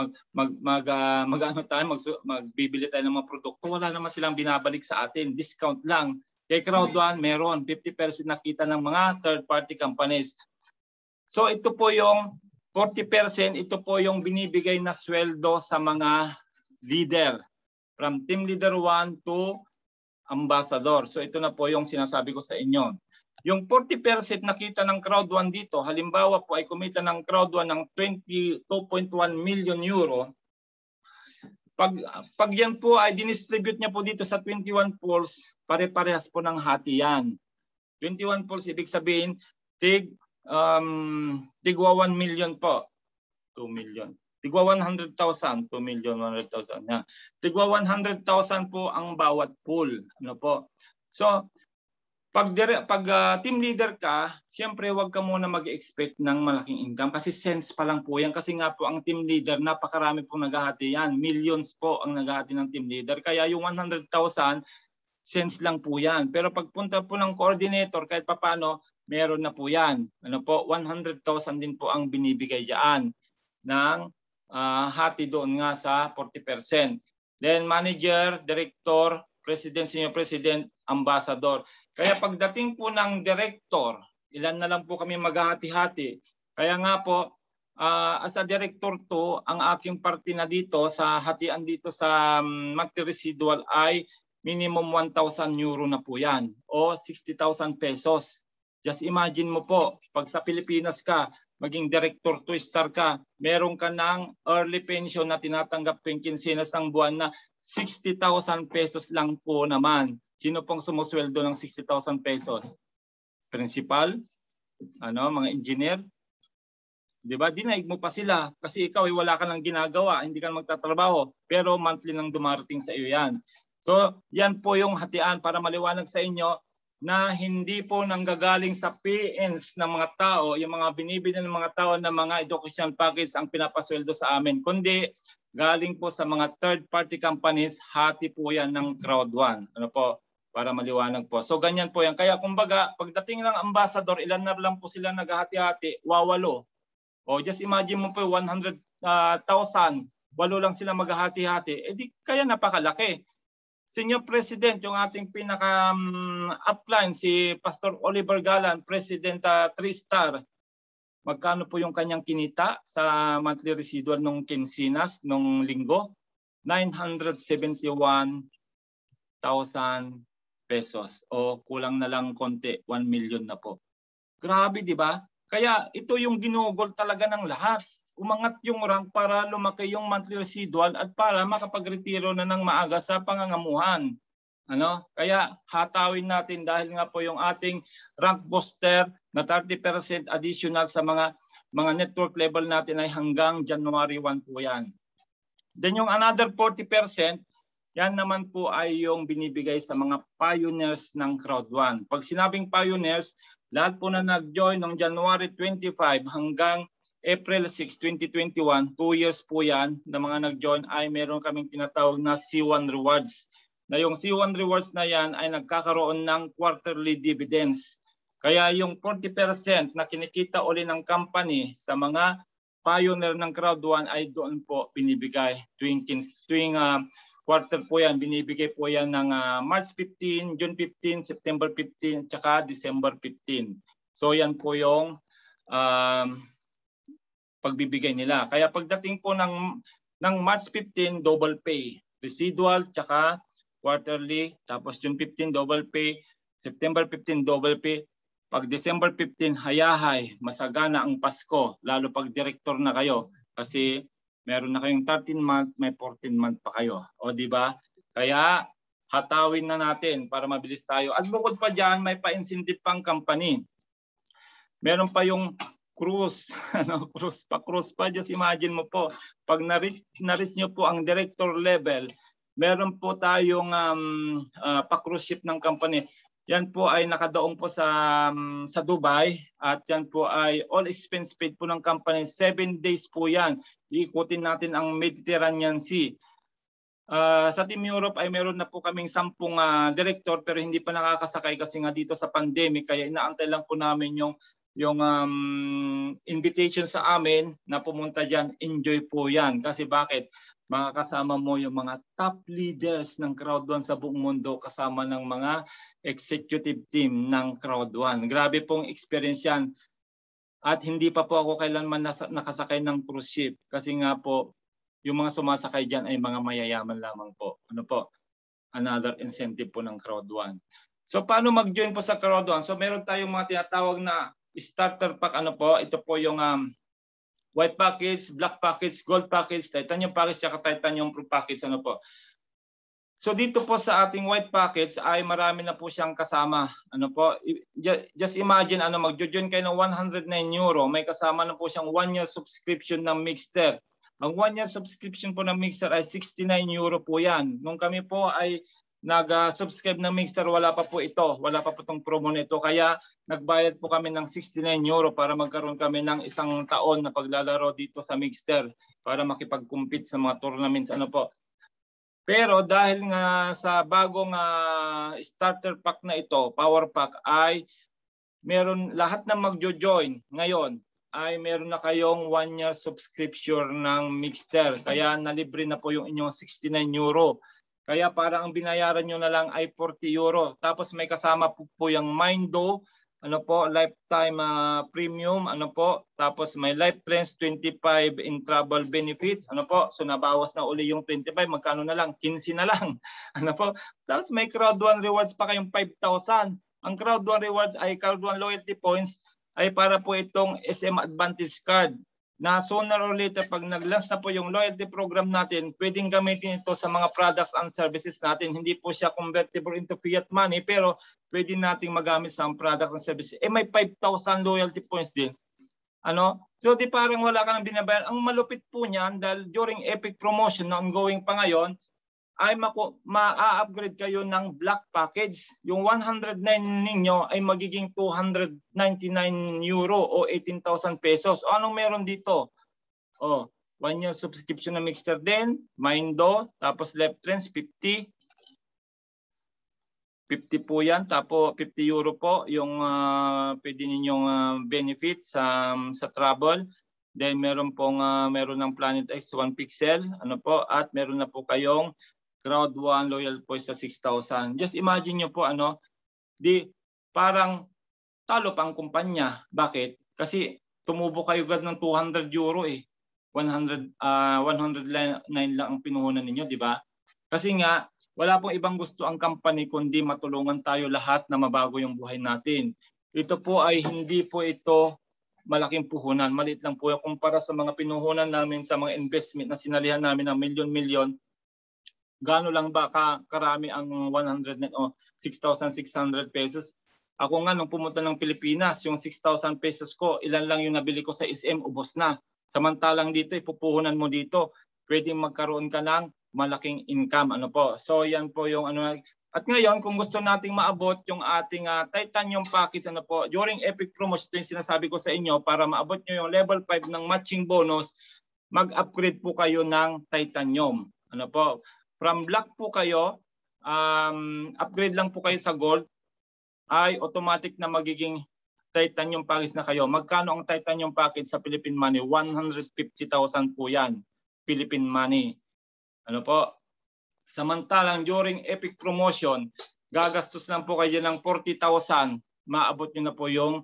magbibili tayo ng mga produkto. Wala naman silang binabalik sa atin. Discount lang. Kay Crowd1, meron 50% nakita ng mga third-party companies. So ito po yung 40%, ito po yung binibigay na sweldo sa mga leader. From team leader 1 to ambassador. So ito na po yung sinasabi ko sa inyo. Yung 40% nakita ng Crowd1 dito, halimbawa po ay kumita ng Crowd1 ng 22.1 million euro. Pag yan po ay dinistribute niya po dito sa 21 pools, pare-parehas po ng hati yan. 21 pools, ibig sabihin, tigwa 1 million po. 2 million. Tigwa 100,000, 2 million, 100,000. Yeah. Tigwa 100,000 po ang bawat pool. Ano po? So, pag team leader ka, siyempre huwag ka muna mag-expect ng malaking income kasi cents pa lang po yan. Kasi nga po ang team leader, napakarami pong naghahati yan. Millions po ang naghahati ng team leader. Kaya yung 100,000, cents lang po yan. Pero pagpunta po ng coordinator, kahit papano, meron na po yan. Ano po, 100,000 din po ang binibigay dyan ng hati doon nga sa 40%. Then manager, director, president, senior president, ambassador. Kaya pagdating po ng director, ilan na lang po kami maghahati-hati. Kaya nga po, as a director to, ang aking parte na dito sa hatian dito sa monthly residual ay minimum 1,000 euro na po yan o 60,000 pesos. Just imagine mo po, pag sa Pilipinas ka, maging director to star ka, meron ka ng early pension na tinatanggap tuwing kinsinas ng buwan na 60,000 pesos lang po naman. Sino pong sumusweldo ng 60,000 pesos? Principal? Mga engineer? Diba? Dinaig mo pa sila kasi ikaw ay wala ka nang ginagawa, hindi ka magtatrabaho, pero monthly nang dumarating sa iyo yan. So, yan po yung hatian para maliwanag sa inyo na hindi po nanggagaling sa PNs ng mga tao, yung mga binibili ng mga tao na mga educational package ang pinapasweldo sa amin, kundi galing po sa mga third-party companies, hati po yan ng Crowd 1. Ano po? Para maliwanag po. So ganyan po yan. Kaya kumbaga, pagdating ng ambassador, ilan na lang po sila naghahati-hati? 8. O just imagine mo po 100,000, 8 lang sila maghahati-hati. Eh di kaya napakalaki. Senior President, yung ating pinaka-upline, si Pastor Oliver Galan, President 3-star. Magkano po yung kanyang kinita sa monthly residual nung quincenas, nung linggo? 971,000 pesos. O kulang na lang konti, 1 million na po. Grabe, di ba? Kaya ito yung ginugol talaga ng lahat. Umangat yung rank para lumaki yung monthly residual at para makapagretiro na ng maaga sa pangangamuhan. Ano? Kaya hatawin natin dahil nga po yung ating rank booster na 30% additional sa mga network level natin ay hanggang January 1 po yan. Then yung another 40%, yan naman po ay yung binibigay sa mga pioneers ng Crowd 1. Pag sinabing pioneers, lahat po na nag-join noong January 25 hanggang April 6, 2021, 2 years po yan na mga nag-join ay meron kaming tinatawag na C1 rewards. Na yung C1 rewards na yan ay nagkakaroon ng quarterly dividends. Kaya yung 40% na kinikita uli ng company sa mga pioneer ng Crowd 1 ay doon po binibigay. Tuwing quarter po yan, binibigay po yan ng March 15, June 15, September 15, tsaka December 15. So yan po yung pagbibigay nila. Kaya pagdating po ng March 15, double pay. Residual, tsaka quarterly, tapos June 15, double pay. September 15, double pay. Pag December 15, hayahay, masagana ang Pasko, lalo pag director na kayo. Kasi meron na kayong 13 month, may 14 month pa kayo. O di ba? Kaya hatawin na natin para mabilis tayo. At bukod pa dyan, may pa-incentive pang company. Meron pa yung cruise, cruise pa, just imagine mo po, pag na-reach nyo po ang director level, meron po tayong pa-cruise ship ng company. Yan po ay nakadaong po sa Dubai at yan po ay all expense paid po ng company. 7 days po yan. Iikutin natin ang Mediterranean Sea. Sa Team Europe ay meron na po kaming 10 director pero hindi pa nakakasakay kasi nga dito sa pandemic kaya inaantay lang po namin yung invitation sa amin na pumunta dyan. Enjoy po yan. Kasi bakit? Makakasama mo yung mga top leaders ng Crowd 1 sa buong mundo kasama ng mga executive team ng Crowd 1. Grabe pong experience yan. At hindi pa po ako kailanman nakasakay ng cruise ship. Kasi nga po, yung mga sumasakay dyan ay mga mayayaman lamang po. Ano po? Another incentive po ng Crowd 1. So paano mag-join po sa Crowd 1? So meron tayong mga tinatawag na starter pack. Ano po? Ito po yung white package, black package, gold package, titanium package, tsaka titanium pro package. Ano po? So dito po sa ating white package ay marami na po siyang kasama. Ano po? Just imagine magjo-join kayo ng 109 euro. May kasama na po siyang 1 year subscription ng Mixter. Ang 1 year subscription po ng Mixter ay 69 euro po yan. Nung kami po ay nag-subscribe ng Mixter, wala pa po ito. Wala pa po itong promo nito. Kaya nagbayad po kami ng 69 euro para magkaroon kami ng 1 taon na paglalaro dito sa Mixter para makipag-compete sa mga tournaments. Ano po? Pero dahil nga sa bagong starter pack na ito, power pack, ay meron lahat na magjo-join ngayon ay meron na kayong 1 year subscription ng Mixter. Kaya nalibre na po yung inyong 69 euro. Kaya parang ang binayaran nyo na lang ay 40 euro. Tapos may kasama po yung Mindo, lifetime premium, tapos may Life Trends 25 in travel benefit, so nabawas na uli yung 25, magkano na lang? 15 na lang. Tapos may Crowd 1 rewards pa kayong 5,000. Ang Crowd 1 rewards ay Crowd 1 loyalty points ay para po itong SM Advantage card na sooner or later pag nag-launch na po yung loyalty program natin, pwedeng gamitin ito sa mga products and services natin. Hindi po siya convertible into fiat money pero pwede nating magamit sa product and services. May 5,000 loyalty points din. So di parang wala ka nang binabayaran. Ang malupit po niyan dahil during Epic promotion na ongoing pa ngayon, ay ma-upgrade kayo ng black package. Yung 109 ninyo ay magiging 299 euro o 18,000 pesos. O anong meron dito? 1 year subscription na mixer din, Mindo, tapos left trends 50. 50 po yan, tapos 50 euro po yung pwede ninyong benefit sa travel. Then meron ng Planet X 1 pixel, ano po, at meron na po kayong Crowd 1 loyal points sa 6,000. Just imagine nyo po di parang talo pang kumpanya. Bakit? Kasi tumubo kayo agad ng 200 euro eh. 109 lang ang pinuhunan ninyo, di ba? Kasi nga, wala pong ibang gusto ang company kundi matulungan tayo lahat na mabago yung buhay natin. Ito po ay hindi po ito malaking puhunan. Maliit lang po kumpara sa mga pinuhunan namin sa mga investment na sinalihan namin ng milyon-milyon. Gaano lang ba karami ang 6,600 pesos? Ako nga nung pumunta ng Pilipinas, yung 6,000 pesos ko, ilan lang yung nabili ko sa SM, ubos na. Samantalang dito, ipupuhunan mo dito, pwedeng magkaroon ka ng malaking income. Ano po? So yan po yung At ngayon, kung gusto nating maabot yung ating titanium package, ano po, during Epic Promotion, yung sinasabi ko sa inyo, para maabot nyo yung level 5 ng matching bonus, mag-upgrade po kayo ng titanium. Ano po? From black po kayo, upgrade lang po kayo sa gold, ay automatic na magiging titanium package na kayo. Magkano ang titanium package sa Philippine money? 150,000 po yan. Philippine money. Ano po? Samantalang during Epic Promotion, gagastos lang po kayo ng 40,000. Maabot nyo na po yung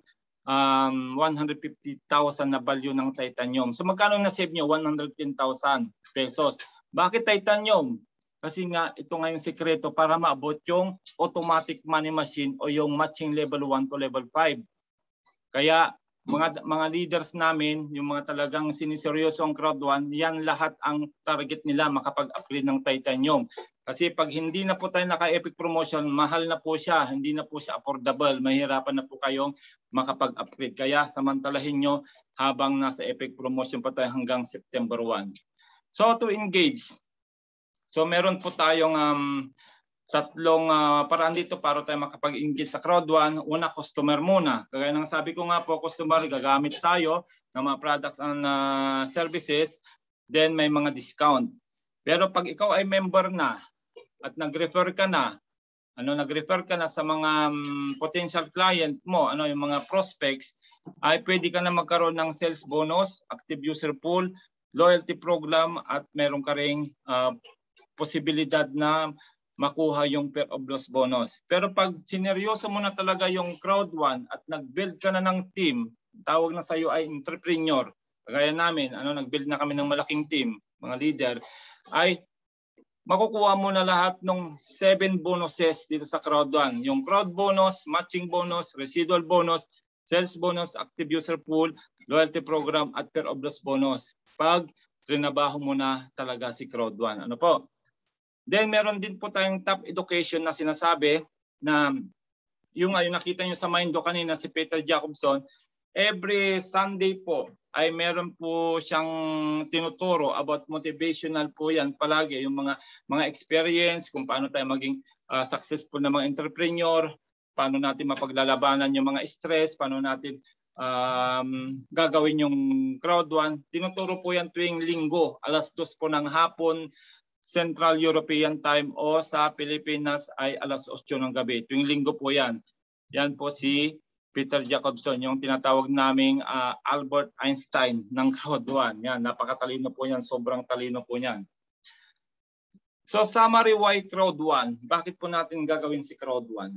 150,000 na value ng titanium. So magkano na-save nyo? 110,000 pesos. Bakit titanium? Kasi nga ito nga yung sekreto para maabot yung automatic money machine o yung matching level 1 to level 5. Kaya mga leaders namin, yung mga talagang siniseryoso ang Crowd 1, yan lahat ang target nila makapag-upgrade ng titanium. Kasi pag hindi na po tayo naka-Epic Promotion, mahal na po siya, hindi na po siya affordable, mahirapan na po kayong makapag-upgrade. Kaya samantalahin nyo habang nasa Epic Promotion pa tayo hanggang September 1. So to engage, so meron po tayong tatlong paraan dito para tayo makapag-engage sa Crowd 1. Una, customer muna. Kagaya ng sabi ko nga po, customer, gagamit tayo ng mga products and services, then may mga discount. Pero pag ikaw ay member na at nag-refer ka na, nag-refer ka na sa mga potential client mo, yung mga prospects, ay pwede ka na magkaroon ng sales bonus, active user pool, loyalty program, at meron ka ring posibilidad na makuha yung pair of loss bonus. Pero pag sineryoso mo na talaga yung Crowd 1 at nag-build ka na ng team, tawag na sa iyo ay entrepreneur. Kagaya namin, nag-build na kami ng malaking team, mga leader, ay makukuha mo na lahat ng 7 bonuses dito sa Crowd 1. Yung crowd bonus, matching bonus, residual bonus, sales bonus, active user pool, loyalty program, at pair of loss bonus. Pag trinabaho mo na talaga si Crowd 1. Ano po? Then meron din po tayong top education na sinasabi na yung nakita nyo sa Mindo kanina si Peter Jacobson, every Sunday po ay meron po siyang tinuturo about motivational po yan palagi, yung mga experience, kung paano tayo maging successful na mga entrepreneur, paano natin mapaglalabanan yung mga stress, paano natin gagawin yung Crowd 1. Tinuturo po yan tuwing linggo, 2:00 po ng hapon, Central European Time, o sa Pilipinas ay 8:00 ng gabi. Tuwing linggo po yan. Yan po si Peter Jacobson, yung tinatawag naming Albert Einstein ng Crowd 1. Yan, napakatalino po yan. Sobrang talino po yan. So summary, why Crowd 1? Bakit po natin gagawin si Crowd 1?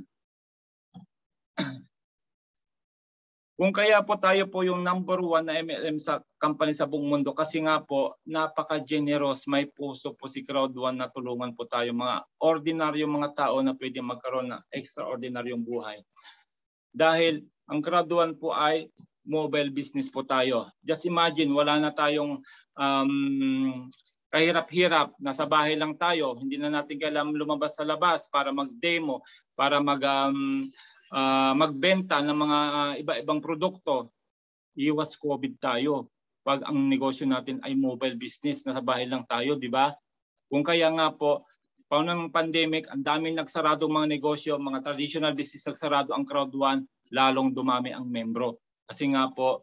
Kung kaya po tayo po yung number 1 na MLM sa company sa buong mundo, kasi nga po napaka-generous, may puso po si Crowd 1 na tulungan po tayo mga ordinaryong mga tao na pwede magkaroon ng extraordinaryong buhay. Dahil ang Crowd 1 po ay mobile business po tayo. Just imagine, wala na tayong kahirap-hirap, nasa bahay lang tayo, hindi na natin kailangan lumabas sa labas para mag-demo, para magbenta ng mga iba-ibang produkto. Iwas COVID tayo pag ang negosyo natin ay mobile business, nasa bahay lang tayo, di ba? Kung kaya nga po, paano ng pandemic, ang daming nagsaradong mga negosyo, mga traditional business nagsarado, ang Crowd 1, lalong dumami ang membro. Kasi nga po,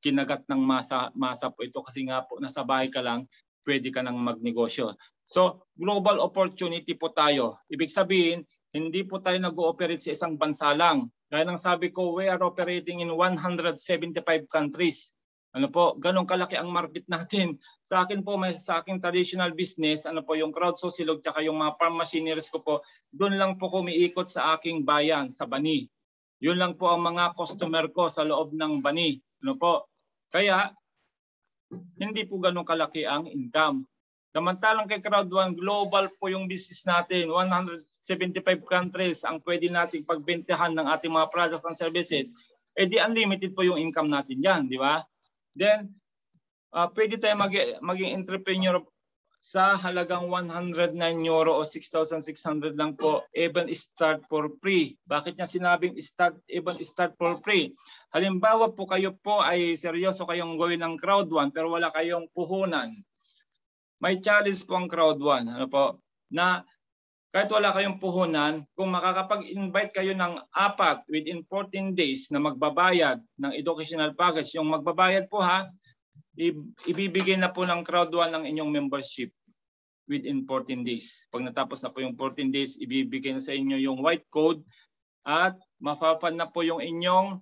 kinagat ng masa po ito kasi nga po nasa bahay ka lang, pwede ka nang magnegosyo. So global opportunity po tayo. Ibig sabihin, hindi po tayo nag-ooperate sa isang bansa lang. Gaya ng sabi ko, we are operating in 175 countries. Ano po, ganun kalaki ang market natin. Sa akin po, sa aking traditional business, ano po, yung crowdsource silog tsaka yung mga farm machineries ko po, doon lang po kumiikot sa aking bayan, sa Bani. Yun lang po ang mga customer ko sa loob ng Bani. Ano po? Kaya, hindi po ganun kalaki ang income. Samantalang kay Crowd1, global po yung business natin. 175 countries ang pwede nating pagbentahan ng ating mga products and services. Eh di unlimited po yung income natin yan, di ba? Then, pwede tayo maging entrepreneur sa halagang 109 euro o 6,600 lang po, even start for free. Bakit niya sinabing even start for free? Halimbawa po kayo po ay seryoso kayong gawin ng Crowd1 pero wala kayong puhunan. May challenge po ang Crowd1, ano po, na kahit wala kayong puhunan, kung makakapag-invite kayo ng 4 within 14 days na magbabayad ng educational package, yung magbabayad po ha, ibibigay na po ng Crowd1 ang inyong membership within 14 days. Pag natapos na po yung 14 days, ibibigay na sa inyo yung white code at mapapad na po yung inyong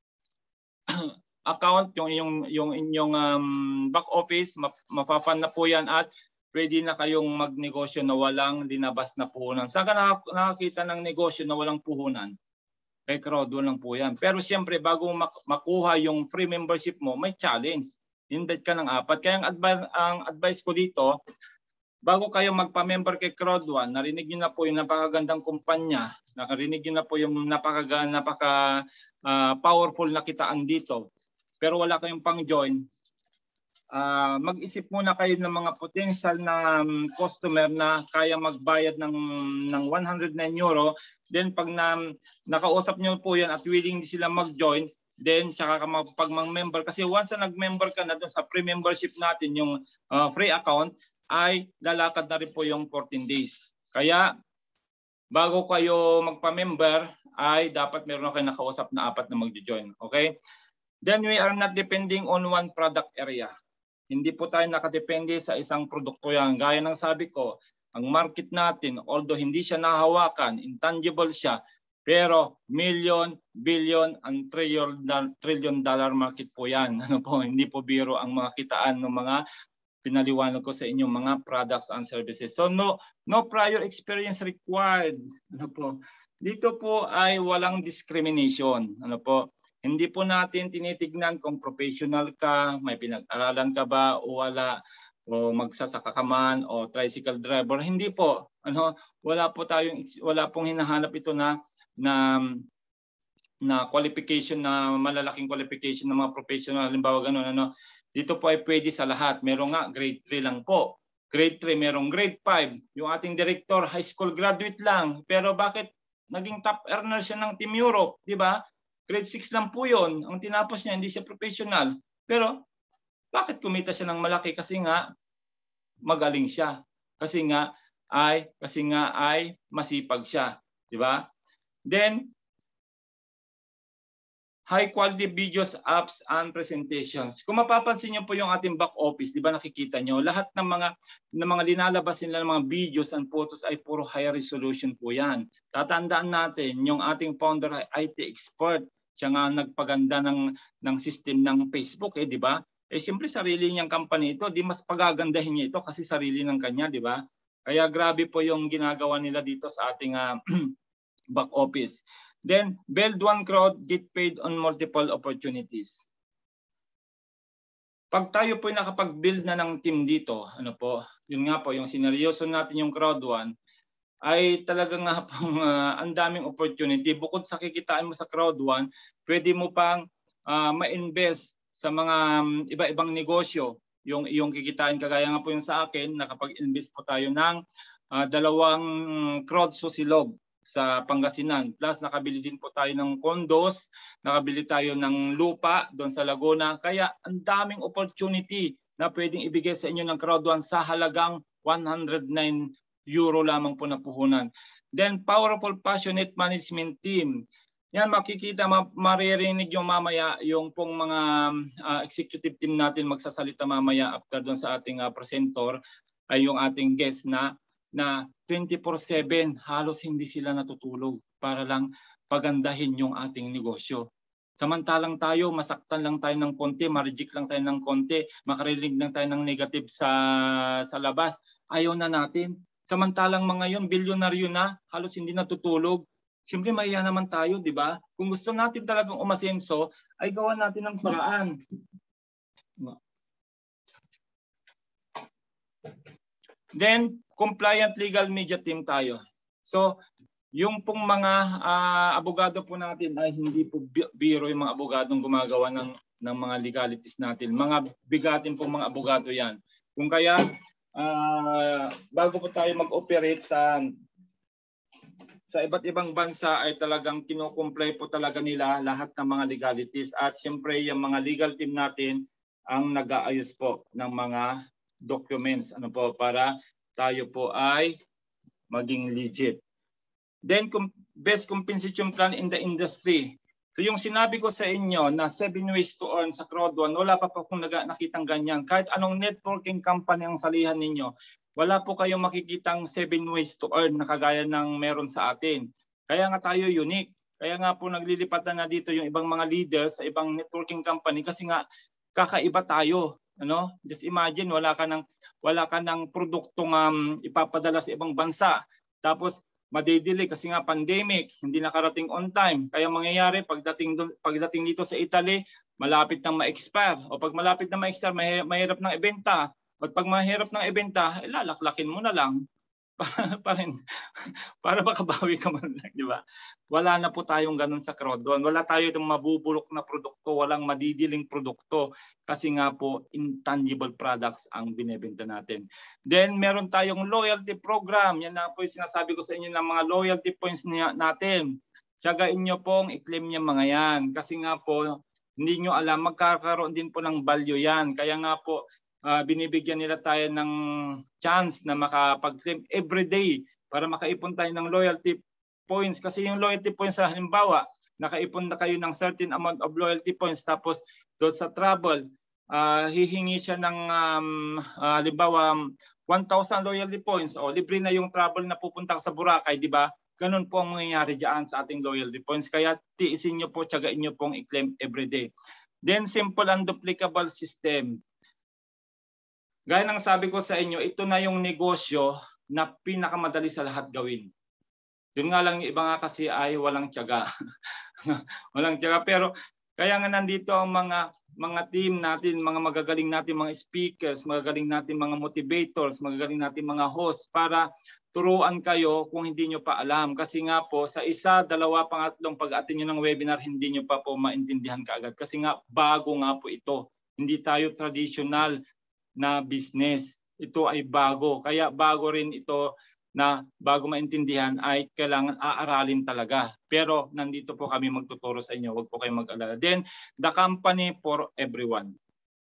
account, yung inyong back office, mapapad na po yan at pwede na kayong magnegosyo na walang linabas na puhunan. Saan ka nakakita ng negosyo na walang puhunan? Kay Crowd1 lang po yan. Pero siyempre, bago makuha yung free membership mo, may challenge. Invite ka ng 4. Kaya ang advice ko dito, bago kayo magpa-member kay Crowd1, narinig nyo na po yung napakagandang kumpanya, narinig nyo na po yung napaka-powerful na kitaan dito, pero wala kayong pang-join, mag-isip muna kayo ng mga potential na customer na kaya magbayad ng 109 euro. Then pag nakausap nyo po yan at willing sila mag-join, then tsaka pag mag-member, kasi once na nag-member ka na doon sa pre-membership natin, yung free account, ay lalakad na rin po yung 14 days. Kaya bago kayo magpa-member, ay dapat meron na kayo nakausap na 4 na mag-join. Okay? Then we are not depending on one product area. Hindi po tayo nakadepende sa isang produkto yan. Gaya ng sabi ko, ang market natin, although hindi siya nahawakan, intangible siya, pero million, billion, and trillion dollar market po yan. Ano po, hindi po biro ang mga kitaan ng mga pinaliwanag ko sa inyong mga products and services. So no prior experience required. Ano po? Dito po ay walang discrimination. Ano po? Hindi po natin tinitignan kung professional ka, may pinag-aralan ka ba o wala, o magsasaka ka man o tricycle driver. Hindi po. Ano, wala pong hinahanap ito na qualification, na malalaking qualification ng mga professional, halimbawa ganun, ano. Dito po ay pwede sa lahat. Meron nga grade 3 lang po. Grade 3, merong grade 5. Yung ating director, high school graduate lang. Pero bakit naging top earner siya ng Team Europe, di ba? Grade 6 lang po yun. Ang tinapos niya, hindi siya professional. Pero bakit kumita siya ng malaki? Kasi nga magaling siya. Kasi nga ay masipag siya, di ba? Then high quality videos, apps, and presentations. Kung mapapansin niyo po yung ating back office, di ba nakikita niyo, lahat ng mga linalabas nila ng mga videos and photos ay puro high resolution po yan. Tatandaan natin, yung ating founder ay IT expert. Siya nga nagpaganda ng system ng Facebook, di ba? Siyempre sarili niyang company ito, di mas pagagandahin niya ito kasi sarili ng kanya, di ba? Kaya grabe po yung ginagawa nila dito sa ating back office. Then, build one crowd, get paid on multiple opportunities. Pag tayo po nakapag-build na ng team dito, ano po, yun nga po, yung sineryoso natin yung Crowd1, ay talagang nga pong ang daming opportunity. Bukod sa kikitaan mo sa Crowd1, pwede mo pang ma-invest sa mga iba-ibang negosyo. Yung kikitain, kagaya nga po yung sa akin, nakapag-invest po tayo ng 2 crowdsource silog sa Pangasinan. Plus nakabili din po tayo ng condos, nakabili tayo ng lupa doon sa Laguna. Kaya ang daming opportunity na pwedeng ibigay sa inyo ng Crowd1 sa halagang 109 euro lamang po na puhunan. Then powerful passionate management team. Yan, makikita, maririnig yung mamaya yung pong mga executive team natin magsasalita mamaya after doon sa ating presenter ay yung ating guest na 24/7 halos hindi sila natutulog para lang pagandahin yung ating negosyo. Samantalang tayo, masaktan lang tayo ng konti, ma-reject lang tayo ng konti, makarinig lang tayo ng negative sa labas, ayaw na natin. Samantalang mga yon, bilyonaryo na, halos hindi natutulog. Siyempre mahiya naman tayo, di ba? Kung gusto natin talagang umasenso, ay gawa natin ng paraan. Then, compliant legal media team tayo. So, yung pong mga abogado po natin ay hindi po biro yung mga abogadong gumagawa ng mga legalities natin. Mga bigatin po mga abogado yan. Kung kaya, bago po tayo mag-operate sa iba't ibang bansa ay talagang kino-comply po talaga nila lahat ng mga legalities. At siyempre yung mga legal team natin ang nag-aayos po ng mga documents para tayo po ay maging legit. Then best compensation plan in the industry. So yung sinabi ko sa inyo na 7 ways to earn sa Crowd1, wala pa po akong nakitang ganyan. Kahit anong networking company ang salihan ninyo, wala po kayong makikitang 7 ways to earn na kagaya ng meron sa atin. Kaya nga tayo unique. Kaya nga po naglilipatan na dito yung ibang mga leaders sa ibang networking company kasi nga kakaiba tayo. Just imagine wala ka ng produktong ipapadala sa ibang bansa. Tapos madidili kasi nga pandemic, hindi nakarating on time. Kaya mangyayari pagdating dito sa Italy, malapit nang ma-expire. O pag malapit na ma-expire, mahirap nang ibenta. At pag mahirap ng ibenta, lalaklakin mo na lang para makabawi ka man lang, di ba? Wala na po tayong ganun sa Crowd1. Wala tayo itong mabubulok na produkto, walang madidiling produkto kasi nga po intangible products ang binebenta natin. Then meron tayong loyalty program. Yan na po yung sinasabi ko sa inyo ng mga loyalty points natin. Tsagain nyo pong i-claim yung mga yan kasi nga po hindi nyo alam, magkakaroon din po ng value yan. Kaya nga po binibigyan nila tayo ng chance na makapag-claim everyday para makaipon tayo ng loyalty points. Kasi yung loyalty points, halimbawa, nakaipon na kayo ng certain amount of loyalty points tapos doon sa travel, hihingi siya ng halimbawa 1,000 loyalty points o libre na yung travel na pupunta sa Boracay, di ba? Ganun po ang mangyayari dyan sa ating loyalty points. Kaya tiisin nyo po, tsagain nyo pong i-claim everyday. Then simple and duplicable system. Gaya ng sabi ko sa inyo, ito na yung negosyo na pinakamadali sa lahat gawin. Yun nga lang, yung iba nga kasi ay walang tiyaga. Walang tiyaga. Pero kaya nga nandito ang mga team natin, mga magagaling natin mga speakers, magagaling natin mga motivators, magagaling natin mga hosts para turuan kayo kung hindi nyo pa alam. Kasi nga po, sa isa, dalawa, pangatlong pag-attend nyo ng webinar, hindi nyo pa po maintindihan kaagad. Kasi nga, bago nga po ito. Hindi tayo traditional na business. Ito ay bago. Kaya bago rin ito na bago maintindihan ay kailangan aaralin talaga. Pero nandito po kami magtuturo sa inyo. Huwag po kayong mag-alala. Then, the company for everyone.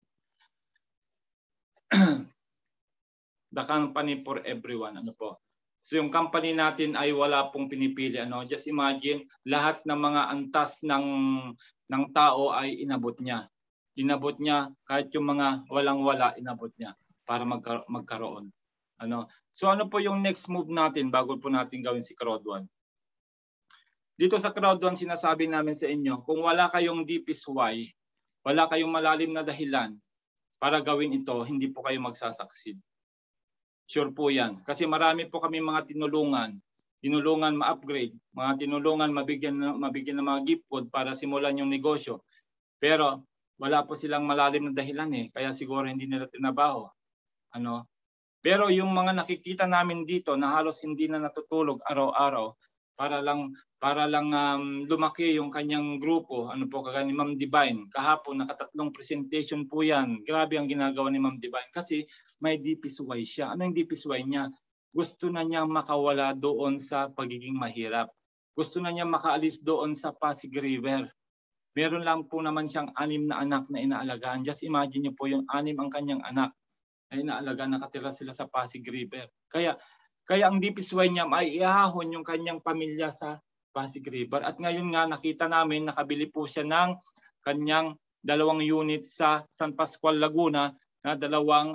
The company for everyone. Ano po? So yung company natin ay wala pong pinipili. Just imagine, lahat ng mga antas ng tao ay inabot niya. Inabot niya kahit yung mga walang-wala, inabot niya para magkaroon. So ano po yung next move natin bago po natin gawin si Crowd1? Dito sa Crowd1, sinasabi namin sa inyo, kung wala kayong DPSY, wala kayong malalim na dahilan para gawin ito, hindi po kayo magsasucceed. Sure po yan. Kasi marami po kami mga tinulungan ma-upgrade, mga tinulungan mabigyan ng mga gift code para simulan yung negosyo. Pero wala po silang malalim na dahilan kaya siguro hindi nila tinabaho. Pero yung mga nakikita namin dito na halos hindi na natutulog araw-araw para lang lumaki yung kanyang grupo, kagaya ni Ma'am Divine. Kahapon nakatatlong presentation po yan. Grabe ang ginagawa ni Ma'am Divine kasi may DPSY siya. Ano yung DPSY niya? Gusto na niya makawala doon sa pagiging mahirap. Gusto na niya makaalis doon sa Pasig River. Meron lang po naman siyang 6 na anak na inaalagaan. Just imagine niyo po yung 6 ang kanyang anak na inaalagaan, nakatira sila sa Pasig River. Kaya ang DPSY niya ay iahon yung kanyang pamilya sa Pasig River. At ngayon nga nakita namin nakabili po siya ng kanyang 2 unit sa San Pascual, Laguna na dalawang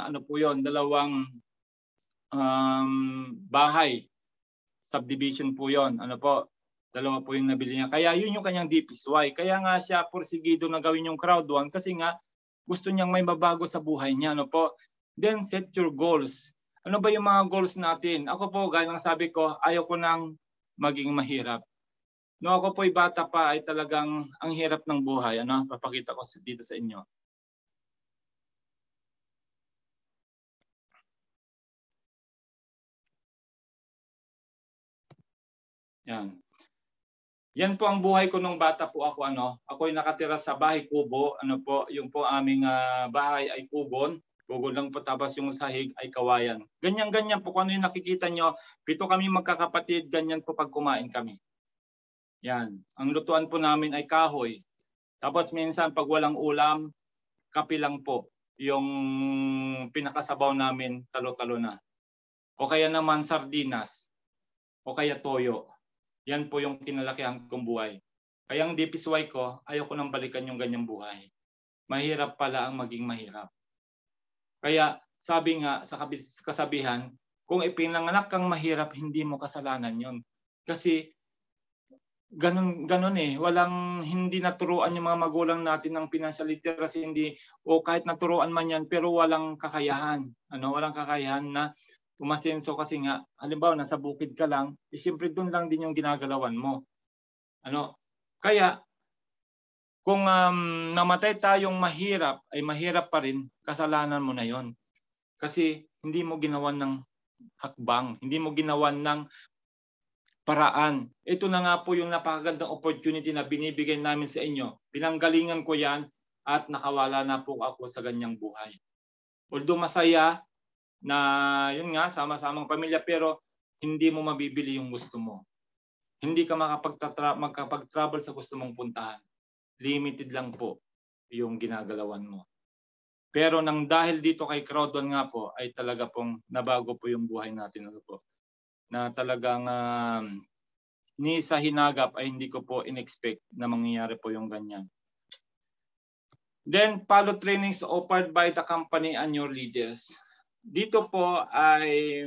bahay. Subdivision po 'yon. 2 po yung nabili niya. Kaya yun yung kanyang DPSY. Kaya nga siya porsigido na gawin yung crowd 1 kasi nga gusto niyang may mabago sa buhay niya. Then set your goals. Ano ba yung mga goals natin? Ako po, gaya ng sabi ko, ayaw ko nang maging mahirap. Ako po ay bata pa ay talagang ang hirap ng buhay. Papakita ko dito sa inyo. Yan. Yan po ang buhay ko nung bata po ako. Ako ay nakatira sa bahay kubo. Yung po aming bahay ay kubon. Kubon lang po, tapos yung sahig ay kawayan. Ganyan-ganyan po kung ano yung nakikita nyo. 7 kami magkakapatid, ganyan po pag kumain kami. Yan. Ang lutuan po namin ay kahoy. Tapos minsan pag walang ulam, kape lang po. Yung pinakasabaw namin, talo-talo na. O kaya naman sardinas. O kaya toyo. Yan po yung kinalakihan kong buhay. Kaya ang DPSY ko, ayaw ko nang balikan yung ganyang buhay. Mahirap pala ang maging mahirap. Kaya sabi nga sa kasabihan, kung ipinanganak kang mahirap, hindi mo kasalanan yon. Kasi ganun hindi naturuan yung mga magulang natin ng financial literacy, o kahit naturuan man yan, pero walang kakayahan. Walang kakayahan na umasenso kasi nga, halimbawa nasa bukid ka lang, siyempre doon lang din yung ginagalawan mo. Kaya kung namatay tayong mahirap, ay mahirap pa rin, kasalanan mo na yon. Kasi hindi mo ginawan ng hakbang, hindi mo ginawan ng paraan. Ito na nga po yung napakagandang opportunity na binibigay namin sa inyo. Pinanggalingan ko yan at nakawala na po ako sa ganyang buhay. Although masaya, na yun nga, sama-samang pamilya, pero hindi mo mabibili yung gusto mo. Hindi ka makapag-travel sa gusto mong puntahan. Limited lang po yung ginagalawan mo. Pero nang dahil dito kay Crowd1 nga po, ay talaga pong nabago po yung buhay natin. Na talagang ni sa hinagap ay hindi ko po in-expect na mangyayari po yung ganyan. Then, follow trainings offered by the company and your leaders. Dito po ay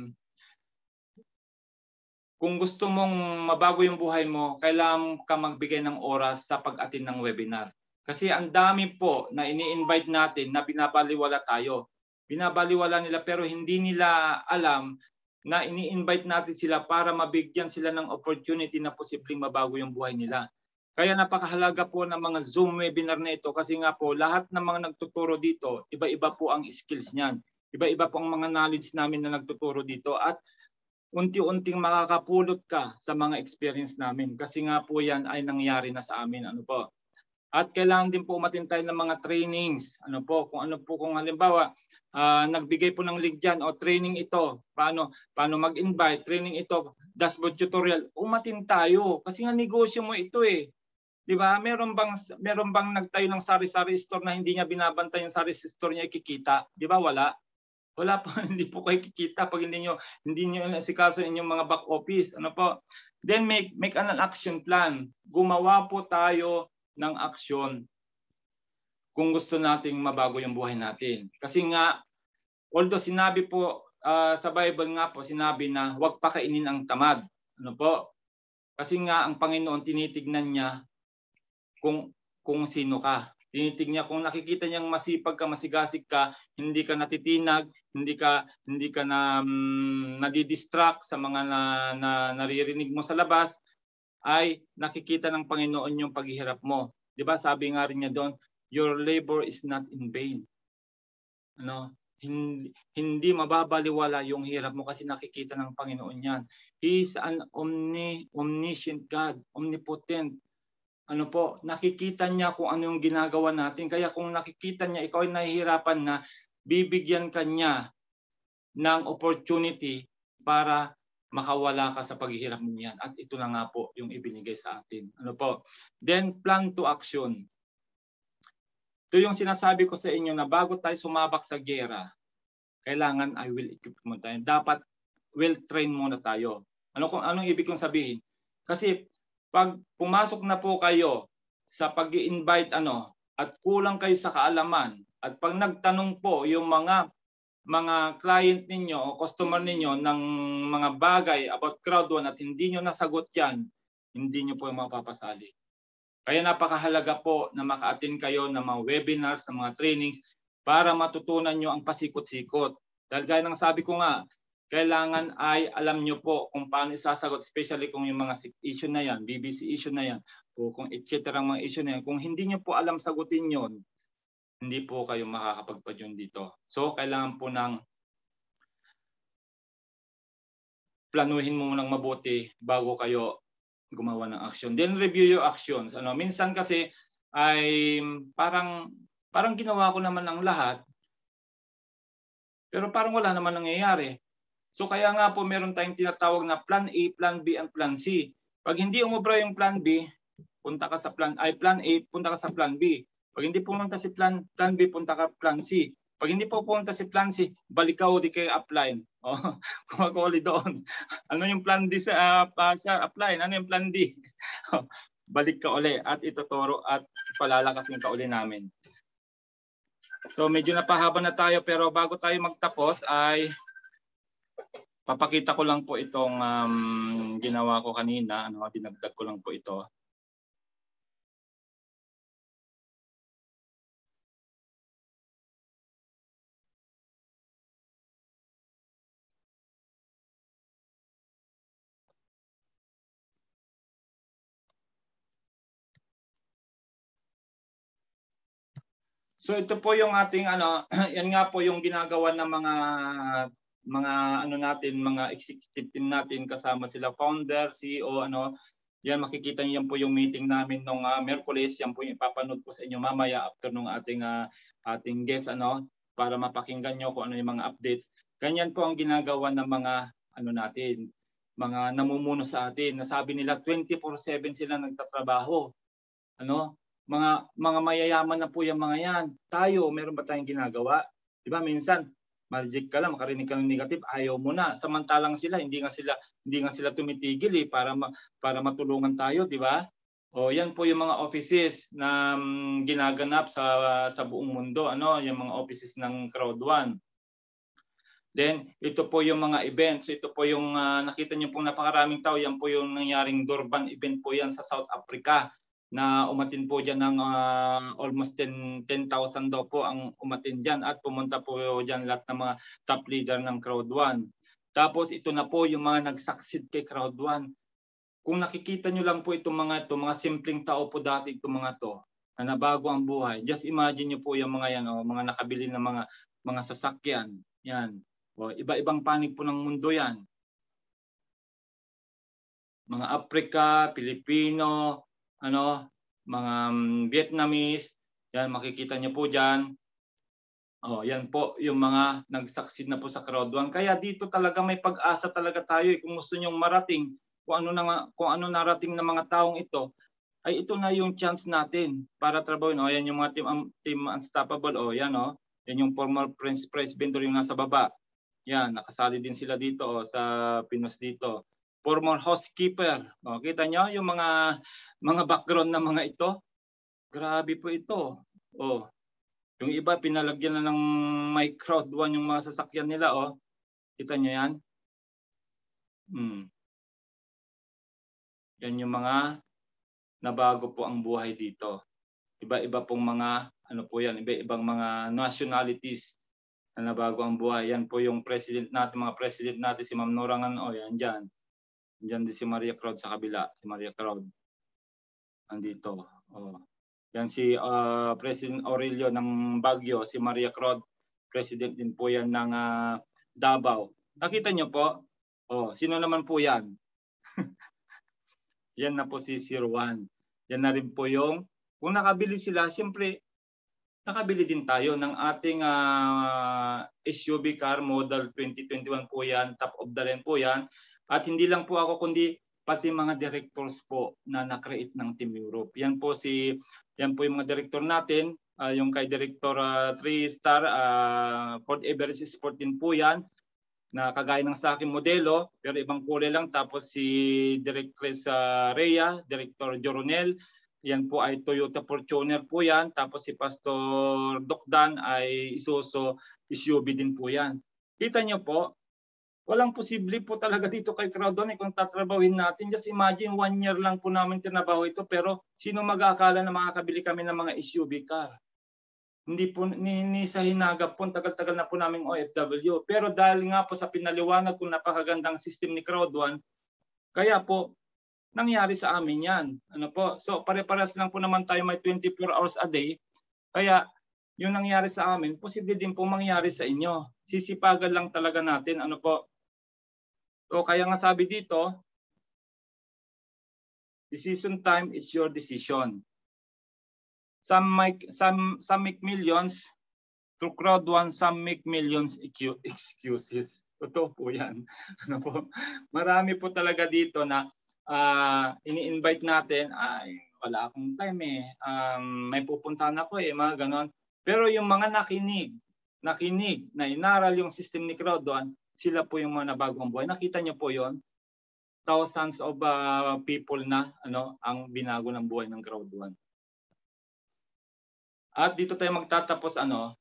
kung gusto mong mabago yung buhay mo, kailangan ka magbigay ng oras sa pag-attend ng webinar. Kasi ang dami po na ini-invite natin na binabaliwala tayo. Binabaliwala nila pero hindi nila alam na ini-invite natin sila para mabigyan sila ng opportunity na posibleng mabago yung buhay nila. Kaya napakahalaga po ng mga Zoom webinar na ito kasi nga po lahat ng mga nagtuturo dito, iba-iba po ang skills niyan. Iba-iba po ang mga knowledge namin na nagtuturo dito at unti-unting makakapulot ka sa mga experience namin kasi nga po yan ay nangyari na sa amin. At kailangan din po umattend tayo ng mga trainings. Kung halimbawa nagbigay po ng link dyan o training ito, paano mag-invite, training ito, dashboard tutorial, umattend tayo kasi nga negosyo mo ito eh. Di ba? Meron bang nagtayo ng sari-sari store na hindi niya binabantay yung sari store niya ikikita? Di ba? Wala po, hindi po kayo kikita pag hindi niyo asikaso inyong mga back office. Then make an action plan. Gumawa po tayo ng aksyon kung gusto nating mabago yung buhay natin. Kasi nga, although sinabi po sa Bible nga po, sinabi na huwag pakainin ang tamad. Kasi nga ang Panginoon tinitignan niya kung sino ka. Tinitignan kung nakikita niyang masipag ka, masigasig ka, hindi ka natitinag, hindi ka na nadidistract sa mga naririnig mo sa labas, ay nakikita ng Panginoon yung paghihirap mo. 'Di ba? Sabi nga rin niya doon, your labor is not in vain. Hindi mababaliwala yung hirap mo kasi nakikita ng Panginoon yan. He is an omniscient God, omnipotent. Nakikita niya kung ano yung ginagawa natin. Kaya kung nakikita niya, ikaw ay nahihirapan na, bibigyan ka niya ng opportunity para makawala ka sa paghihirap mo yan. At ito na nga po yung ibinigay sa atin. Then plan to action. Ito yung sinasabi ko sa inyo na bago tayo sumabak sa gera, kailangan I will equip mo tayo. Dapat well train muna tayo. Anong ibig kong sabihin? Kasi pag pumasok na po kayo sa pag-i-invite at kulang kayo sa kaalaman, at pag nagtanong po yung mga client ninyo o customer ninyo ng mga bagay about Crowd 1 at hindi nyo nasagot yan, hindi nyo po mapapasali. Kaya napakahalaga po na maka-attend kayo ng mga webinars, ng mga trainings para matutunan nyo ang pasikot-sikot. Dahil gaya ng sabi ko nga, kailangan ay alam nyo po kung paano isasagot, especially kung yung mga issue na yan, BBC issue na yan, o kung etc. mga issue na yan. Kung hindi nyo po alam sagutin yon, hindi po kayo makakapagpa-join dito. So, kailangan po ng planuhin mo munang mabuti bago kayo gumawa ng action. Then review your actions. Minsan kasi ay parang ginawa ko naman ang lahat, pero parang wala naman nangyayari. So kaya nga po meron tayong tinatawag na plan A, plan B, and plan C. Pag hindi umubra yung plan B, punta ka sa plan A, punta ka sa plan B. Pag hindi pumunta si plan B, punta ka plan C. Pag hindi po pumunta si plan C, balik ka o di kayo upline. Kung ako ulit doon. Ano yung plan D sa upline? Ano yung plan D? Balik ka uli at ituturo at palalakasin ka uli namin. So medyo napahaba na tayo, pero bago tayo magtapos ay papakita ko lang po itong ginawa ko kanina. Dinagdag ko lang po ito. So ito po yung ating yan nga po yung ginagawa ng mga executive team natin, kasama sila founder, CEO, yan makikita niyo yan po yung meeting namin nung Miyerkules. Yan po yung ipapanood po sa inyo mamaya after nung ating guest para mapakinggan niyo kung ano yung mga updates. Ganyan po ang ginagawa ng mga natin, mga namumuno sa atin. Nasabi nila 24/7 sila nagtatrabaho. Mga mayayaman na po yung mga yan. Tayo, meron ba tayong ginagawa? Diba minsan, ma-reject ka lang, makarinig ka ng negative, ayaw mo na. Samantalang sila, hindi nga sila tumitigil para matulungan tayo, di ba? O yan po yung mga offices na ginaganap sa buong mundo, yung mga offices ng Crowd 1. Then, ito po yung mga events. Ito po yung nakita niyo pong napakaraming tao. Yan po yung nangyaring Durban event po yan sa South Africa, na umatin po dyan ng almost 10,000 daw po ang umatin dyan, at pumunta po dyan lahat ng mga top leader ng Crowd 1. Tapos ito na po yung mga nag-succeed kay Crowd 1. Kung nakikita nyo lang po itong mga simpleng tao po dati itong mga to, na nabago ang buhay. Just imagine nyo po yung mga yan, mga nakabili ng mga sasakyan. Yan. Iba-ibang panig po ng mundo yan. Mga Africa, Pilipino, mga Vietnamese, yan makikita niyo po diyan. Yan po yung mga nag-succeed na po sa Crowd 1. Kaya dito talaga may pag-asa talaga tayo. Kung gusto niyo marating kung ano narating ng mga taong ito, ay ito na yung chance natin para trabahin. Yan yung mga team Unstoppable. Yan yung former president yung nasa baba. Yan, nakasali din sila dito sa Pinos dito. Former housekeeper. Kita nyo yung mga background na mga ito? Grabe po ito. Yung iba pinalagyan na ng my Crowd 1 yung mga sasakyan nila. Kita nyo yan? Yan yung mga nabago po ang buhay dito. Iba-iba pong mga po yan, iba-ibang mga nationalities na nabago ang buhay. Yan po yung mga president natin, si Ma'am Norangan. Yan dyan. Diyan din si Maria Crowd sa kabila, si Maria Crowd. Andito. Yan si President Aurelio ng Baguio, si Maria Crowd, President din po yan ng Davao. Nakita niyo po? Sino naman po yan? Yan na po si 01. Yan na rin po yung, kung nakabili sila, siyempre, nakabili din tayo ng ating SUV car, model 2021 po yan, top of the line po yan. At hindi lang po ako, kundi pati mga directors po na na-create ng Team Europe. Yan po yung mga director natin, yung kay Director 3-star, Ford Everest Sport din po yan. na kagaya ng sa aking modelo, pero ibang kulay lang. Tapos si Directress Rhea, Director Joronel, yan po ay Toyota Fortuner po yan. Tapos si Pastor Doc Dan ay Isuzu SUV din po yan. Kita nyo po, walang posible po talaga dito kay Crowd1 kung tatrabahin natin. Just imagine 1 year lang po namin tinabaho ito, pero sino mag-aakala na makakabili kami ng mga SUV car? Hindi po ni sa hinagap po, tagal-tagal na po naming OFW. Pero dahil nga po sa pinaliwanag kung napakagandang system ni Crowd1, kaya po nangyari sa amin yan. Ano po? So pare-pares lang po naman tayo may 24 hours a day. Kaya yung nangyari sa amin, posible din po mangyari sa inyo. Sisipagan lang talaga natin. Ano po? So kaya nga sabi dito, decision time is your decision. Some make millions through Crowd1, some make millions excuses. Totoo po yan. Ano po? Marami po talaga dito na ini-invite natin, ay wala akong time may pupuntahan ako mga ganon. Pero yung mga nakinig na inaral yung system ni Crowd1, sila po yung mga nabagong buhay. Nakita niyo po yon, thousands of people na ang binago ng buhay ng Crowd1. At dito tayo magtatapos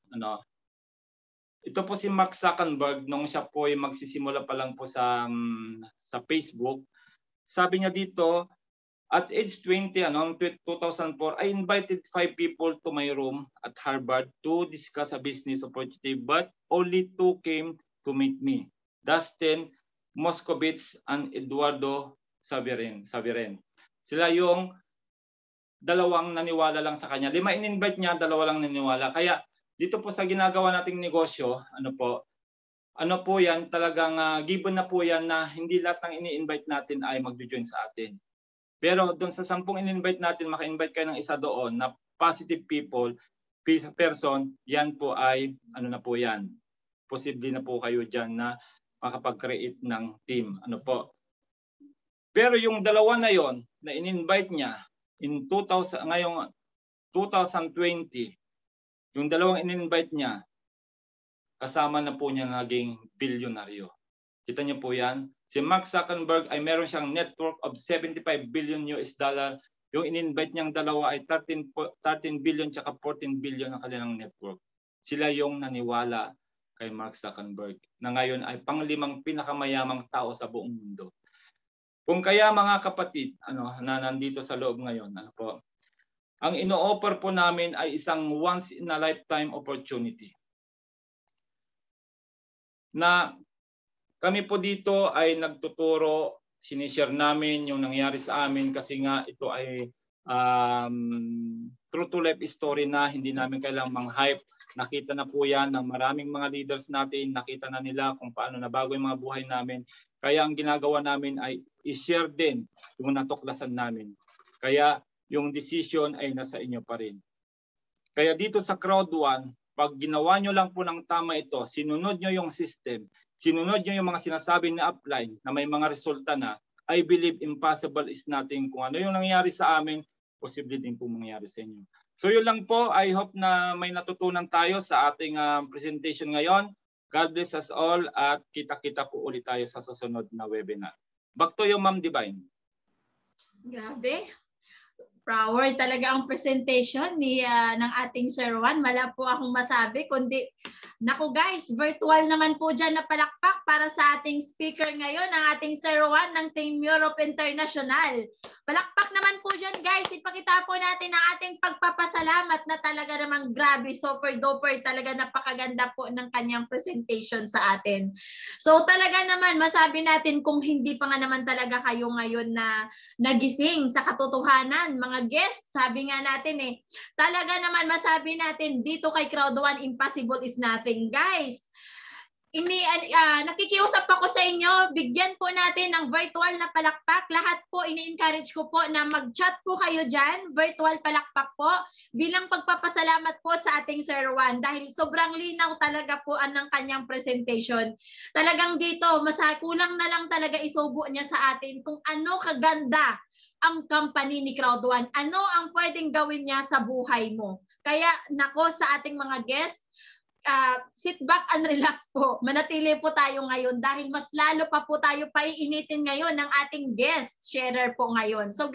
ito po si Mark Zuckerberg nung siya po ay magsisimula pa lang po sa Facebook. Sabi niya dito, at age 20 2004, I invited 5 people to my room at Harvard to discuss a business opportunity, but only 2 came to meet me. Dustin Moskovitz and Eduardo Saverin. Sila yung dalawang naniwala lang sa kanya. 5 in-invite niya, 2 lang naniwala. Kaya dito po sa ginagawa nating negosyo, ano po yan, talagang given na po yan na hindi lahat ng ini-invite natin ay mag-join sa atin. Pero doon sa 10 in-invite natin, maka-invite kayo ng isa doon na positive people, person, yan po ay na po yan. Posible na po kayo dyan na makapag-create ng team. Pero yung 2 na yon na in-invite niya, ngayong 2020, yung 2 in-invite niya, kasama na po niya naging bilyonaryo. Kita niyo po yan. Si Mark Zuckerberg ay meron siyang network of $75 billion. Yung in-invite niyang 2 ay 13 billion tsaka 14 billion ang kanilang network. Sila yung naniwala kay Mark Zuckerberg na ngayon ay pang-5 pinakamayamang tao sa buong mundo. Kung kaya mga kapatid na nandito sa loob ngayon, ang ino-offer po namin ay isang once in a lifetime opportunity. Na kami po dito ay nagtuturo, sinishare namin yung nangyari sa amin kasi nga ito ay true to life story na hindi namin kailangang mang-hype. Nakita na po yan ng maraming mga leaders natin, nakita na nila kung paano nabago yung mga buhay namin. Kaya ang ginagawa namin ay i-share din yung natuklasan namin. Kaya yung decision ay nasa inyo pa rin. Kaya dito sa Crowd1, pag ginawa nyo lang po ng tama ito, sinunod nyo yung system, sinunod nyo yung mga sinasabi na upline na may mga resulta na, I believe impossible is nothing. Kung ano yung nangyari sa amin, posible din po mangyari sa inyo. So yun lang po. I hope na may natutunan tayo sa ating presentation ngayon. God bless us all at kita-kita po ulit tayo sa susunod na webinar. Back to you, Ma'am Divine. Grabe. Power talaga ang presentation ng ating Sir Juan. Wala po akong masabi, kundi, naku guys, virtual naman po dyan na palakpak para sa ating speaker ngayon, ang ating Sir Juan ng Team Europe International. Palakpak naman po dyan guys, ipakita po natin ang ating pagpapasalamat na talaga namang grabe, super duper, talaga napakaganda po ng kanyang presentation sa atin. So talaga naman, masabi natin kung hindi pa nga naman talaga kayo ngayon na nagising sa katotohanan, mga guests, sabi nga natin talaga naman masabi natin dito kay Crowd1, impossible is nothing guys. Nakikiusap ako sa inyo, bigyan po natin ng virtual na palakpak. Lahat po, ini-encourage ko po na mag-chat po kayo dyan, virtual palakpak po, bilang pagpapasalamat po sa ating Sir Juan dahil sobrang linaw talaga po ng kanyang presentation. Talagang dito, kulang na lang talaga isubo niya sa atin kung ano kaganda ang company ni Crowd1. Ano ang pwedeng gawin niya sa buhay mo? Kaya nako sa ating mga guests, sit back and relax po. Manatili po tayo ngayon dahil mas lalo pa po tayo paiinitin ngayon ng ating guest sharer po ngayon. So